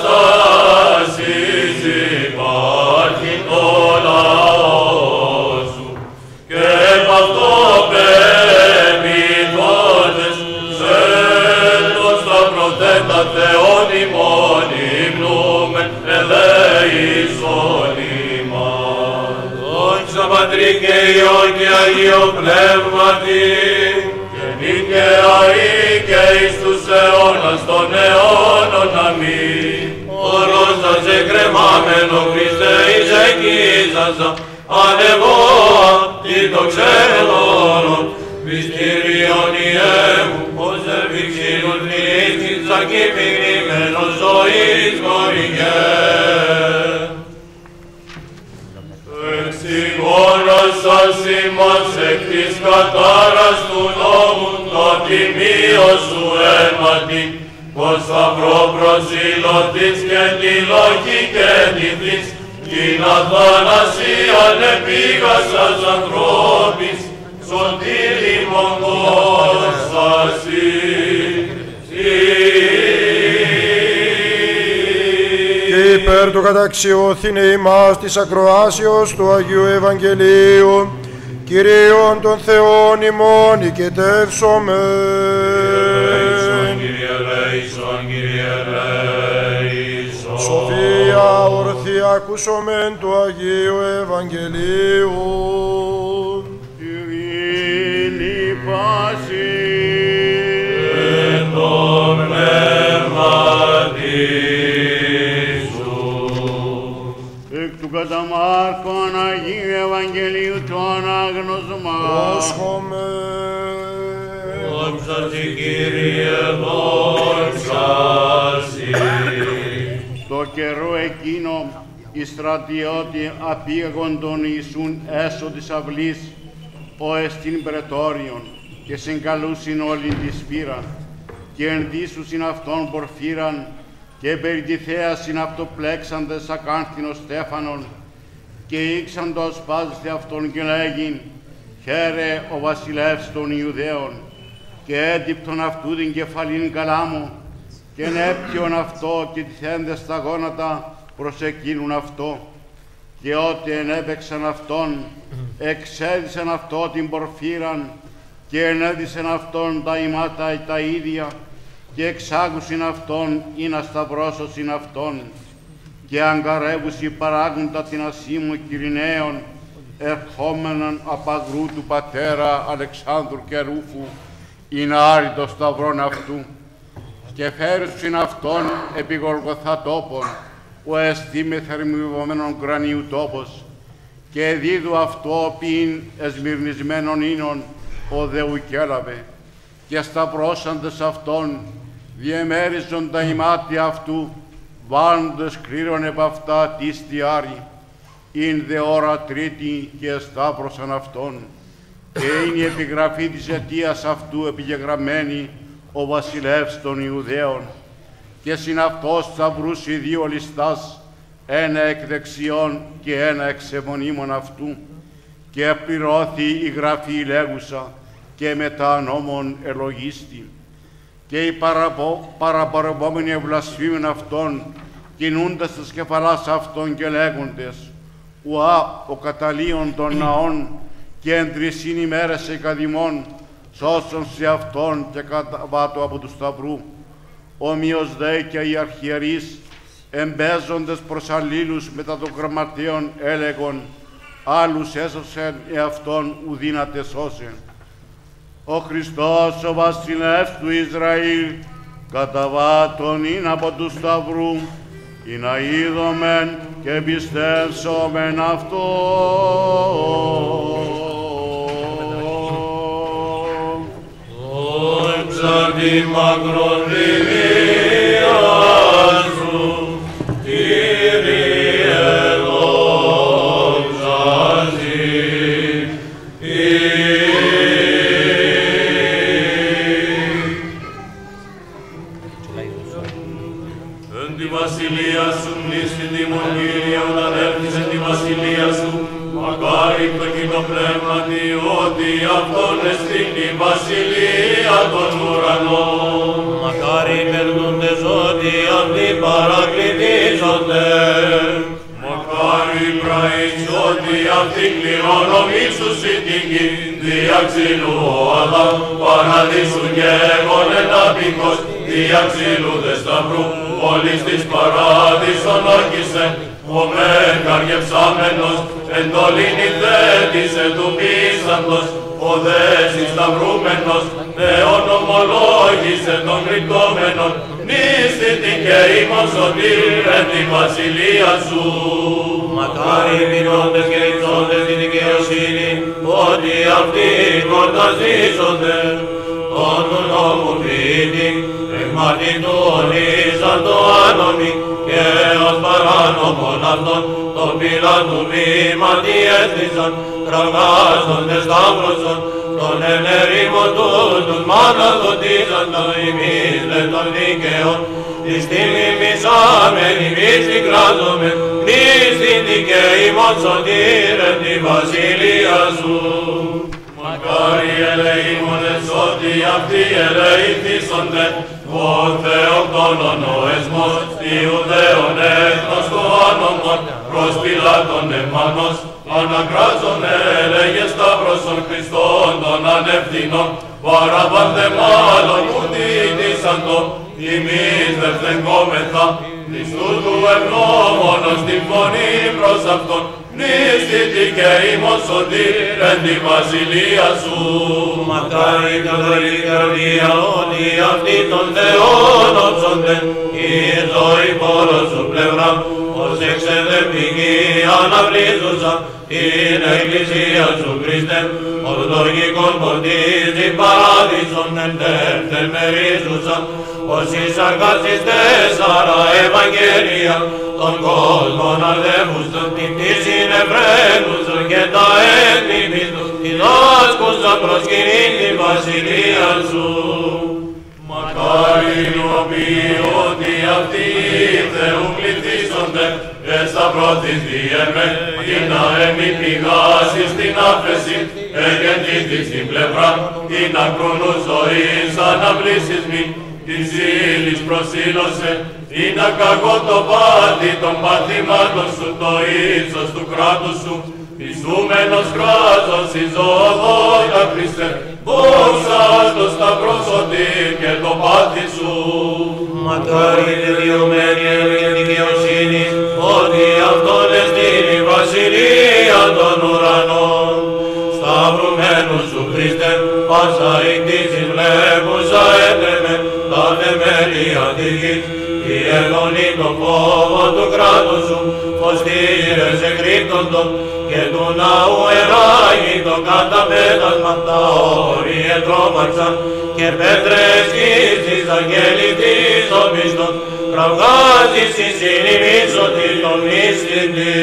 Ανάστασης υπάρχει το λαός Υιό και Αγίο Πνεύματι, και νίκαια ή και εις τους αιώνας των αιώνων. Αμήν. Όρος σας εκρεμάμενο Χριστέ εις εκείζασα, ανεβόα τι το ξεδόρον, εις Κύριον Ιέμου, ως ευηξήνους νύχτης ακυπηρημένος ζωής κορυγέ. Εξηγώνας σας ημάς εκ της κατάρας του νόμου, το τιμίο σου αίματι, πως σταυρό προσήλωτης και τη λόγη και τη θύς, την αθανασίαν επίγασας ανθρώπης, σωτήρι μογκός σασί. Και υπέρ του καταξιώθηνε ημάς της ακροάσεως του Αγίου Ευαγγελίου, Κυρίων των Θεών ημών οικετεύσομεν. Κύριε ελέησον, Κύριε ελέησον. Σοφία ορθή ακούσομεν του Αγίου Ευαγγελίου. Ειρήνη πάση εν το πνεύματι σου. εκ του κατά Μάρκον Αγίου Ευαγγελίου του ανάγνωσμα. Πρόσχομεν. Δόξα Συ, Κύριε, δόξα Συ. Στο καιρό εκείνο οι στρατιώτοι απήγαγον τον Ιησούν έσω της αυλής, ο εστίν πρετόριον, και συγκαλούσιν όλη τη σφύρα, και ενδύσουσιν αυτόν πορφύραν, και περί τη θέασιν αυτοπλέξαντες ακάνθινος Στέφανον, και ήξαντο ασπάζεται αυτόν και λέγειν, χαίρε ο βασιλεύς των Ιουδαίων, και έντυπτον αυτού την κεφαλήν καλάμου, και νέπτιον αυτό και τυθέντες στα γόνατα προς εκείνουν αυτό, και ότι ενέπαιξαν αυτόν, εξέδισαν αυτό την πορφύραν, και ενέδισαν αυτόν τα ημάτα τα ίδια, και εξάγουσιν αυτόν ή να σταυρώσωσιν αυτόν, και αγκαρεύουσι παράγοντα την ασήμου Κυριναίων, ερχόμενον απαγρού του πατέρα Αλεξάνδρου και Ρούφου, ή να άρει το σταυρόν αυτού, και φέρουσιν αυτόν επί Γολγοθά τόπον, ο εστί με θερμιβωμένον κρανίου τόπος, και δίδου αυτό ποιην εσμυρνισμένον ίνων, ο Δεού κέλαβε, και σταυρώσαντες αυτόν, διεμέριζον τα ημάτια αυτού, βάλλοντες κλήρων επ' αυτά της διάρρη, ειν δε ώρα τρίτη και εσταύρωσαν αυτόν, και είναι η επιγραφή της αιτίας αυτού επιγεγραμμένη, ο βασιλεύς των Ιουδαίων, και συν αυτός σταυρούσι δύο ληστάς, ένα εκ δεξιών και ένα εξ αιμονίμων αυτού, και επληρώθη η γραφή λέγουσα, και μετά νόμων ελογίστη. Και οι παραπορευόμενοι ευλασφήμεν αυτών, κινούντας τας κεφαλάς αυτών και λέγοντες, ουά ο καταλύων των ναών, και εν τρισήν ημέρες εκαδημών, σώσον σε αυτόν και καταβάτω από του σταυρού. Ομοίως δε και οι αρχιερείς, εμπέζοντες προς αλλήλους μετά των γραμματέων, έλεγον, άλλους έσωσεν εαυτόν ουδύνατε σώσεν. Ο Χριστός, ο βασιλεύς του Ισραήλ, καταβάτων ειν από του σταυρού, ή να είδομεν και πιστεύσομεν αυτό. Δόξα τη μακροδημία σου, Κύριε, δόξα Συ. Εν τη βασιλεία σου μνήσιν τιμών, Κύριε, όταν έρθεις εν τη βασιλεία σου, μακάρι το κοινό πνεύματι, ότι αυτόν εστίν η βασιλεία των ουρανών. Μακάρι περνούντες ότι αυτοί παρακλητίζονται. Μακάρι πραείς ότι αυτοί κληρονομήσουσι την γη, δια ξύλου ο Αδάμ, παραδείσου και έγον ενάπικος, δια ξύλου δε σταυρού, όλης της παράδεισον όρκησε, ο μεν καργευσάμενος, εν το λίνι θέτησε του πίσαντος, ο δέσις σταυρούμενος, νεόν ομολόγησε των κρυπτόμενων, νηστητη και ημών σωτήρ εν τη βασιλεία σου. Μακάρι οι μηνώντες και υψώντες τη δικαιοσύνη, ότι αυτοί κορταζίζονται, τον νόμου ποιητή, εκμάτι του ονίζαν το άνομοι, και ως παράνομον αυτόν, το πύλαν του βήματι έστησαν, κραυγάζοντες σταύρωσον, τον ενερήμον τους μάνα δοτίζαντα ημείς δε των δίκαιων, εις την ημισάμενη μης κράζομεν, εις την δικαιήμον σωτήρεν τη βασιλεία σου. Μακάρι ελεήμονες ότι αυτοί ελεήθησονται, ο Θεοκτόνον ο εσμός, Ιουδαίων έθνος το άνομον, προς Πιλάτων εμμανός, ανακράζον έλεγε σταύρωσον Χριστόν των ανευθυνών, Βαραβάν δε μάλλον ούτε ητήσαντο, ημείς δε φθενκόμεθα, της τούτου ευγνώμονος την φωνή προς αυτόν, νηστητη και ημών σωτήρ εν τη βασιλεία σου. Μακάρι καθαρή καρδία ότι αυτοί των Θεών όψονται, ήρθω η πόρος σου πλευρά, ως εξεδευτική αναβλίζουσα, την εκκλησία σου Χριστέ, ορθολογικών ποντίζει παράδεισον εν τεύθεν μερίζουσα, ως εισαρκάσεις τέσσερα Ευαγγέλια, των κόσμων αρδεύουσαν, την τη συνεφραίνουσαν και τα έθνη πίστος, διδάσκουσαν προς κοινήν τη βασιλεία σου. Μακάρι νόμοι ότι αυτοί Θεού πληθύσσονται, και στα πρώτης διέμε, την αέμη πηγάσει στην άφεση, εγεντήτη στην πλευρά, την ακρουνού ζωής αναβλήσεις μη, της ύλης προσήλωσε, την ακαγώ το πάτη των παθημάτων σου, το ύψος του κράτους σου, πιστούμενος κράτος εις ζωοδότα Χριστέ, δόξας το σταυρό σωτήρ και το πάθη σου. Μακάρι τελειωμένη έργη δικαιοσύνη, ότι αυτόν εστίν η βασιλεία των ουρανών. Σταυρουμένου σου Χριστέ, πάσα η κτήσης βλέπουσα έτρεμε, τα θεμέλια της γης, η εργονή των φόβων του κράτους σου, φωστήρες εκρύπτοντον, και του ναού εράγει το καταπέτασμα, τα όρια τρόμαξαν, και πέτρες κύσεις αγγέλης της οπίστων, κραυγάζεις εις συνημίσωτη των μυστηντή.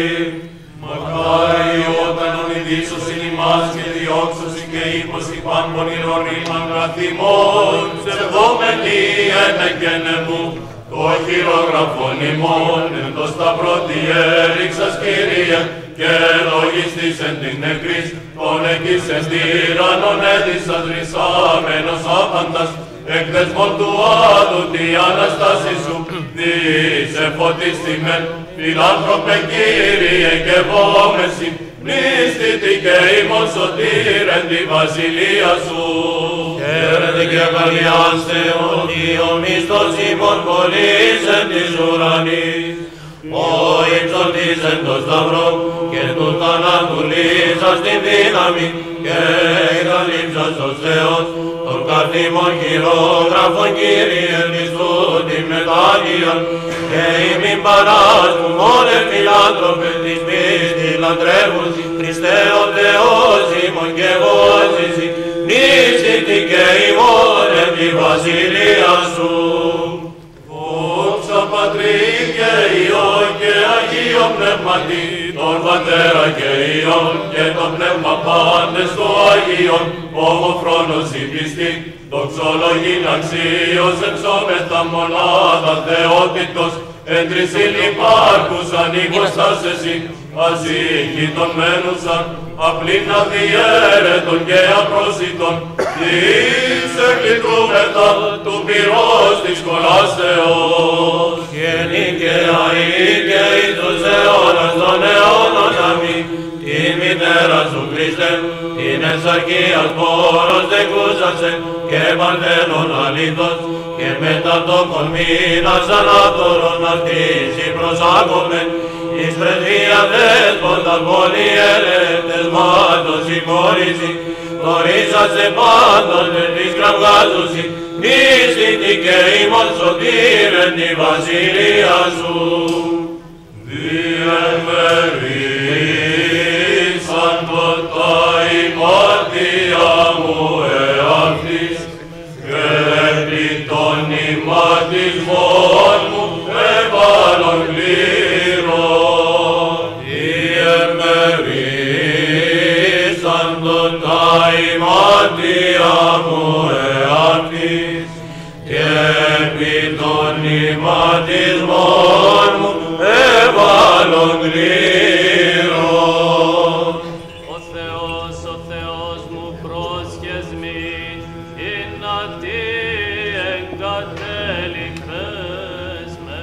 Μακάρι όταν ονειδήσωσιν ημάς και διώξωσιν και ύπωσιν πάμπον ηρωνήμαν καθημών, ψευδόμενοι ένεκαινε μου, το χειρόγραφον ημών, εν το σταυρό τι έριξας Κύριε, και λογιστήσεν την νεκρής, τον εκείσεν τύραννον έδισας ρησάμενος άπαντας, εκ δεσμών του άδου τη Αναστάση σου, διήσε φωτίστημεν, φιλάνθρωπε Κύριε και βόμεση, νηστητη και ημών σωτήρ εν τη βασιλεία σου. Χαίρετε και αγαλιάστε ότι ο μισθός ημών πολλής εν της ουρανής, ο υψωτής εν το σταυρό και του θανάτου λύσας την δύναμη και εγκαλύψας ως Θεός, των καρθήμων χειρόγραφων Κύριε νηστούτη μετάλλιαν, και ημίν παράσπου μόνε φιλάνθρωπε της πίστη λατρεύουν, Χριστέ ο Θεός ημών και βόζηση, νηστητη και ημών εν τη βασιλεία σου. Δόξα Πατρί και Υιό και Αγίο Πνεύματι, τον Πατέρα και Υιόν και το Πνεύμα πάντες το Αγίον, ομοφρόνος η πιστή, δοξολογήν αξίως εξόμεθα μονάδα Θεότητος, εν τρισύλ υπάρχουσαν υποστάσεση, ασύχητον μένουσαν, απλήν αδιέρετον και απρόσιτον, εις εκλητούμεθα του πυρός της κολάσεως. Και νίκαια ή και εις τους αιώνας των αιώνων αμήν, την μητέρα σου Χριστέ, την εξαρχίας πόρος δεκούσασε, και παρθένων αλήθως, και μετά το κολμήνας ανάπτωρον αυτής η προσάγομεν, εις πρεσβεία δέσποτα πολυερέτες μάτως συγχώρηση, γνωρίζαστε πάντων με της κραυγάζουσι, νηστητή και ημών σωτήρε τη βασιλεία σου. Διεμερίσαν ποτά η μάτια μου εαυτής και επί των ηματισμών μου έβαλον κλήρων. Διεμερίσαν ποτά η μάτια μου εαυτής και επί των ηματισμών μου έβαλον κλήρων. Ο Θεός, ο Θεός μου πρόσχες μη, είναι τι εγκατέλειπες με.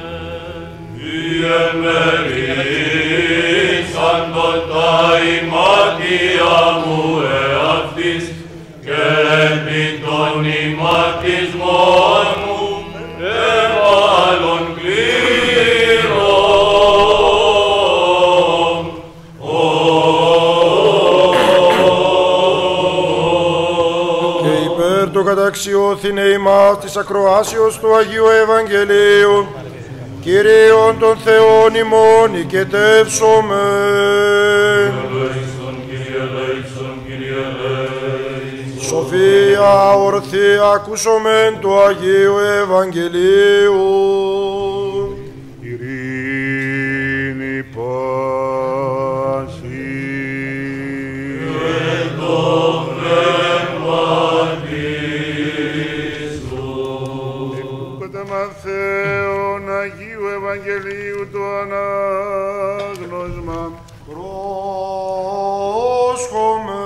Διεμερίσαν ποτά η μάτια μου εαυτής και επί των ηματισμών μου έβαλον κλήρων. Και υπέρ το καταξιώθηνε ημάς της ακροάσεως του Αγίου Ευαγγελίου, Κυρίων των Θεών ημών οικετεύσομεν. Σοφία ορθή ακούσομεν του Αγίου Ευαγγελίου. Ειρήνη πάση. Και το πνεύμα Χριστού. Κατά Μαθαίων Αγίου Ευαγγελίου το ανάγνωσμα. Πρόσχομεν.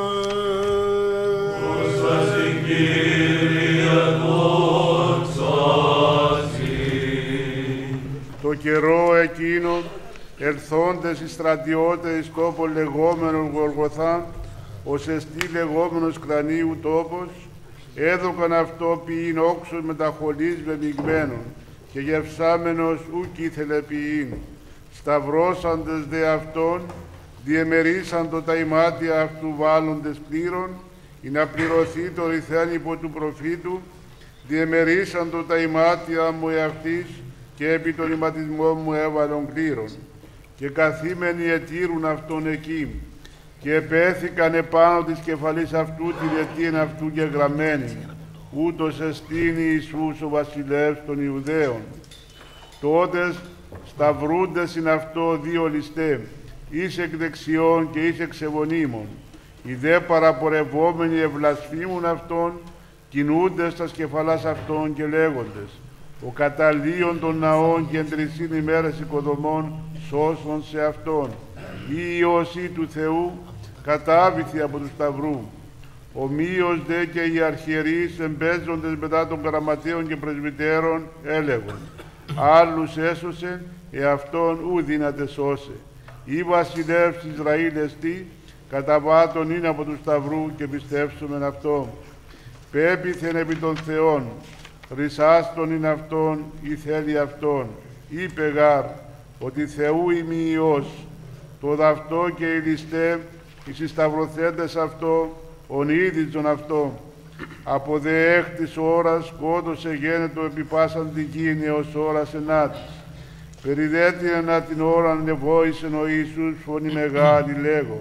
Το καιρό εκείνο, ελθόντες οι στρατιώτες εις τόπο λεγόμενον Γολγοθά, ως εστί λεγόμενος κρανίου τόπος, έδωκαν αυτό ποιήν όξος μεταχολής βεμιγμένων, και γευσάμενος ούκ ήθελε ποιήν. Σταυρώσαντες δε αυτόν, διεμερίσαντο τα ημάτια αυτού βάλλοντες πλήρων, ή να πληρωθεί το ρηθέν υπό του προφήτου, διεμερίσαντο τα ημάτια μου εαυτής, και επί των ηματισμών μου έβαλον κλήρων. Και καθήμενοι ετήρουν αυτόν εκεί, και επέθηκαν επάνω της κεφαλής αυτού τη αιτίαν αυτού και γραμμένη, ούτως εστίνει Ιησούς ο βασιλεύς των Ιουδαίων. Τότε σταυρούντες ειν αυτό δύο ληστέ, εις εκ δεξιών και εις εξ ευωνίμων. Οι δε παραπορευόμενοι ευλασφήμουν αυτόν, κινούντες τας κεφαλάς αυτών και λέγοντες, ο καταλύων των ναών και εν τρισήν ημέρες οικοδομών σώσον σε αυτόν. Η Υιώσή του Θεού κατάβηθη από του σταυρού. Ομοίως δε και οι αρχιερείς εμπέζοντες μετά των γραμματέων και πρεσβυτέρων έλεγον, άλλους έσωσε, εαυτόν ου δύναται σώσε. Ή βασιλεύς Ισραήλ εστί, καταβάτων είναι από του σταυρού και πιστεύσομεν αυτό. Πέπειθεν επί των Θεών, ρισάστον είναι αυτόν ή θέλει αυτόν. Είπε γάρ, ότι Θεού είμαι Υιός, το δαυτό και οι ληστέ, οι συσταυρωθέντες αυτό, ον είδητον αυτό. Από δε έκτης ώρας σκότωσε γένετο επί πάσαν την γη έως ώρας ενάτης. Περιδέτεινε την ώρα ανεβόησεν ο Ιησούς φωνή μεγάλη λέγον,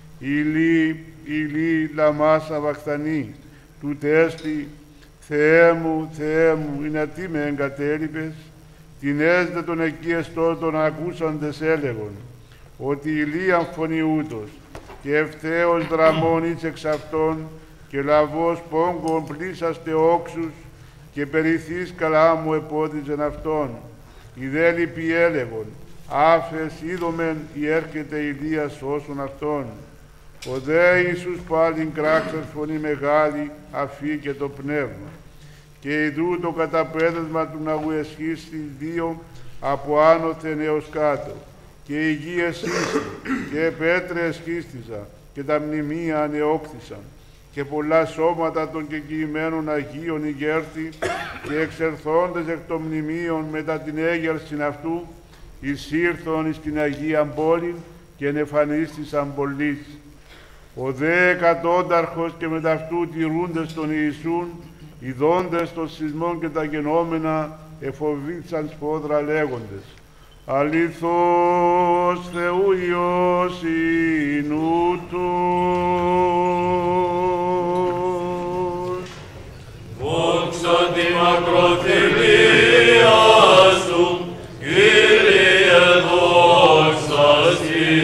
Ηλί, Ηλί, λαμάσα βαχθανή, του τέστη, Θεέ μου, Θεέ μου, είναι τι με εγκατέλειπες. Την έσδε των εκεί εστώτων ακούσαντες έλεγον, ότι ηλίαν φωνή ούτως, και ευθέως δραμών εις εξ αυτών, και λαβός πόγκον πλήσαστε όξους, και περιθείς καλά μου επόδιζεν αυτόν. Οι δε λυποι έλεγον, άφες είδομεν η έρχεται ηλία σώσον αυτόν. Ο δε Ιησούς πάλιν κράξας φωνή μεγάλη, αφή και το πνεύμα. Και ειδού το καταπέδεσμα του ναού εσχίστη δύο από άνωθεν έως κάτω. Και η γη εσύστη, και πέτρε εσχίστησα, και τα μνημεία ανεόκτησαν. Και πολλά σώματα των κεκοιημένων Αγίων ηγέρθη, και εξερθόντες εκ των μνημείων μετά την έγερσιν αυτού, εισήρθον εις την Αγίαν πόλην και ενεφανίστησαν πολλής. Ο δε εκατόνταρχος και μεταυτού τηρούντες τον Ιησούν, ειδώντες των σεισμών και τα γενόμενα, εφοβήθησαν σφόδρα λέγοντες: αληθώς Θεού Υιός ειν ούτως. Δόξα τη μακροθυμία σου, Κύριε, δόξα σοι.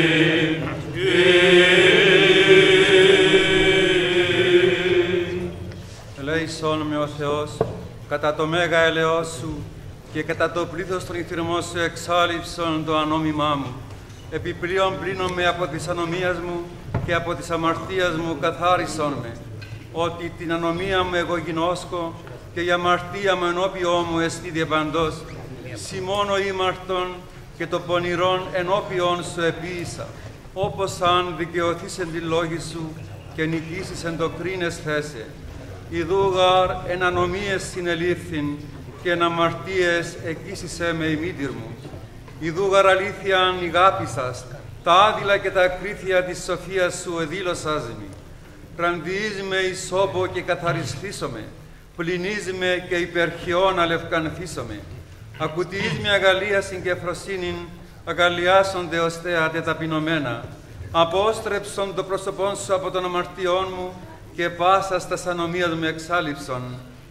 Ελέησόν με ο Θεός, κατά το μέγα ελεός σου και κατά το πλήθος των ηθυρμών σου εξάλληψον το ανόμημά μου. Επιπλέον πλύνομαι από της ανομίας μου και από της αμαρτίας μου καθάρισον με, ότι την ανομία μου εγώ γινώσκω και η αμαρτία μου ενώπιό μου εστί διεπαντός. Σημώνω ήμαρτον και το πονηρόν ενώπιον σου επίησα, όπως αν δικαιωθείς εν τη λόγη σου και νικήσεις εν το κρίνες θέσε. Ιδούγαρ εν ανομίες συνελήφθην και εν αμαρτίες εκείσισε με η μήτυρ μου. Ιδούγαρ αλήθειαν ηγάπησας, τα άδειλα και τα ακρίθεια της σοφίας σου εδήλωσας μη. Πραντιείς με εις όπο και καθαρισθήσομαι, πλυνείς με και υπερχιών αλευκανθήσομαι. Ακουτιείς με αγαλίασιν και φροσύνην, αγαλιάσονται ως θέατε ταπεινωμένα. Απόστρεψον το πρόσωπόν σου από των αμαρτιών μου και πάσα στα ανομίας μου εξάλληψον.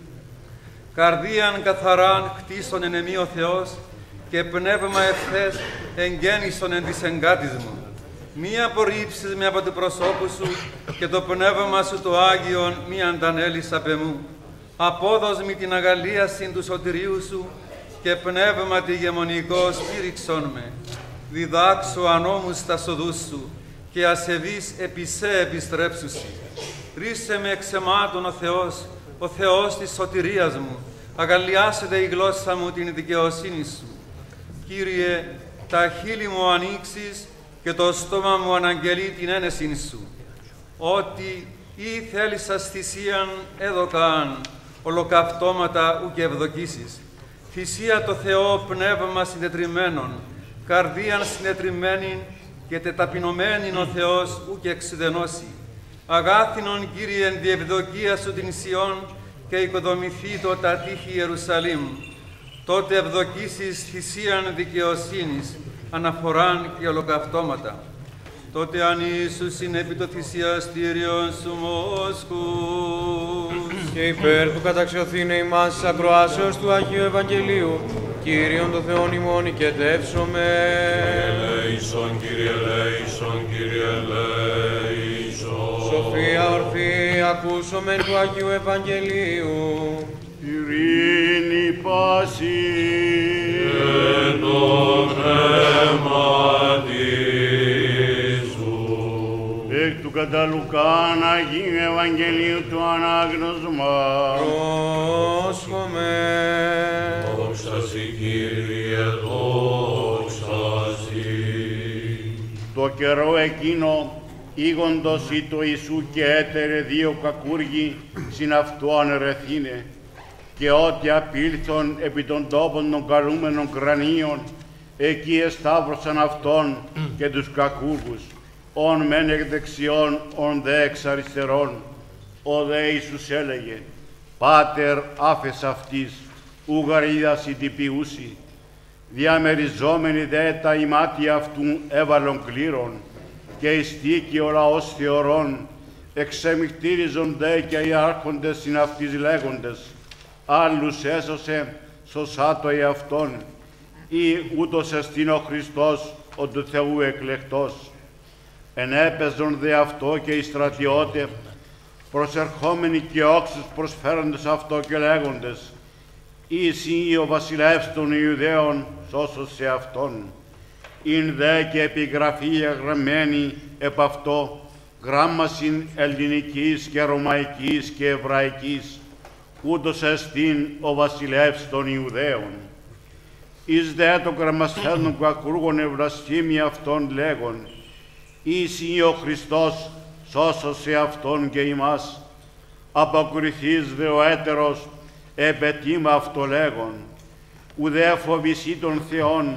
Καρδίαν καθαράν χτίσον εν εμεί ο Θεός και πνεύμα ευθές εγγέννησον εν της εγκάτης μου. Μη απορρίψεις με από το προσώπου σου και το πνεύμα σου το Άγιον μη αντανέλεις απ' εμού. Απόδος μη την αγαλίασιν του σωτηρίου σου και πνεύμα τη γεμονικό σπήριξον με. Διδάξω ανώμους τα σοδούς σου και ασεβείς επί σε επιστρέψουσι. Ρίσε με εξαιμάτων ο Θεός, ο Θεός της σωτηρίας μου. Αγαλιάσετε η γλώσσα μου την δικαιοσύνη σου. Κύριε, τα χείλη μου ανοίξεις και το στόμα μου αναγγελεί την ένεσιν σου. Ότι ή θέλησας θυσίαν έδωκαν, ολοκαυτώματα ουκ ευδοκίσεις. Θυσία το Θεό πνεύμα συντετριμένων, καρδίαν συντετριμένην και τεταπεινωμένην ο Θεός ουκ εξουδενώσει. Αγάθινον, Κύριε, εν τη ευδοκία σου την Σιών και οικοδομηθεί το τα τείχη Ιερουσαλήμ. Τότε ευδοκίσεις θυσίαν δικαιοσύνης, αναφοράν και ολοκαυτώματα. Τότε αν Ιησούς είναι επί το θυσιαστήριον σου μόσκους. Και υπέρ του καταξιωθήνε ημάς της ακροάσεως του Αγίου Ευαγγελίου, Κύριον το Θεόν ημών οικετεύσομαι. Ελέησον, Κύριε, ελέησον, Κύριε, ελέησον. Σοφία ορθή, ακούσομεν του Αγίου Ευαγγελίου. Ειρήνη πάση εν το πνεύματι σου. Εκ του κατά Λουκάν Αγίου Ευαγγελίου του ανάγνωσμα. Πρόσχομαι. Δόξα σοι, Κύριε, δόξα σοι. Το καιρό εκείνο ήγοντος ή το Ιησού και έτερε δύο κακούργοι συν αυτού ανερεθήνε, και ότι απήλθον επί των τόπων των καλούμενων κρανίων, εκεί εσταύρωσαν αυτόν και τους κακούργους, ον μεν εκ δεξιών, ον δε εξ αριστερών. Ο δε Ιησούς έλεγε: Πάτερ, άφες αυτής, ουγαρίδας η τυπιούσι. Διαμεριζόμενοι δε τα ημάτια αυτού έβαλον κλήρων, και ειστήκη ο λαός θεωρών, εξεμιχτήριζον δε και οι άρχοντες συν αυτής λέγοντες: άλλους έσωσε, σωσάτο εαυτόν, ή ούτως εστίν ο Χριστός, ο του Θεού εκλεκτός. Ενέπαιζον δε αυτό και οι στρατιώτε, προσερχόμενοι και όξους προσφέροντες αυτό και λέγοντες: Ήσυ ο βασιλεύς των Ιουδαίων, σώσωσε αυτόν. Ειν δε και επιγραφή γραμμένη επ' αυτό, γράμμασιν ελληνικής και ρωμαϊκής και εβραϊκής, ούτως εστίν ο βασιλεύς των Ιουδαίων. Εις δε το γραμμασθένον κακούργων ευλασχήμη αυτόν λέγον: Ήσυ ο Χριστός, σώσωσε αυτόν και ημάς. Αποκριθείς δε ο έτερος, επετήμα αυτό λέγον: ουδέ φοβησί των Θεών,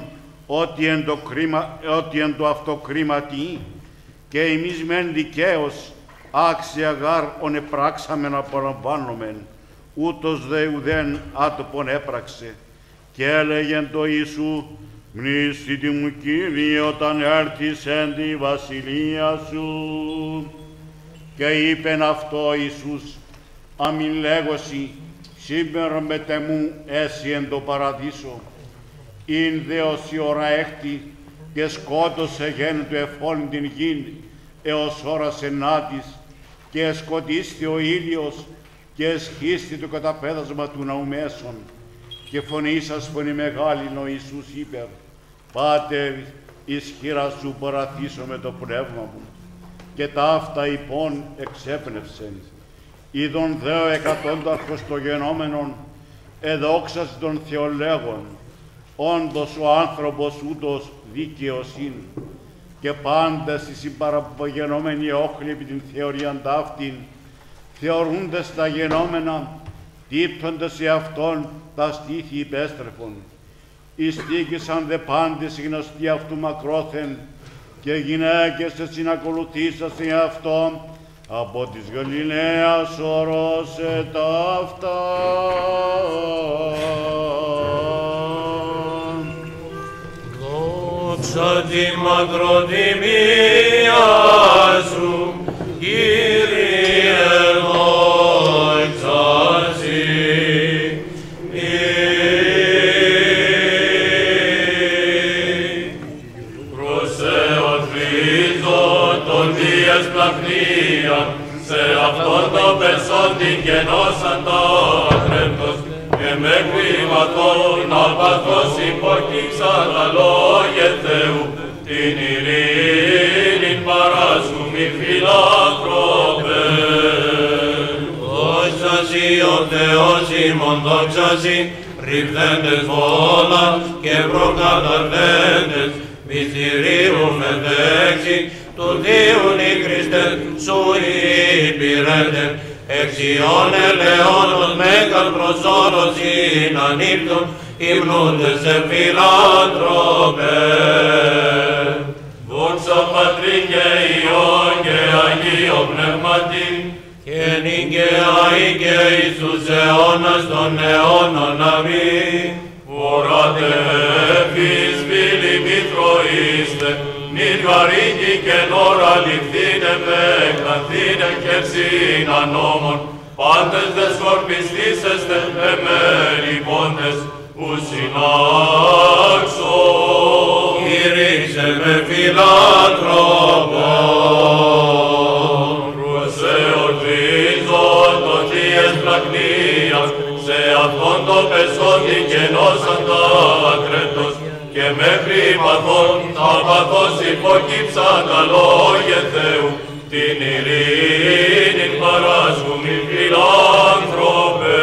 ότι εν το, κρίμα, ότι εν το αυτοκρίματι και εμείς μεν δικαίως άξια γάρ ον επράξαμεν απολαμβάνομεν, ούτως δε ουδέν άτοπον έπραξε. Και έλεγεν το Ιησού, μνήσθητη μου Κύριε όταν έρθεις εν τη βασιλεία σου. Και είπεν αυτό Ιησούς, αμήν λέγωση, σήμερα μετεμού έσυ εν το παραδείσο. Ειν δε ως η ώρα έκτη και σκότωσε γέν του εφών την γην έως ώρας ενάτης και σκοτίστη ο ήλιος και εσχίστη το καταπέδασμα του ναού μέσων. Και φωνή σας φωνή μεγάλη ο Ιησούς είπερ, Πάτερ, ισχυρά σου παραθήσω με το πνεύμα μου. Και ταύτα υπόν εξέπνευσεν. Είδον δέο εκατόνταρχος το γενόμενον, εδόξας των θεολέγων, όντως ο άνθρωπος ούτως δίκαιος είναι. Και πάντες οι συμπαραπογενόμενοι όχλοι επί την θεωρίαν ταύτην, θεωρούντες τα γενόμενα, τύπτοντες σε αυτόν τα στήθη υπέστρεφον. Ιστήκησαν δε πάντες οι γνωστοί αυτού μακρόθεν, και γυναίκες εσυνακολουθήσασαν αυτόν, από της Γαλιλαίας ορώσε ταύτα. Δόξα τη μακροτιμία σου, Κύριε, δόξα σοι. Σε αυτόν τον πεσόντιν γενώσαν τα άτρεπτος και με κρυβατόν απαθώς υποκύψα τα λόγια Θεού την ειρήνην παράσχουμη φιλάνθρωπε. Δόξα σοι ο Θεός ημών, δόξα σοι ρηφθέντες όλα και προκαταρθέντες μυστηρίου με δέξη του Δίουν οι Χριστές σου υπηρέτες, εξιών ελαιώνων μέγαν προσώρος ειν ανήπτων, υμνούντες σε φιλάνθρωπε. Δόξα Πατρί και Υιόν και Αγίο Πνεύματι, και νυν και αεί και εις τους αιώνας των αιώνων. Αμήν. Οράτε εφείς φίλοι μήτρο είστε, μην βαρύνει και νόρα ληφθήνε με εκαθήνε και ψήνα νόμων, πάντες δε σκορπιστήσεστε εμένοι πόντες, ου συνάξω. Κηρύξε με φιλάνθρωπον, προσεορτίζω το Θείες πλακνίας, σε αυτόν το πεσότη γενώσαν τα άκρετος, και μέχρι παθών θα παθώς υποκύψα τα λόγια Θεού, την ειρήνην παράσχουμη φιλάνθρωπε.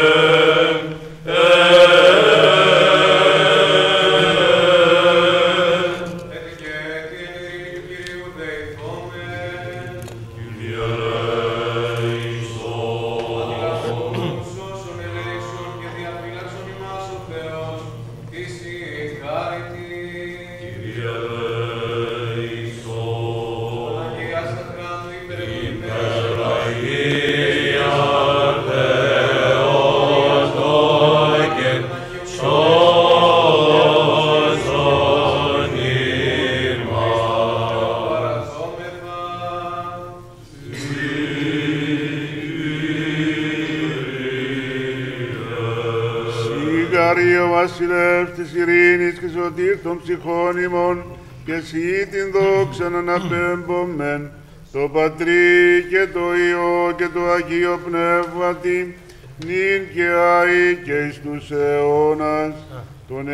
Βασιλεύ της ειρήνης και σωτήρ των ψυχών ημών, και εσύ την δόξαν αναπέμπομεν, το Πατρί και το Υιό και το Αγίο Πνεύματι, νυν και αεί και εις τους αιώνας των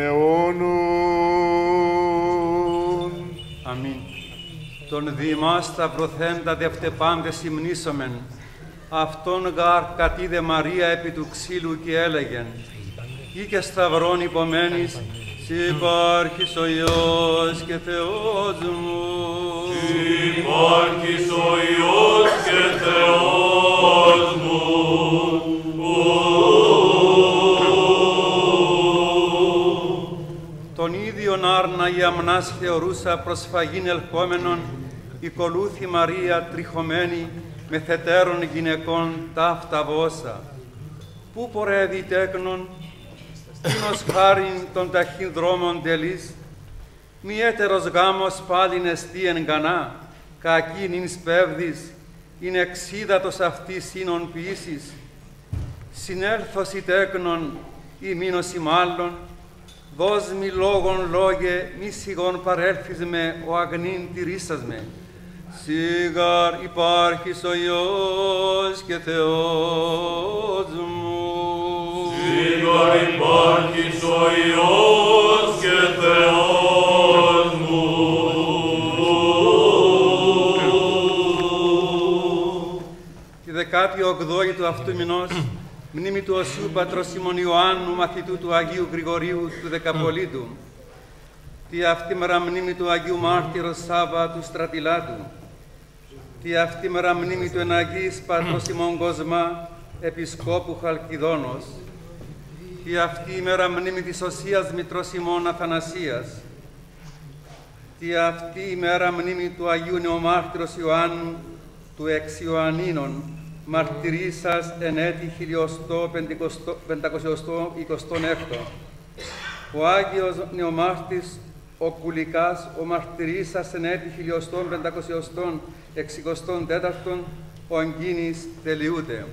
αιώνων. Αμήν. Τον διημάς σταυρωθέντα δευτεπάντες υμνήσομεν, αυτόν γαρ κατήδε Μαρία επί του ξύλου και έλεγεν, ή και σταυρών υπομένης, σ' υπάρχεις ο Υιός και Θεός μου. Σ' υπάρχεις ο Υιός και Θεός μου. Τον ίδιον άρνα η αμνά μονάς θεωρούσα προσφαγήν ελχόμενον, οικολούθη Μαρία τριχωμένη, με θετέρων γυναικών ταύτα βόσα. Πού πορεύει τέκνον, τίνος χάριν των ταχύν δρόμων τελής, μη έτερος γάμος πάλιν εστί εν γανά, κακήν ειν σπέβδης, ειν εξίδατος αυτής σύνον ποιήσεις. Συνέλθωση τέκνον, ή μείνωση μάλλον, δώσ' μη λόγον λόγε, μη σιγόν παρέλθεις με, ο αγνήν τηρήσας με. Σίγαρ υπάρχεις ο Υιός και Θεός μου. Σίγαρ υπάρχεις ο Υιός και Θεός μου. Τη δεκάτη ογδόη του αυτού μηνός, μνήμη του Οσίου Πατρός Σιμών Ιωάννου, μαθητού του Αγίου Γρηγορίου του Δεκαπολίτου. Τη αυτή μέρα μνήμη του Αγίου Μάρτυρος Σάββα του Στρατιλάτου. Τη αυτή μέρα μνήμη του Εναγής Πατρός Σιμών Κοσμά, Επισκόπου Χαλκιδόνος. Τη αυτή η μέρα μνήμη της Οσίας Μητρός Σιμών Αθανασίας. Τη αυτή η μέρα μνήμη του Αγίου Νεομάρτυρος Ιωάννου, του εξ Ιωαννίνων, μαρτυρήσας εν έτη χιλιοστό πεντακοσιοστό εικοστόν έκτο. Ο Άγιος Νεομάρτης, ο Κουλικάς, ο μαρτυρήσας εν έτη χιλιοστόν πεντακοσιοστόν εξικοστόν τέταρτον, ο Αγκίνης τελειούται.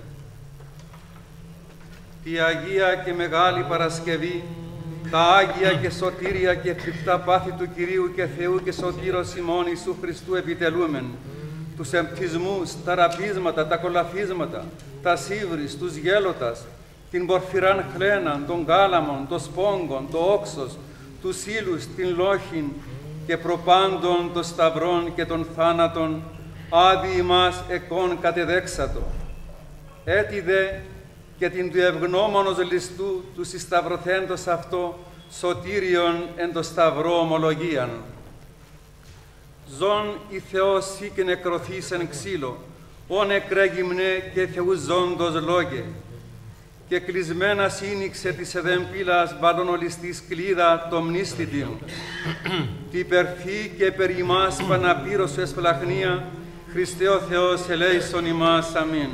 Τη Αγία και Μεγάλη Παρασκευή, τα Άγια και Σωτήρια και φρικτά πάθη του Κυρίου και Θεού και Σωτήρος ημών Ιησού Χριστού επιτελούμεν, τους εμπτισμούς, τα ραπίσματα, τα κολαφίσματα, τα σύβρις, τους γέλωτας, την πορφυράν χλέναν, τον κάλαμον, το σπόγκον, το όξος, τους ύλους, την λόχην και προπάντων των σταυρών και των θάνατων, άδει ημάς εκών κατεδέξατο. Έτι δε και την του ευγνώμονος ληστού του συσταυρωθέντος αυτό σωτήριον εν το σταυρό ομολογίαν. Ζων η Θεός σύ και νεκρωθείς εν ξύλο, όν εκρέ γυμνέ και Θεού ζώντος λόγε. Και κλεισμένα σύνηξε της εδεμπύλας μπαλονολιστής κλίδα το μνήστητην. Τι περφή και περί ημάς παναπήρωσου εσπλαχνία, Χριστέ ο Θεός ελέησον ημάς. Αμήν.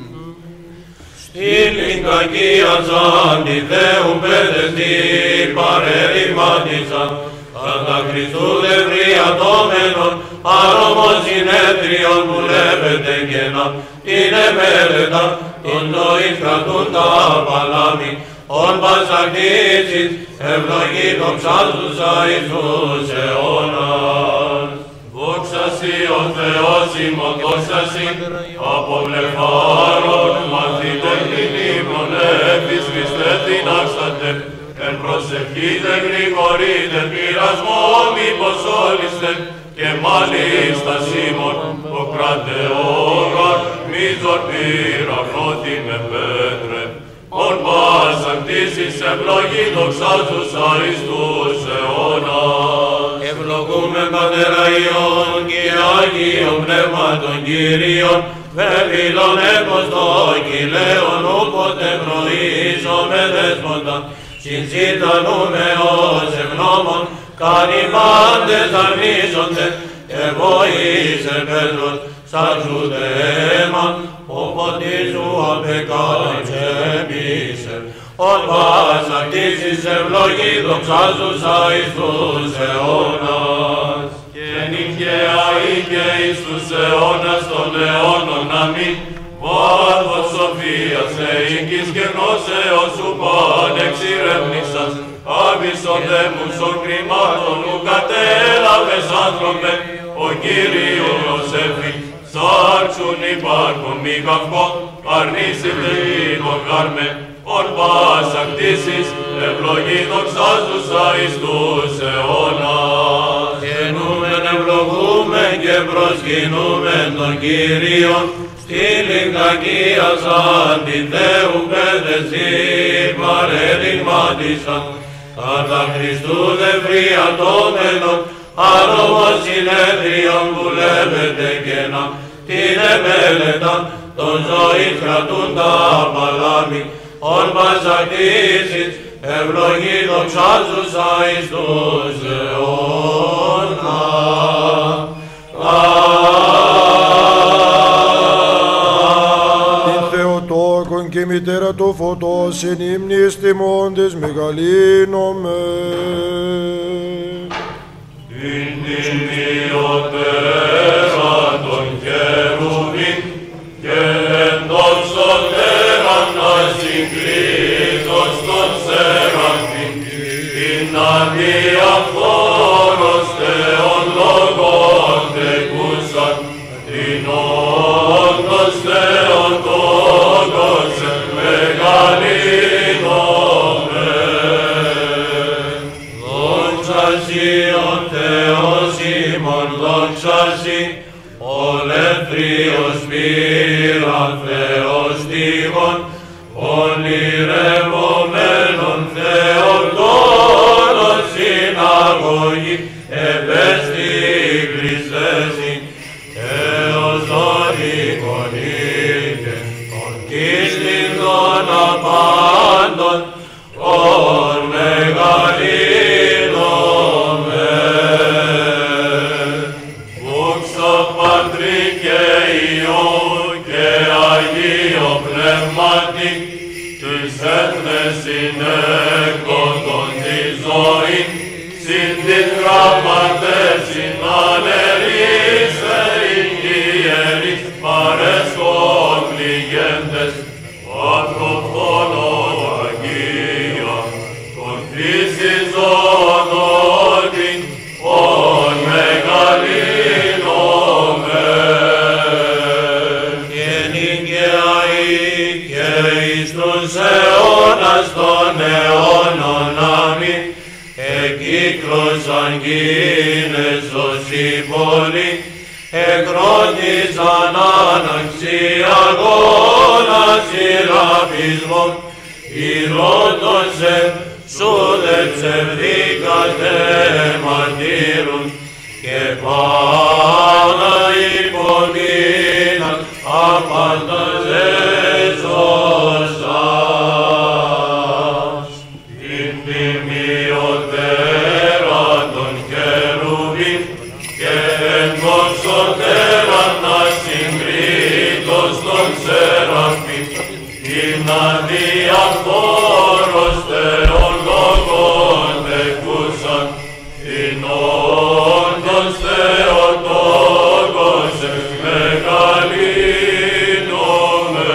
Στην λιγκακία σαν τη Θεού παιδευτή παρερημάτισαν, κατά Χριστού δευριατώμενον, άρωμον συνέδριον που λέπεται κενά, την εμέλετα, τον νόης κρατούν τα παλάμι, ον πασακτήσεις, ευλογήτων ψάλτουσα Ιησούς αιώνας. Δόξα Συ ο Θεός ημών, δόξα Συ, από βλεφάρων μαθητών την ύμνων έφης Χριστέ την άξατε, εν προσευχήτε γρηγορείτε πειρασμό μήπως όλιστε, και μάλιστα Σίμων, ο κρατεόγαρ, μίζων πυραυνώτη με πέτρε, ον πάσα κτήσεις ευλογή δοξάζουσα εις τους αιώνας. Ευλογούμε Πατέρα Υιόν και Άγιον Πνεύματον Κύριον, βεβήλων έπος το κυλαίον, ούποτε προείζομαι δέσποτα, συνζητανούμε ως ευγνώμων, κάνει πάντες αρνίζονται, και βοήσε Πέτρος, σαρζούτε αίμα, όποτε σου απεκάλυψε εμίσε, ον πάσα κτήσεις ευλογή δοξάζουσα εις τους αιώνας. Και νυν και αεί και εις τους αιώνας των αιώνων αμήν, βάθος σοφίας είκης και γνώσεως σου πανεξηρεύνησας, άβυσον δέμουσον κρυμάτων ου κατέλαβες άνθρωπε, ο Κύριος εφή, σάρξουν υπάρχον μη καυκό, αρνήσετε ήλον γάρμε, ον πάσα κτήσεις, ευλογή δοξάζουσα εις τους αιώνας. Γενούμεν ευλογούμεν και προσκυνούμεν τον Κύριον, στη λιγκακία σαν την Θεού παιδεστή παρερημάτισαν, κατά Χριστού δευριατώμενον, άρωμον συνέδριον που λέπεται κενά, την εμέλετα, τον ζωής κρατούν τα παλάμι, ον πασακτήσεις, ευλογή δοξάζουσα εις τους αιώνας. Θεοτόκον και μητέρα του φωτός εν ύμνης τιμώντες μεγαλύνομαι. Την τιμιωτέρα των χερουβίμ και εν δοξωτέρα να συγκρίτως των σεραφείμ, την αδιαφόρος Θεόν λόγων τεκούσαν, την όντως Θεόν τόκος μεγαλύνομαι. Δόξασι ο Θεός ημών, δόξασι ο λευκριος πήρα Θεός τίγων, ονειρευομένων Θεοτόνων συναγωγή, ευαίσθη Χριστέση, έως δωρήκον ήκε, των κίστην των απάντων, ον μεγαλύνομαι. Δόξα Πατρί και Υιό και Αγίο Πνεύματι, τις έθνες συνέκοτον τη ζωή, συν την γραμματεύσιν ανερήσε οι ιερείς, παρέσκον πληγέντες, πατροφθόνων Αγία, τον φύσιζον ότι, ον μεγαλύνομαι. Και νικαιαί και εις τους αιώνας των αιώνων αμήν, εκύκλος αγγίνες όσοι πολλοί, εκρότησαν άναξη αγώνας ηραφισμών, ηρώντωσε σου δε ψευδίκατε μαρτύρουν, και πάντα υπομείναν απάντας εσώσας. Την τιμιωτέρα των χερουβίμ και εν δοξωτέρα να συγκρίτως των σεραφείμ, την αδιαφόρος Θεόν λόγων τεκούσαν, την όντως Θεοτόκος μεγαλύνομαι.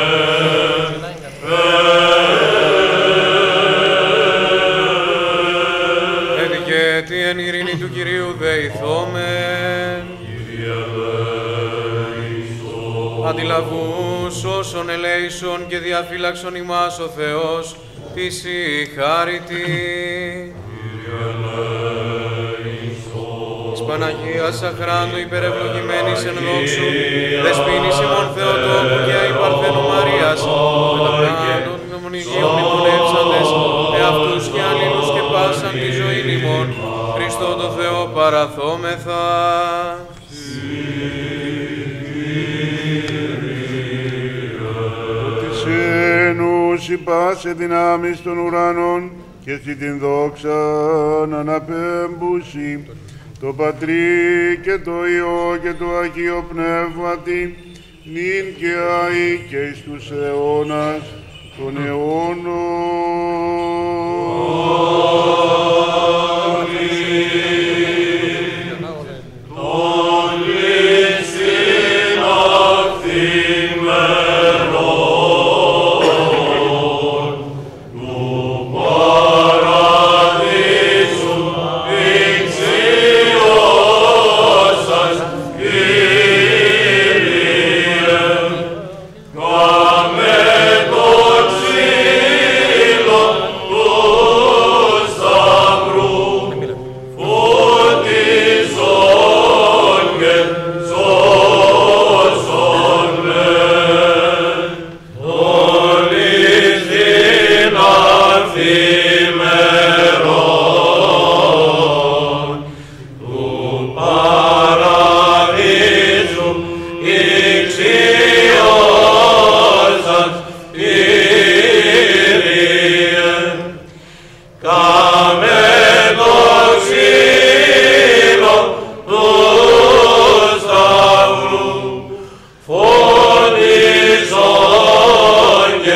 Εδικέτη εν ειρήνη του Κυρίου δεηθόμεν. Αντιλαβούς όσων ελέησον και διαφύλαξον ημάς ο Θεός, της η χάρητη. Της Παναγίας Αχράντου υπερευλογημένης εν δόξου, δεσποίνης ημών Θεοτόκου και αϊ Παρθένου Μαρίας, με τα πάντων των μονηγίων μνημονεύσαντες, εαυτούς και αλλήλους και πάσαν τη ζωήν ημών, Χριστό το Θεό παραθόμεθα. Ενούσι πάσε δυνάμεις των ουρανών και εσύ την δόξα να αναπέμπουσι το Πατρί και το Υιό και το Αγίο Πνεύματι νυν και αεί και εις τους αιώνας των αιώνων. Κάμε το ξύλο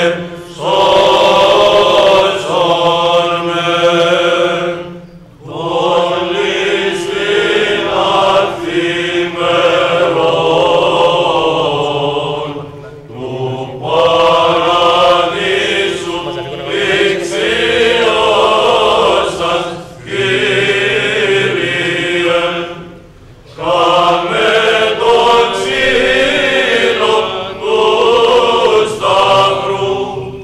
σώσον με. Όλης την αφημερών του παραδείσου δεξιός σας, Κύριε, κάμε το ξύλο του σταυρού,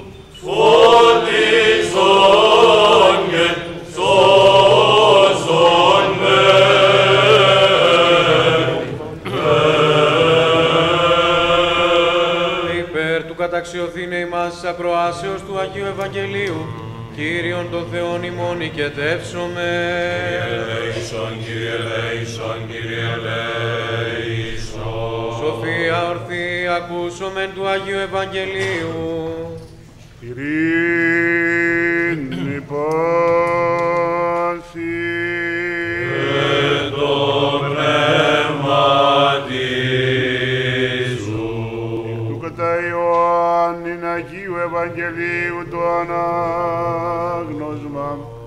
φώτισον και σώσον με. Υπέρ του καταξιωθήνε ημάς της ακροάσεως του Αγίου Ευαγγελίου, Κύριον των Θεών ημών οικετεύσομαι. Ελέησον, Κύριε, ελέησον, Κύριε, ελέησον. Σοφία ορθή, ακούσομεν του Αγίου Ευαγγελίου. Ειρήνη πάση. Και το πνεύματι σου. Του κατά Ιωάννην Αγίου Ευαγγελίου το ανάγνωσμα.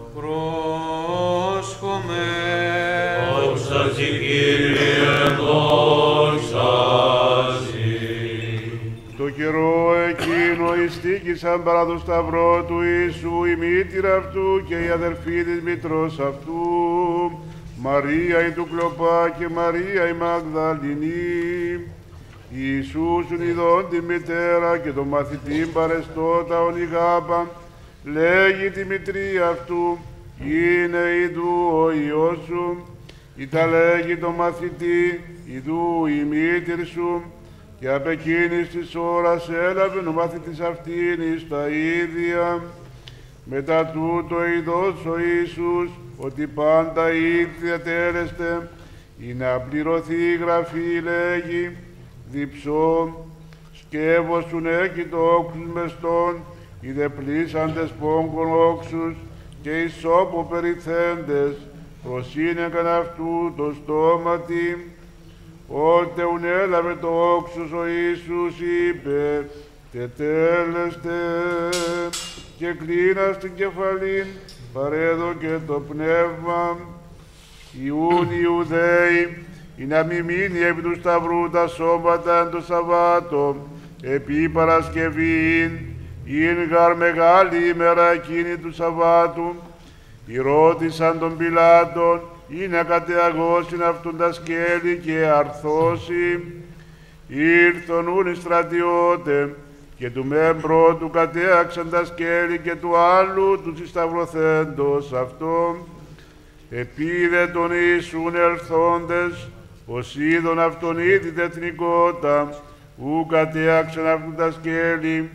Πρόσχομαι. Δόξα σοι, Κύριε, δόξα σοι. Το καιρό εκείνο ειστήκησαν παρά το σταυρό του Ιησού η μήτηρα αυτού και η αδερφή της μητρός αυτού, Μαρία η του Κλοπά και Μαρία η Μαγδαληνή. Ιησούσουν ειδών τη μητέρα και το μαθητήν παρεστώτα ονιγάπα, λέγει τη μητρία αυτού, είναι ειδού ο Υιός σου, ή τα λέγει το μαθητή, ειδού η μήτηρ σου, και απ' εκείνης της ώρας έλαβε ο μαθητής αυτήν εις τα ίδια. Μετά τούτο ειδός ο Ιησούς, ότι πάντα ήρθε τέλεστε, ή να πληρωθεί η γραφή λέγει, διψώ, σκεύωσουν έκει το όξους μεστών, οι δε πλήσαντες πόγκων όξους, και οι σώπο περιθέντες, προσύνεκαν αυτού το στόματι. Ότε ουν έλαβε το όξος ο Ιησούς είπε, τετέλεστε, και κλείνας την κεφαλήν, παρέδωκε το πνεύμα. Ιούν Ιουδαίοι, ή να μη μείνει επί του σταυρού τα σώματα εν το Σαββάτο, επί Παρασκευήν, ειν γαρ μεγάλη ημέρα εκείνη του Σαββάτου. Ρώτησαν τον Πιλάτον, ή να κατεαγώσιν αυτόν τα σκέλη και αρθώσει. Ήρθον ούν οι στρατιώτε, και του μεν πρώτου κατέαξαν τα σκέλη και του άλλου τους σταυρωθέντος αυτόν. Επίδε τον Ιησούν ελθόντες, ως είδον αυτον ήδη τεθνικότα, ου κατέαξαν αυτού τα σκέλη.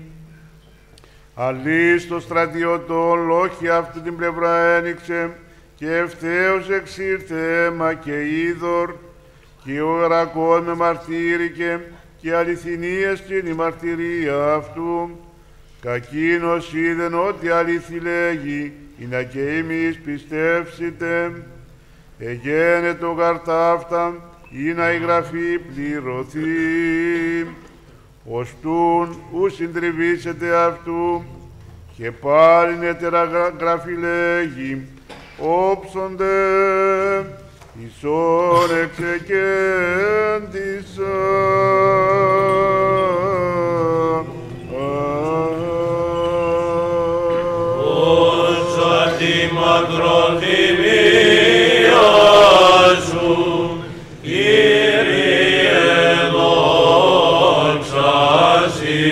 Αλλής των στρατιωτών λόγχη αυτού την πλευρά ένοιξε, και ευθέως εξήρθε αίμα και είδωρ, και ο Ερακών με μαρτύρηκε, και αληθινή εστιν η μαρτυρία αυτού. Κακίνος είδεν ότι αλήθη λέγει, ή να και εμείς πιστεύσετε. Εγένε το γαρτάφτα, ή να η γραφή πληρωθεί. Ωστούν ου συντριβήσετε αυτού, και πάλι νετερα γραφή λέγει, όψονται, Ισόν εξεκέντησα. Όσα τη μακροθυμία σου, Κύριε, δόξα σοι.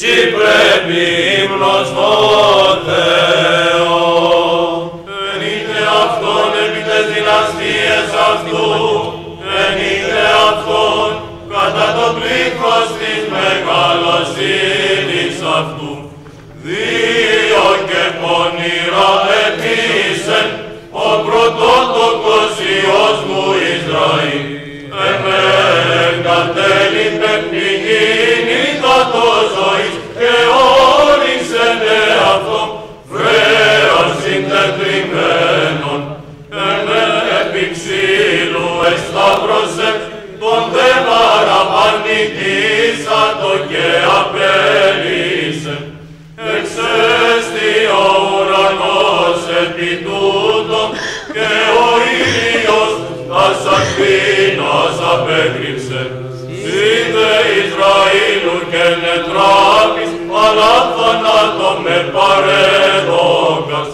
σοι πρέπει ύμνος στο Θεό. Ενείτε αυτόν επί τες δυναστείες αυτού, ενείτε αυτόν κατά το πλήθος της μεγαλοσύνης αυτού. Δύο και πονηρά επίσεν ο πρωτότοκος Υιός μου Ισραήλ. Εμέν κατέλειπε πηγήν υδατό ζωής και όρισεν εαυτόν βρέας συντετριμένον. Εμέν επί ξύλου εσταύρωσε τον δε παραπανητήσατο και απέλυσε. Εξέστη ο ουρανός επί τούτο και ο ήλιος τας ακτίνας απέκρυψε. Είδε Ισραήλου και νετράπης, αλλά θανάτω με παρέδοκας.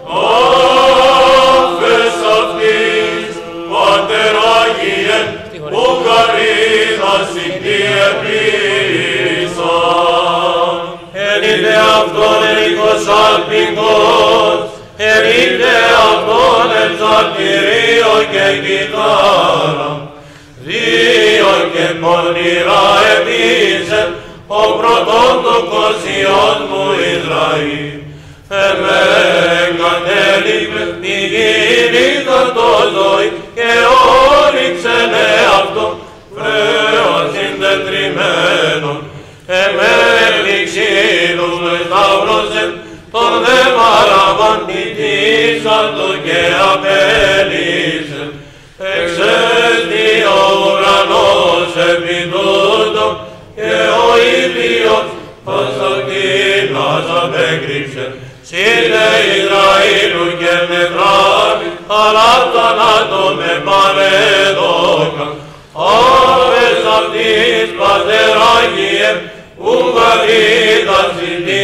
Άφες αυτής, Πάτερ Άγιε, που καρύδας ηχτή επίσαν. Ενείτε αυτόν ερικός αλπικός, ενείτε αυτόν εξαρτηρίο και κιθάρα. Δύο και πονηρά επίσε ο πρωτότοκος Υιός μου Ισραήλ. Εμέν κατέλειπε πηγήν υδατό ζωή και όριξεν εαυτόν βρέας συντετριμένον. Εμέν ξύλους με σταύρωσε τον δε παραπανητήσατο και απέλυσε. Εξέστη ο ουρανός επί τούτο και ο ήλιος ως ακτίνας απέκρυψε. Σύνε Ισραήλου και νετράπης, αλλά θανάτω με παρέδοκα. Άφες αυτής, Πάτερ Άγιε, που καρύδας ηχτή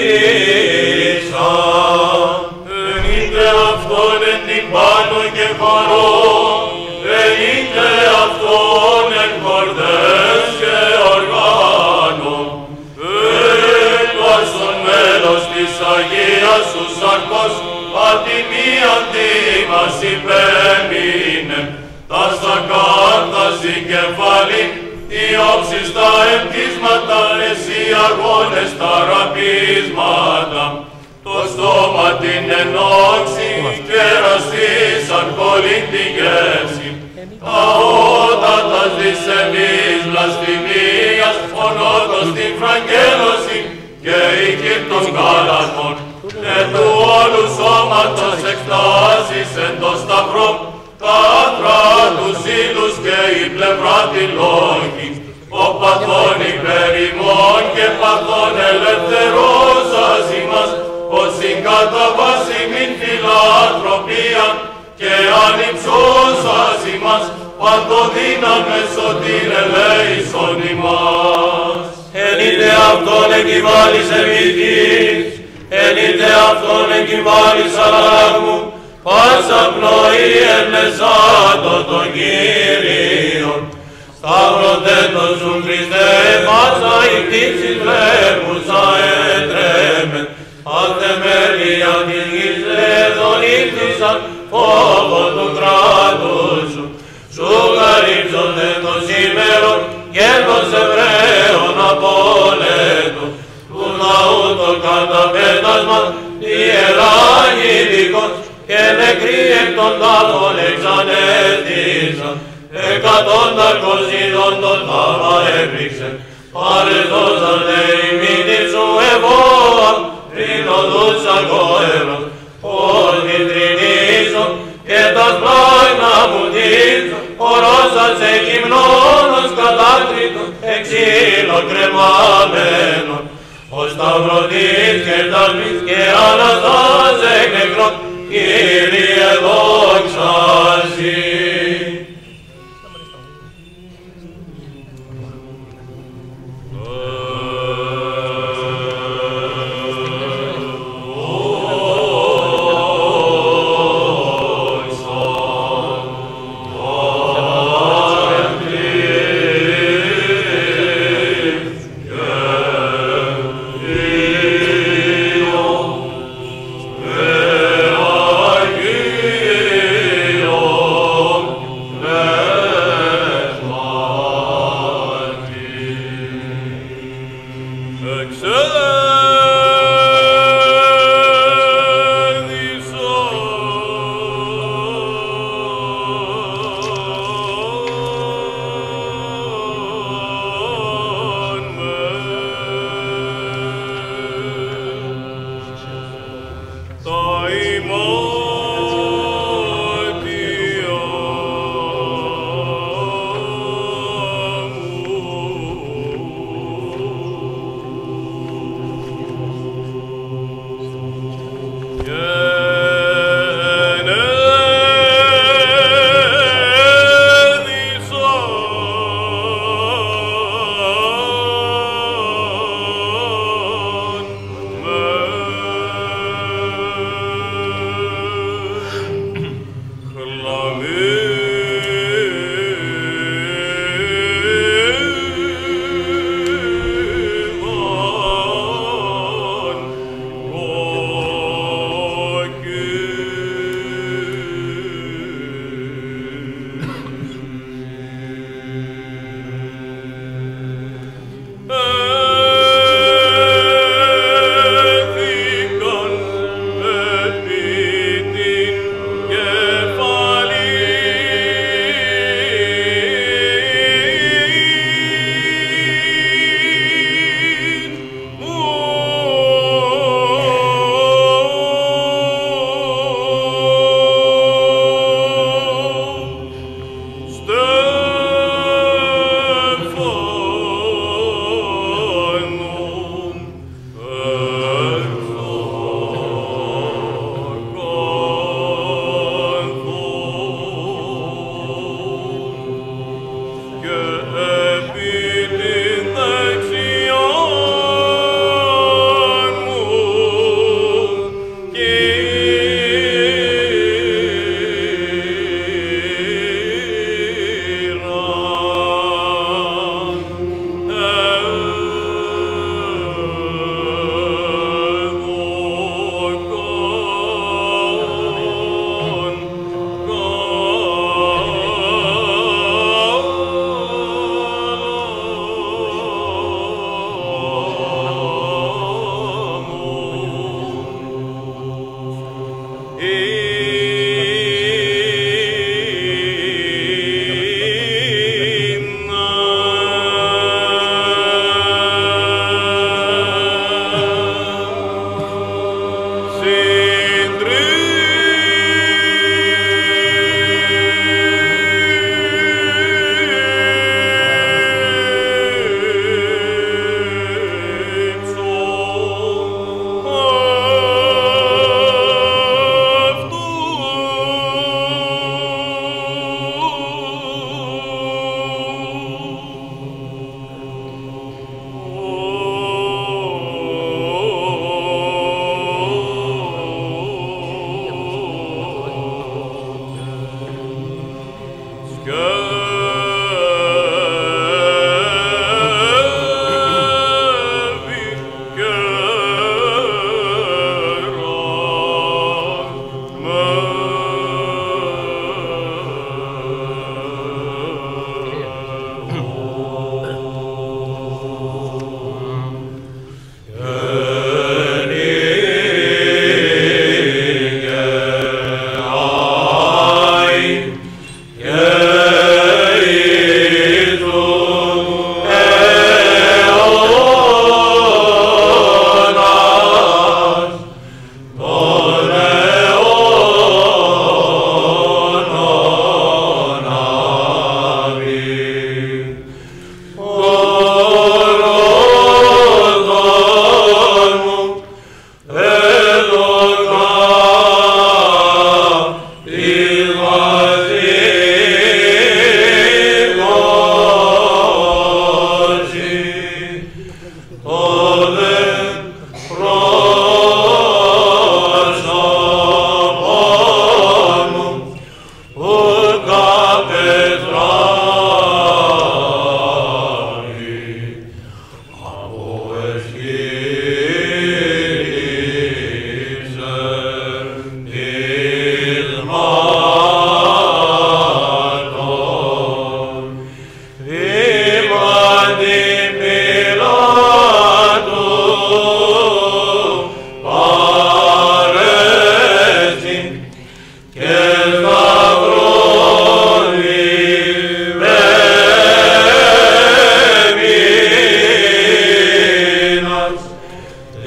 επίσαν. Ενείτε αυτόν εν την πάνω και χαρό, ενείτε αυτόν εν χορδές και οργάνων. Έκασον μέλος της Αγίας σου σαρκός, ατιμίαν μας υπέμεινε. Τα σακάρτας η κεφαλή, οι όψεις τα εμπτίσματα, εσύ αγώνες τα ραπίσματα. Το στόμα την ενόξη, κεραστήσαν κολλήν τη γεύση. Τα ότατα της εμείς βλασφημίας, ο νότος την φραγγέλωση και η γη των γάλατων. Και του όλου σώματος εκτάσεις εν το σταυρό, τα άντρα τους ήλους και η πλευρά τη λόγη. Ο παθών υπέρ ημών και παθών ελευθερώσας ημάς, ως η κατά βάση μην φιλανθρωπία και ανυψώσας ημάς, παντοδύναμε σωτήρ ελέησον ημάς. Ενείτε αυτόν εγκυμάλης εμικής, ενείτε αυτόν εγκυμάλης αλλάγμου, πάσα πνοή εμεσάτω των Κύριων. Σταυρωτέτος σου Χριστέ, πάσα η κτήψη τρέμουσα έτρεμε, αθεμέλια της γης εδονήθησαν φόβο του κράτους σου. Σου καρύψονται το σήμερον γένος Εβραίων απόλετο, του λαού το καταπέτασμα ιεράγητικος και νεκροί εκ των τάφων εξανέστησαν. Εκατόντα κοσίδων τον θαύμα έπληξε, παρεδώσαν δε η μύτη σου ευώα, πριν οδούς αγώερος, ως μητρινήσων και τα σπλάγνα μου δίψω, ορώσαν σε γυμνώνος κατάκριτον, εξήλω κρεμαμένον. Ο σταυρωτής και ταλμής και αναστάς εκ νεκρών, Κύριε δόξα Συ.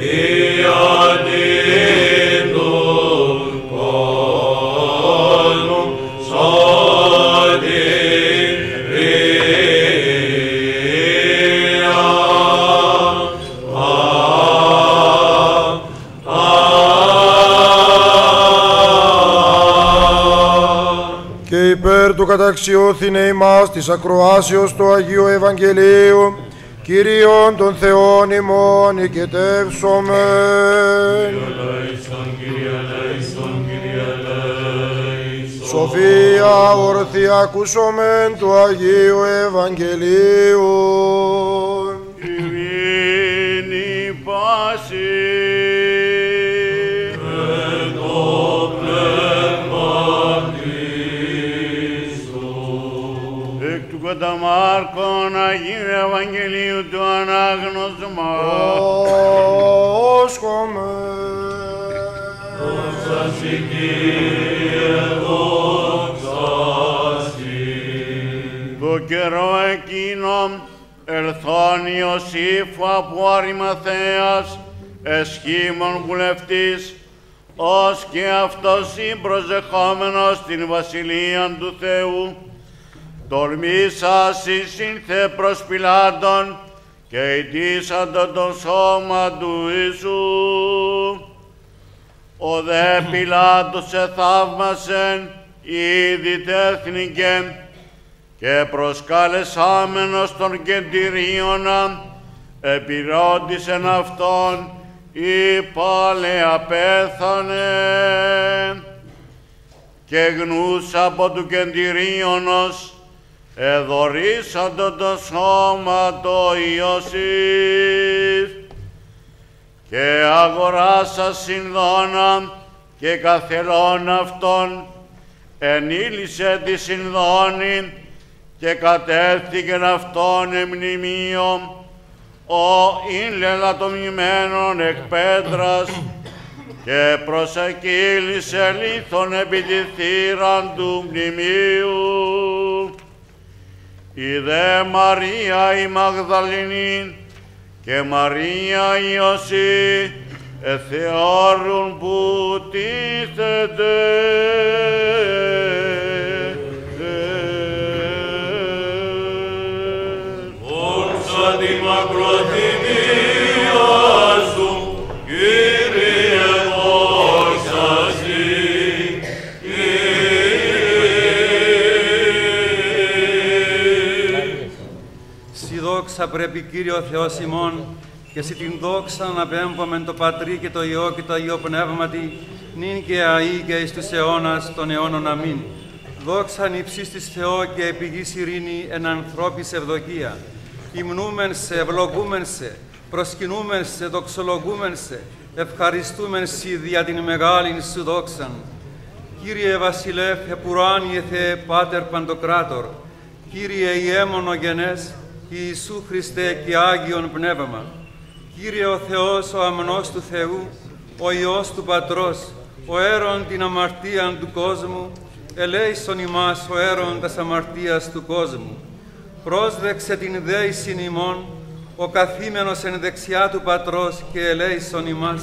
διατήν του κόσμου σωτηρία. Και υπέρ του καταξιώθηνε ημάς της ακροάσεως του Αγίου Ευαγγελίου, Κύριον των Θεών ημών οικετεύσομεν. Σοφία ορθή ακούσομεν του Αγίου Ευαγγελίου. Ειρήνη πάση. Κατά Μάρκον Αγίου Ευαγγελίου του ανάγνωσμα. Όσκομε. Δόξα σοι, Κύριε, δόξα σοι. Το καιρό εκείνο ελθόν Ιωσήφ από Αριμαθαίας, εσχήμων βουλευτής, ως και αυτός συμπροσεχόμενος την βασιλεία του Θεού, τολμήσας εισήλθε προς Πιλάτων και ητήσαντο το σώμα του Ιησού. Ο δε Πιλάτος εθαύμασεν, ήδη τέθνηκε και προσκαλεσάμενος των κεντηρίωνα, επιρώτησεν αυτόν, είπα λέα πέθανε. Και γνούς από του κεντηρίωνος, εδωρήσαντο το σώμα το Ιωσήφ και αγοράσα συνδόνα και καθελών αυτών ενήλυσε τη συνδόνη και κατεύθηκεν αυτόν εμνημείο ο ειν λελατομημένων εκ πέτρας και προσεκύλησε λίθον επί τη θύραν του μνημείου. Η δε Μαρία η Μαγδαληνή και Μαρία η Ιωσή εθεώρουν που τίθεται. Δόξα τη μακροθυμία σου, Κύριε, δόξα σοι. Συ δόξα πρέπει, Κύριε ο Θεός ημών, και συ την δόξα να πέμπομεν το Πατρί και το Υιό και το Αγίο Πνεύματι, νυν και αεί και εις τους αιώνας των αιώνων. Αμήν. Δόξαν υψίστης της Θεό και επί γης ειρήνη εν ανθρώπης ευδοκία. Υμνούμεν σε, ευλογούμεν σε, προσκυνούμεν σε, δοξολογούμεν σε, ευχαριστούμεν σοι δια την μεγάλην σου δόξαν. Κύριε Βασιλεύ, επουράνιε Θεέ, Πάτερ Παντοκράτορ, Κύριε ιέμονο γενές, Ιησού Χριστέ και Άγιον Πνεύμα, Κύριε ο Θεός, ο αμνός του Θεού, ο Υιός του Πατρός, ο αίρον την αμαρτίαν του κόσμου, ελέησον ημάς ο αίρον τας αμαρτίας του κόσμου. Πρόσδεξε την δέησιν ημών, ο καθήμενος εν δεξιά του Πατρός και ελέησον ημάς,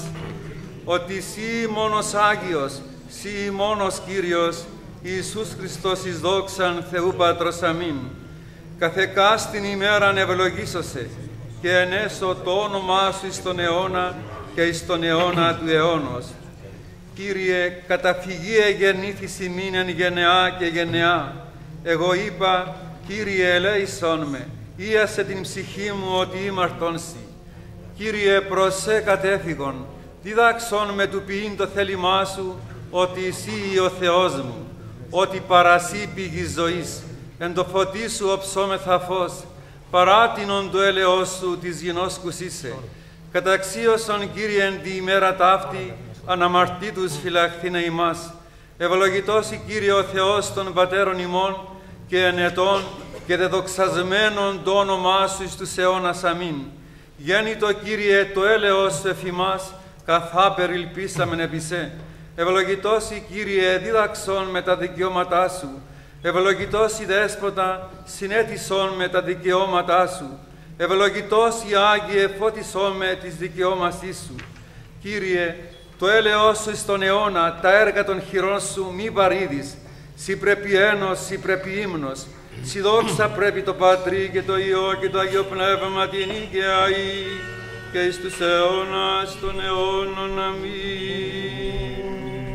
ότι Συ μόνος Άγιος, Συ μόνος Κύριος, Ιησούς Χριστός εις δόξαν Θεού Πατρός. Αμήν. Καθεκάς την ημέραν ευλογήσωσε και ενέσω το όνομά σου εις τον αιώνα και εις τον αιώνα του αιώνος. Κύριε, καταφυγή εγεννήθης ημίν εν γενεά και γενεά. Εγώ είπα, Κύριε, ελέησον με, ίασε την ψυχή μου ότι ήμαρτον σοι. Κύριε, προσέ κατέφυγον, διδάξον με του ποιήν το θέλημά σου, ότι εσύ ο Θεός μου, ότι παρασύ πηγής ζωής, εν το φωτί σου οψόμεθα φως, παράτηνον το έλεος σου της γινώσκους είσαι. Καταξίωσον, Κύριε, εν τη ημέρα ταύτη, αναμαρτήτους φυλαχθήνε ημάς. Ευλογητός η Κύριε ο Θεός των πατέρων ημών, και ενετών και δεδοξασμένον το όνομά σου εις τους αιώνας. Αμήν. Γέννητο, Κύριε, το έλεος σου εφ' ημάς, καθά περιλπίσαμεν επί σε. Ευλογητός η Κύριε, δίδαξον με τα δικαιώματά σου. Ευλογητός η Δέσποτα, συνέτησον με τα δικαιώματά σου. Ευλογητός η Άγιε, φώτισό με της δικαιώμασής σου. Κύριε, το έλεος σου εις τον αιώνα, τα έργα των χειρών σου μη βαρύδεις. Συ πρέπει ένος, συ πρέπει ύμνος. Συ δόξα πρέπει το Πατρί και το Υιό και το Αγίο Πνεύμα την Ίκαια ή και εις τους αιώνας των αιώνων. Αμήν.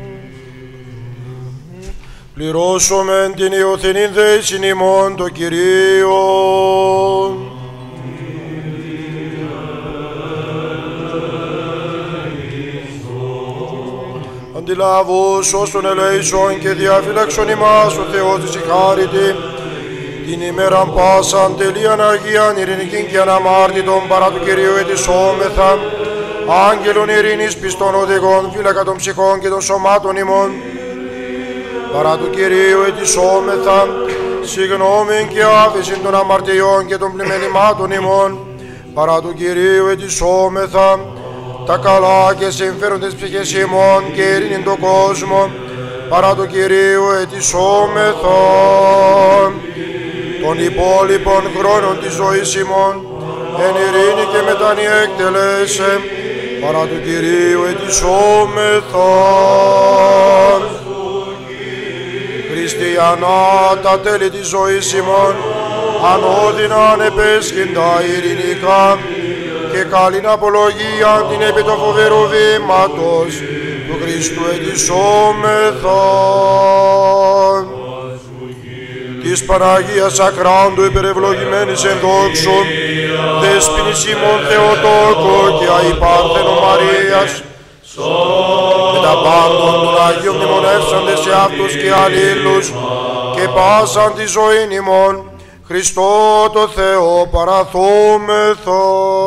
Πληρώσομεν την Υιοθενήν δέσιν ημών το Κυρίο. Αντιλάβους όσων ελέησον και διαφυλάξον ημάς ο Θεός της η χάριτη, την ημέραν πάσαν τελείαν Αγίαν ειρηνικήν και αναμάρτητον παρά του Κυρίου ετισόμεθα, άγγελων ειρήνης πιστών οδηγών, φύλακα των ψυχών και των σωμάτων ημών, παρά του Κυρίου ετισόμεθα, συγγνώμην και άφησιν των αμαρτιών και των πλημμενημάτων ημών, παρά του Κυρίου ετισόμεθα, τα καλά και συμφέροντες ψυχές ημών και ειρήνην τον κόσμο, παρά του Κυρίου ετισόμεθα, των υπόλοιπων χρόνων της ζωής ημών, εν ειρήνη και μετάνοια εκτελέσε, παρά του Κυρίου ετισόμεθα. Χριστιανά τα τέλη της ζωής ημών, ανώδυνα ανεπέσχυντα ειρηνικά, και καλήν απολογία την επί το φοβερού βήματος του Χριστού ετισόμεθα. Της Παναγίας Ακράντου υπερευλογημένης εν δόξου, δέσποινης ημών Θεοτόκο και αϊπάρθενο Μαρίας, με τα πάντων των Αγίων μνημονεύσαντες σε αυτούς και αλλήλους, και πάσαν τη ζωήν ημών, Χριστό το Θεό παραθόμεθα.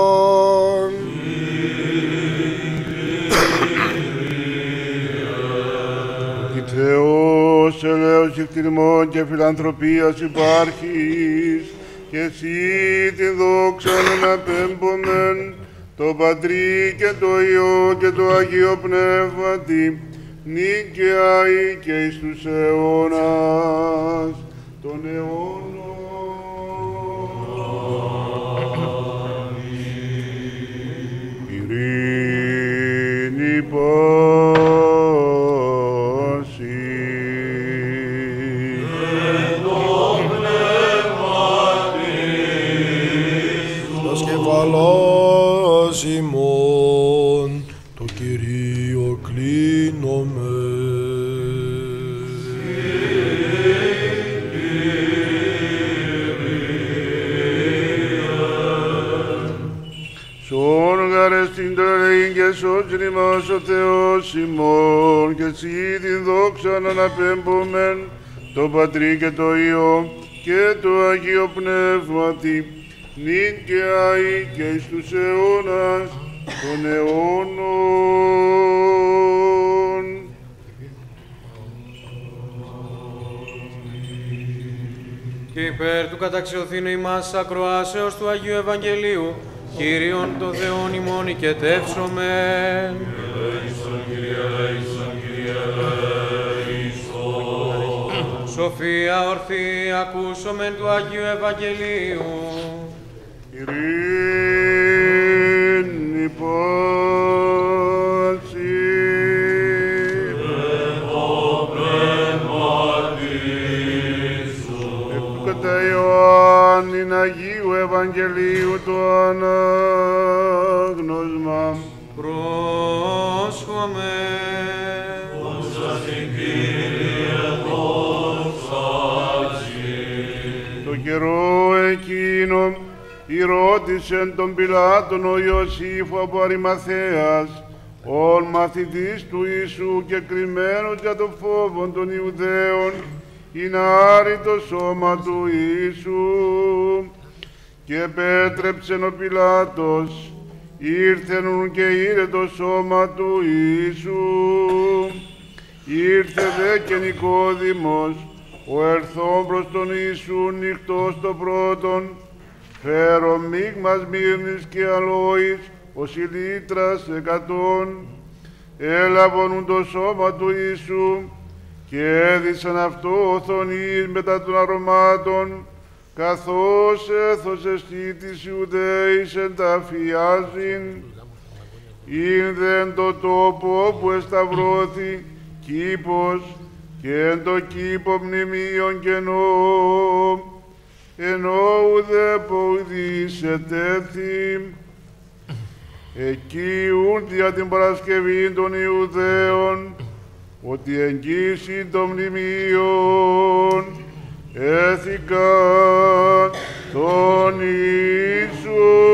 Η Θεός ελέος εκτιμών και φιλανθρωπίας υπάρχεις, και εσύ την δόξα να πέμπομεν, το Πατρί και το Υιό και το Αγίο Πνεύματι, νίκαια ή και εις τους αιώνας των αιώνων. Ειρήνη πάση. Εν το πνεύματι τας κεφαλάς ημών το Κυρίο κλείνομαι. Σον γαρεστήν το ελεήν και σώζουν ημάς ο Θεός ημών, και εσύ την δόξα να αναπέμπομεν, το Πατρί και το Υιό και το Αγίο Πνεύματι, νυν και αεί και εις τους αιώνας των αιώνων. Και υπέρ του καταξιωθήνου ημάς ακροάσεως του Αγίου Ευαγγελίου, Κύριον το Θεόν ημών οικετεύσομεν. ελέησον, Κύριε, ελέησον, Κύριε, ελέησον. Σοφία ορθή ακούσομεν του Αγίου Ευαγγελίου. Ειρήνη πάση. Εν το πνεύματι σου. Εκ του κατά Ιωάννην Αγίου Ευαγγελίου το ανάγνωσμα. Πρόσχομαι. Δόξα στην Κύριε, δόξα σοι. Το καιρό εκείνο ηρώτησεν τον Πιλάτων ο Ιωσήφ από Αρημαθαίας, ον μαθητής του Ιησού και κρυμμένος για το φόβο των Ιουδαίων, είναι άρρη το σώμα του Ιησού. Και επέτρεψεν ο Πιλάτος, ήρθεν και είδε το σώμα του Ιησού. Ήρθε δε και Νικόδημος, ο ερθών προς τον Ιησού νυχτός το πρώτον, φέρω μείγμα σμύρνης και αλόης, ως η λίτρας εκατόν, έλαβον το σώμα του Ιησού και έδισαν αυτό οθονείς μετά των αρωμάτων, καθώς έθωσες τι της Ιουδαίης ενταφιάζειν, ήνδεν το τόπο που εσταυρώθη κήπος και εν το κήπο μνημείων κενό, ενώ ουδέ ποδής ετέθη. Εκεί ούν δια την Παρασκευή των Ιουδαίων, ότι εγγύσει των μνημείων έθηκαν τον Ιησού.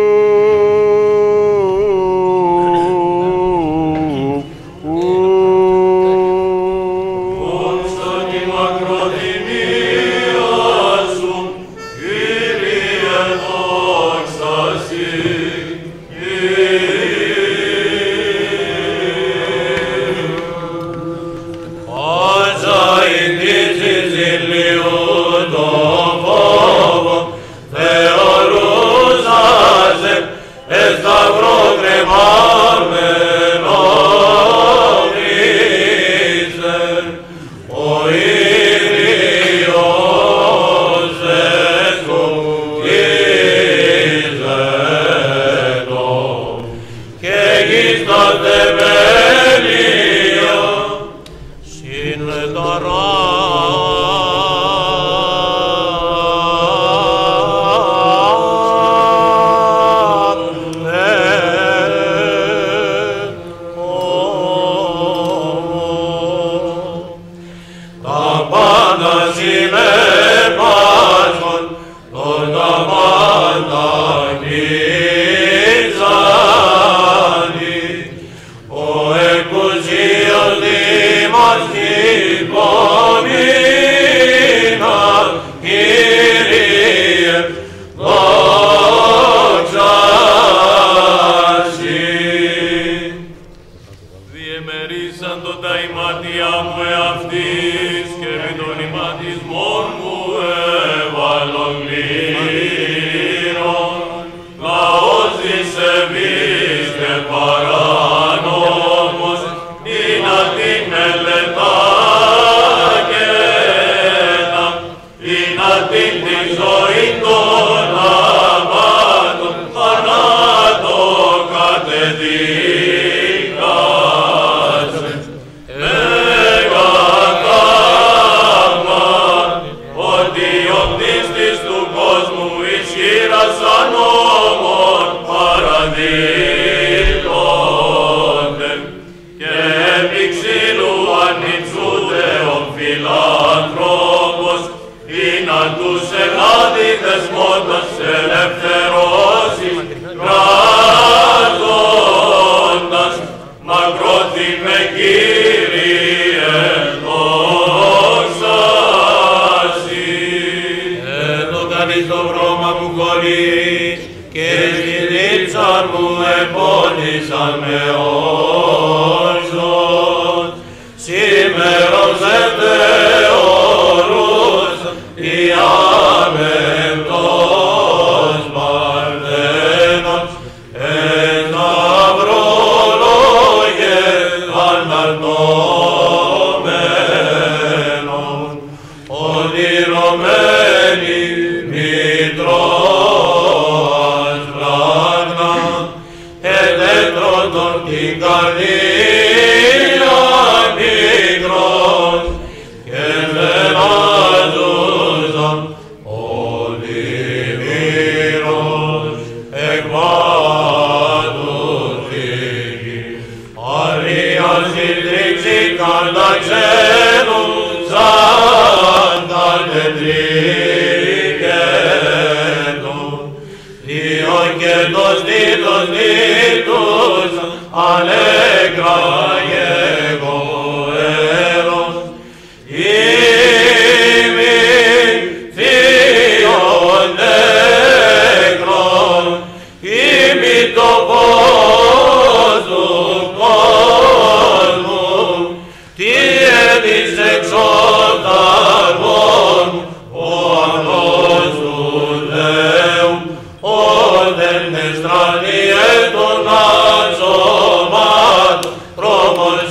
Stranie to na zomat, promol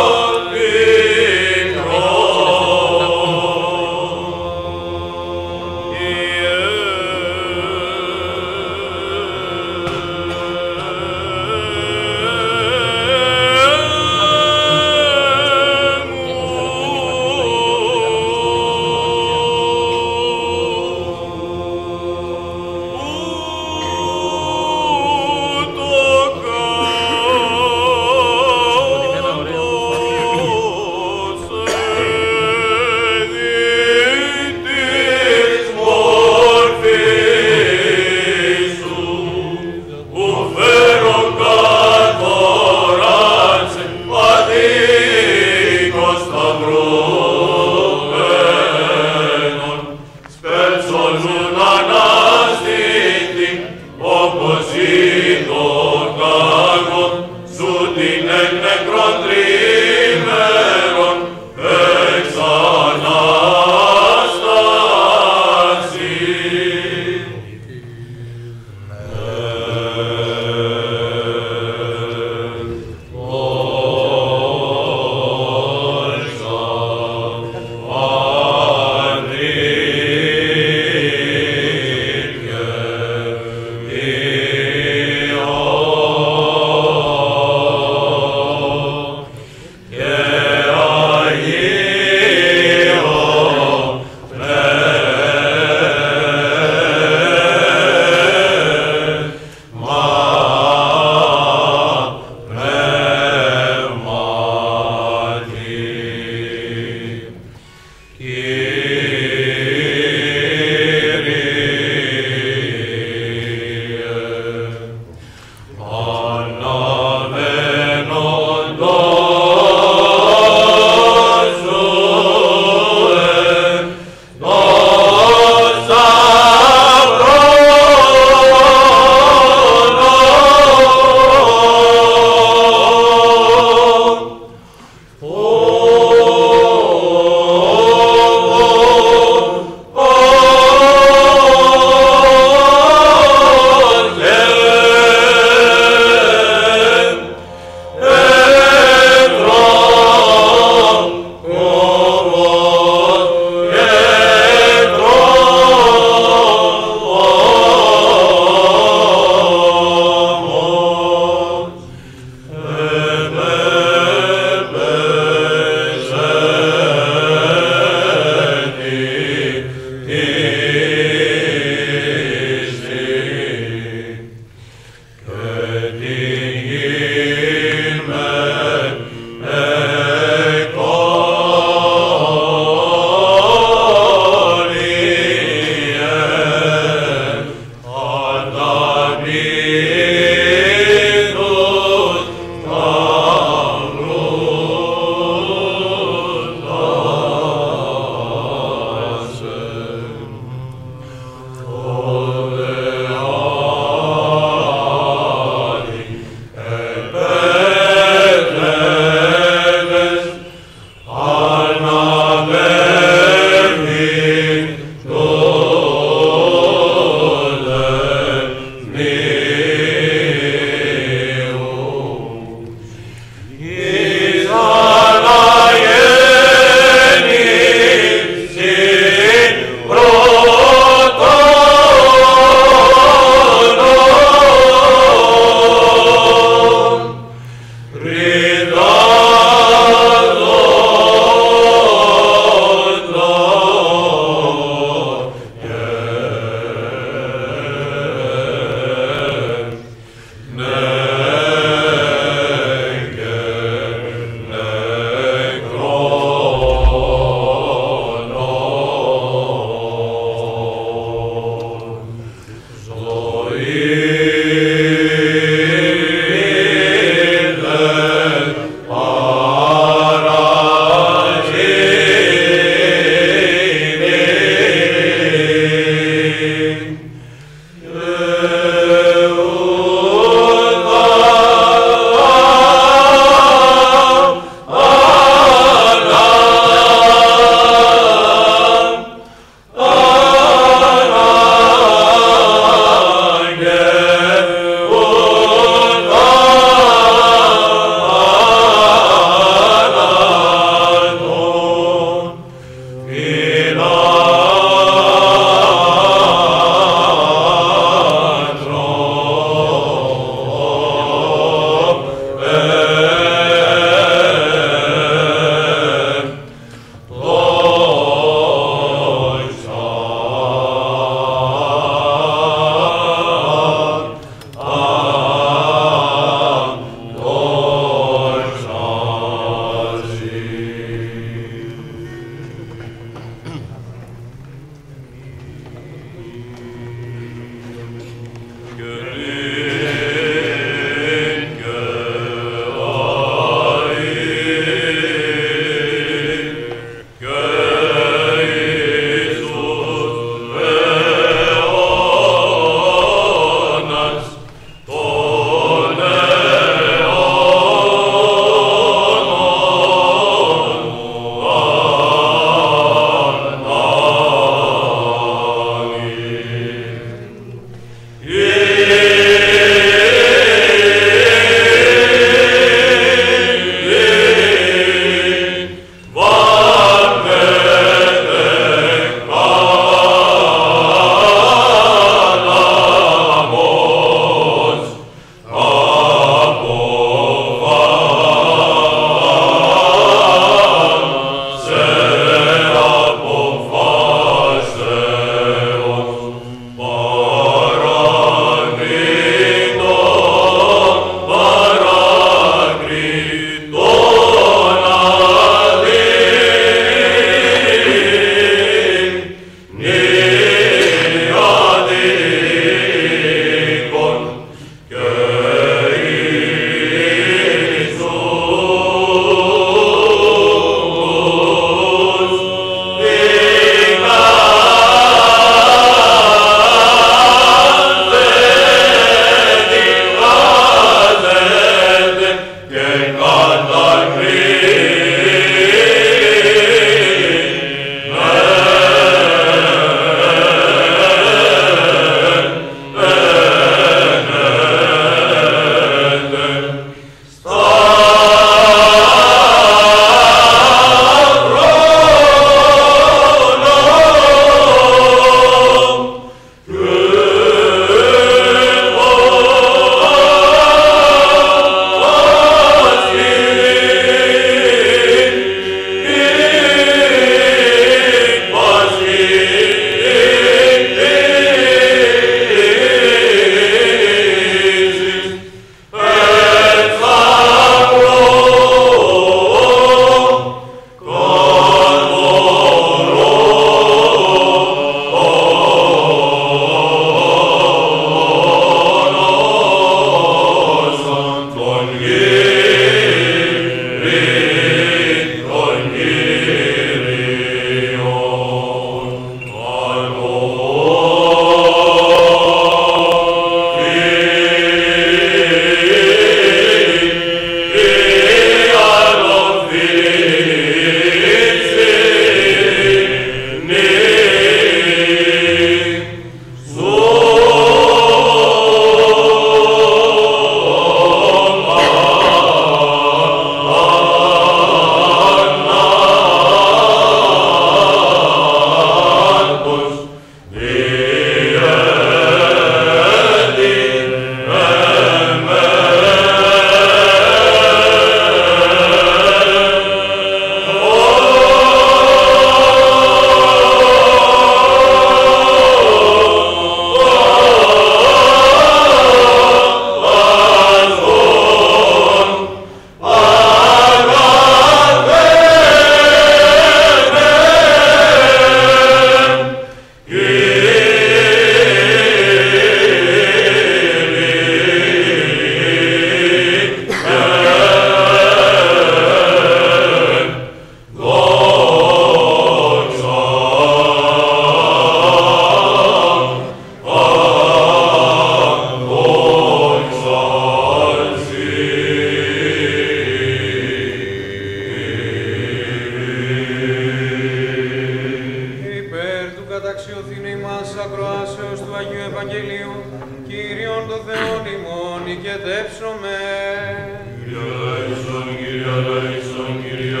παιδεύσομαι. Κύριε ελέησον, Κύριε ελέησον, Κύριε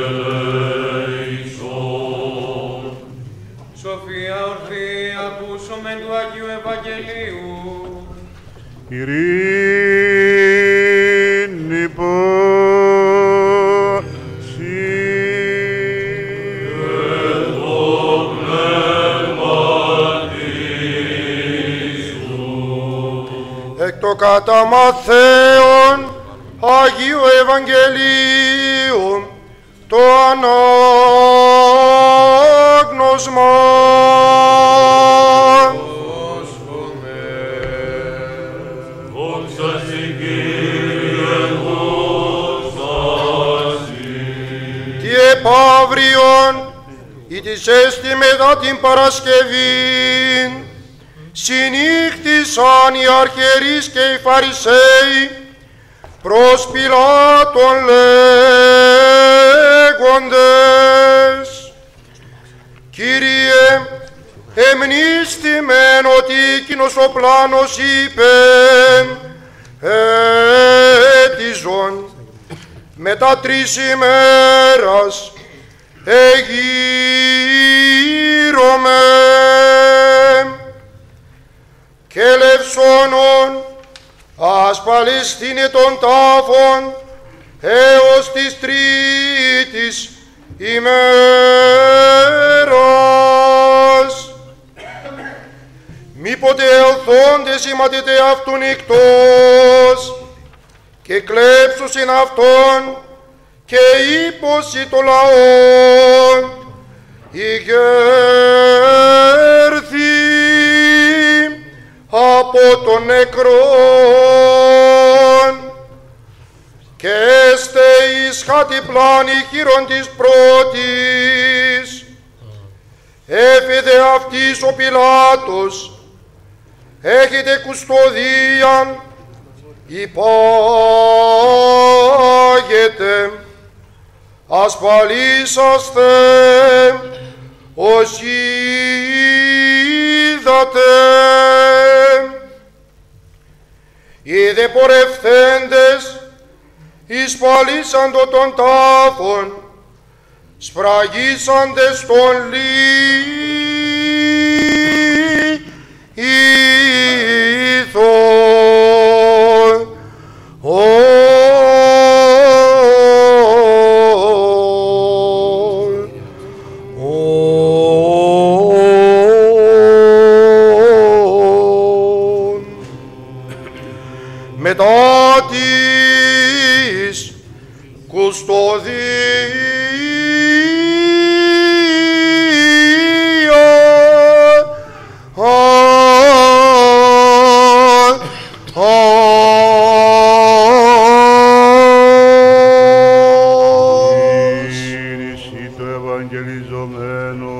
ελέησον. Σοφία ορθή, ακούσομεν του Αγίου Ευαγγελίου. Ειρήνη πάση. Εκ το κατά Ματθαίον Αγίου Ευαγγελίου το ανάγνωσμα. Δόξα σοι, Κύριε, δόξα σοι. Τι επαύριον ή της έστι μετά την Παρασκευήν συνήχθησαν οι αρχιερείς και οι Φαρισαίοι προς Πιλάτων λέγοντες: Κύριε, εμνήστημεν ότι εκείνος ο πλάνος είπε έτιζον μετά τρεις ημέρας εγείρωμε και λευσόνων ασπαλιστήνε των τάφων έως της τρίτης ημέρας. Μήποτε ελθόντες ημάτετε αυτούν εκτός και κλέψουσιν αυτόν και ύποσι το λαόν ηγέρθη από τον νεκρόν και έστε εις χατιπλάνη χείρον της πρώτης. Έφεδε αυτής ο Πιλάτος, έχετε κουστοδίαν, υπάγετε, ασφαλίσαστε, ως είδατε. Οι δε πορευθέντες εισπαλίσαντο των τάφων, σφραγίσαντες των λίθων. Μετά της κουστοδίας Κύριε το Ευαγγελιζομένο.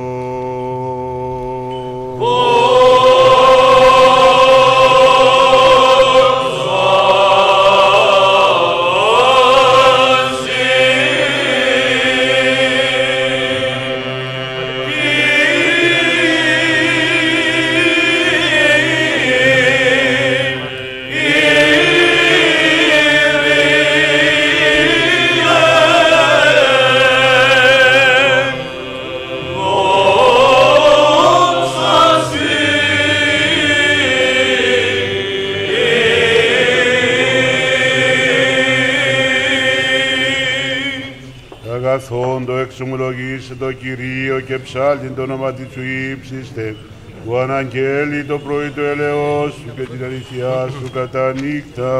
Αγαθόν το εξομολογήσε το Κυρίο και ψάλτην το όνομα της σου ύψιστε, που αναγγέλει το πρωί του ελεός σου και την αληθειά σου κατά νύχτα.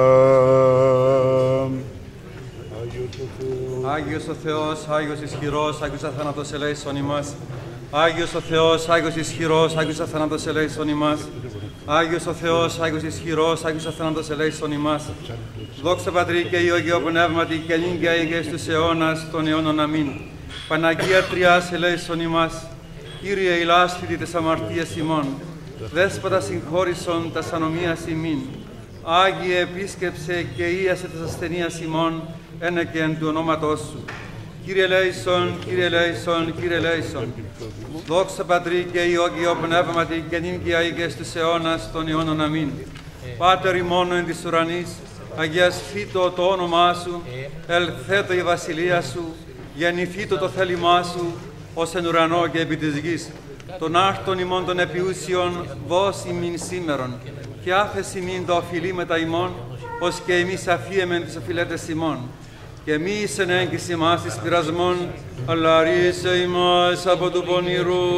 Άγιος ο Θεός, Άγιος ισχυρός, Άγιος αθάνατος ελέησον ημάς. Άγιος ο Θεός, Άγιος ισχυρός, Άγιος αθάνατος ελέησον ημάς. Άγιος ο Θεός, Άγιος ισχυρός, Άγιος αθάνατος ελέησον ημάς. Δόξα Πατρί και Υιό και ο Πνεύματι και νυν και αίγε στους αιώνας των αιώνων αμήν. Παναγία Τριάς ελέησον ημάς. Κύριε ηλάσθητη τες αμαρτίες ημών. Δέσποτα συγχώρησον τας ανομίας ημίν. Άγιε επίσκεψε και ίασε τας ασθενείας ημών, ένε και εν του ονόματός σου. Κύριε ελέησον, Κύριε ελέησον, Κύριε ελέησον. Δόξα Πατρί και Υιό και ο Πνεύματι και νυν και αίγε στους αιώνας των αιώνων αμήν. Πάτερ ημών εν της ουρανής, αγιασθήτω το όνομά σου, ελθέτω η βασιλεία σου, γεννηθήτω το θέλημά σου, ως εν ουρανό και επί της γης. Τον άρτον ημών των επιούσιων δώσει μην σήμερον, και άφεση μην το οφειλεί μετά ημών, ως και εμείς αφίεμεν τις οφειλέτες ημών. Και μη εις εν έγκυση ημάς εις πειρασμών, αλλά ρίσε ημάς από του πονηρού.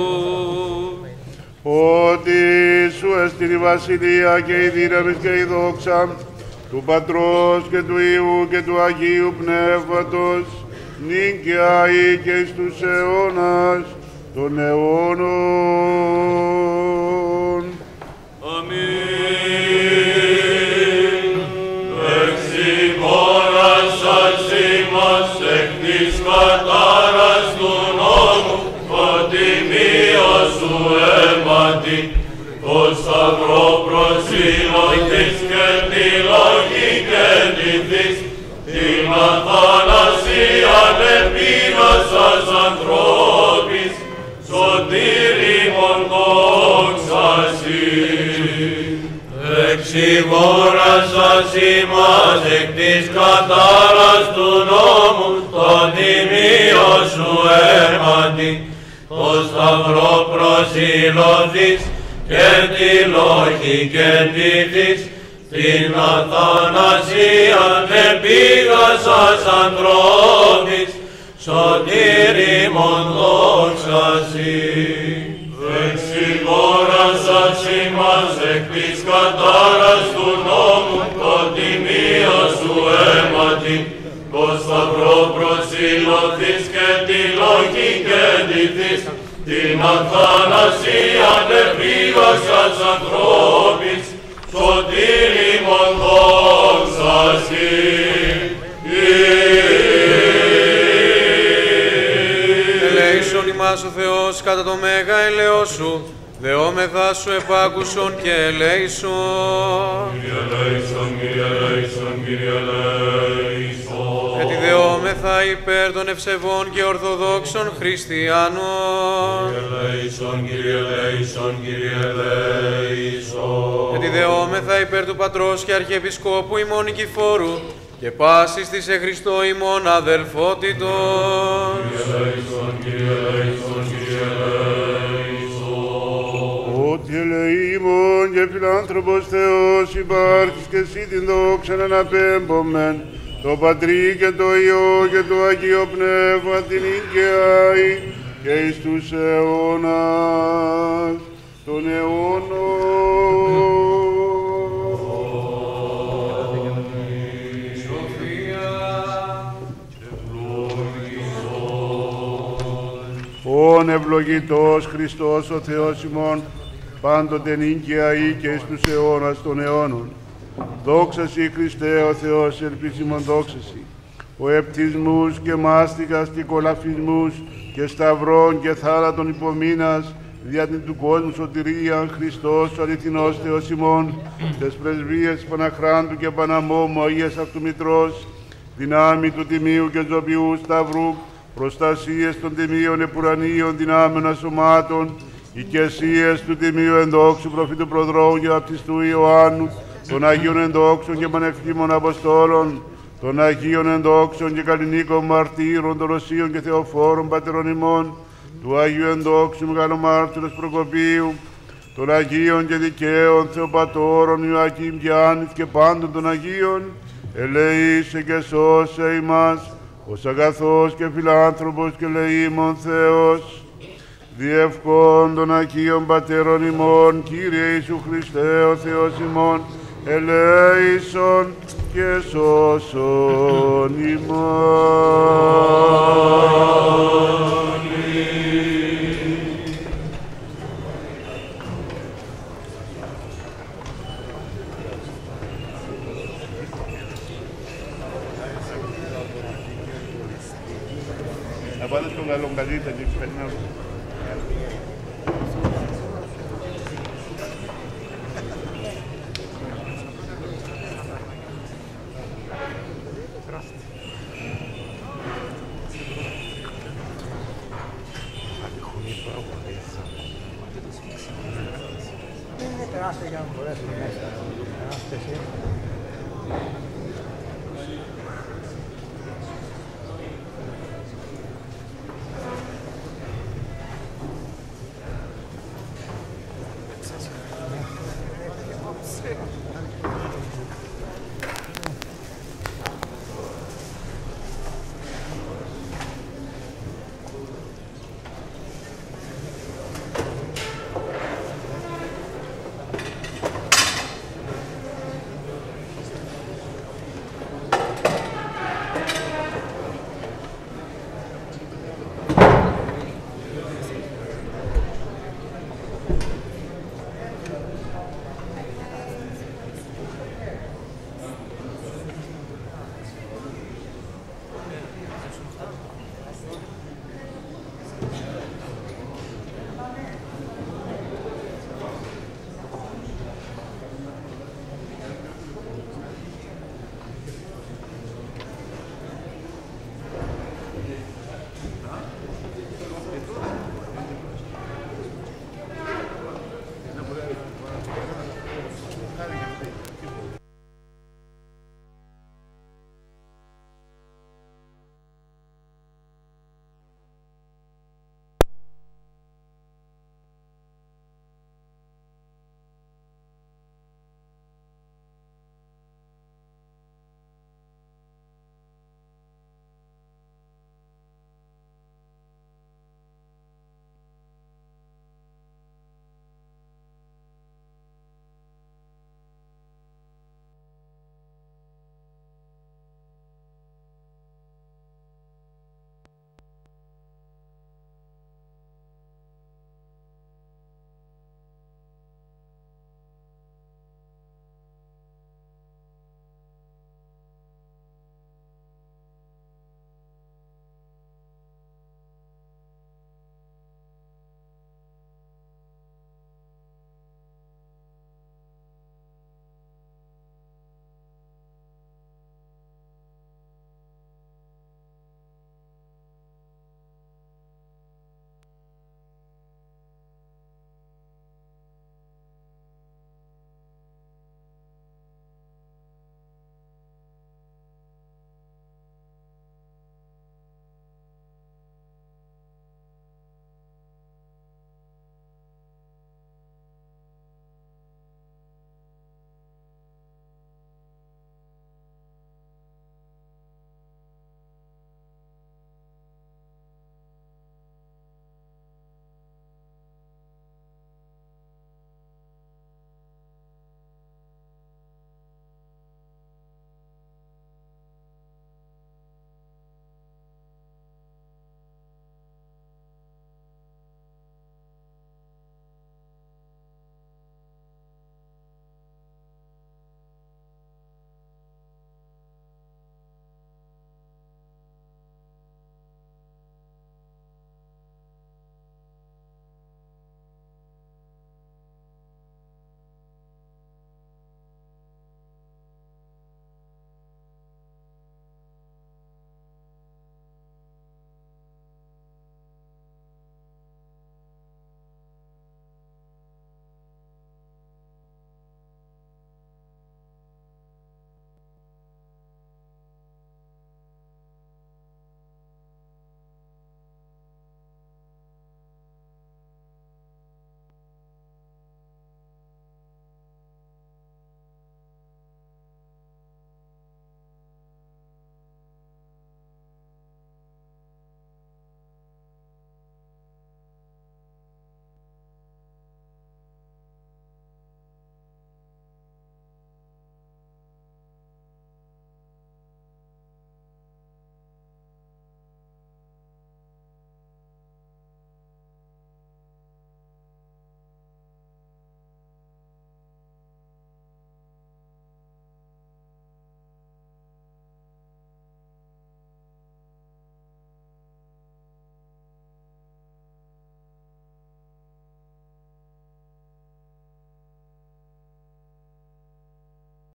Ότι σου εστιν η βασιλεία και η δύναμη και η δόξα του Πατρός και του Υιού και του Αγίου Πνεύματος, νυν και αεί και εις τους αιώνας των αιώνων. Αμήν. Εξημώνασας ημάς εκ της κατάρας του νόμου, ότι μοίω σου αίματι, το σταυρό προσήλωτης και τη λογή και νηθής, την αθανασίαν επίγασας ανθρώπης, σωτήριμον δόξα σοι. Εξηγόρασας ημάς εκ της κατάρας του νόμου, το τιμίο σου αίματι, το σταυρό προσήλωθης και τη λόγη και νηθής, την αθανασίαν επίγασας ανθρώπης, σωτήριμον δόξα σοι. Εξηγόρασας ημάς εκ της κατάρας του νόμου, το τιμίο σου αίματι, το σταυρό προσήλωθης και τη λόγη και νηθής, την αθανασίαν επίγασας ανθρώπης, σωτήριμον δόξα σοι. Ελέησον ημάς ο Θεός κατά το μέγα ελαιός σου, δεόμεθα σου επάκουσον και ελέησον. Κύριε ελέησον, Κύριε ελέησον, Κύριε ελέησον. Γιατί δεόμεθα υπέρ των ευσεβών και ορθοδόξων χριστιανών. Κύριε ελέησον, Κύριε ελέησον, Κύριε ελέησον. Γιατί δεόμεθα υπέρ του Πατρός και Αρχιεπισκόπου ημών Νικηφόρου και πάσης της σε Χριστώ ημών αδελφότητος. Κύριε ελέησον, Κύριε ελέησον, Κύριε ελέησον. Ότι ελεήμων και φιλάνθρωπος Θεός υπάρχεις και εσύ την δόξα να αναπέμπομεν, το Πατρί και το Υιό και το Αγίο Πνεύμα την οικαιάη και εις τους αιώνας των αιώνων. Ον ευλογητός Χριστός ο Θεός ημών, πάντοτε νυν και αεί και εις τους αιώνας των αιώνων. Δόξα Συ Χριστέ ο Θεός, ελπίσιμον δόξα Συ. Ο επτισμούς και μάστιγας και κολαφισμούς και σταυρών και θάλατον υπομείνας, δια την του κόσμου σωτηρίαν Χριστός ο αληθινός Θεός ημών, τες πρεσβείες Παναχράντου και Παναμόμου Αγίας αυτού Μητρός, δυνάμει του Τιμίου και Ζωπιού Σταυρού, προστασίες των τιμίων επουρανίων δυνάμεων ασωμάτων, οικεσίες του Τιμίου ενδόξου προφήτου προδρόμου και βαπτιστού Ιωάννου, των Αγίων ενδόξων και πανευχήμων Αποστόλων, των Αγίων ενδόξων και καλλινίκων μαρτύρων, των Ρωσίων και Θεοφόρων πατερών ημών, του Αγίου ενδόξου Μεγαλομάρτυρος Προκοπίου, των Αγίων και δικαίων Θεοπατώρων Ιωακήμ και Άννης και πάντων των Αγίων, ελεήσε και σώσε ημάς, ως αγαθός και φιλάνθρωπος και ελεήμων Θεός, διευκόν των Αγίων Πατέρων ημών, Κύριε Ιησού Χριστέ ο Θεός ημών, ελέησον και σώσον ημών. Να πάτε στον καλογκαλίτα και περνάμε. Περάστε για να μπορέσουμε μέσα. Περάστε εσύ.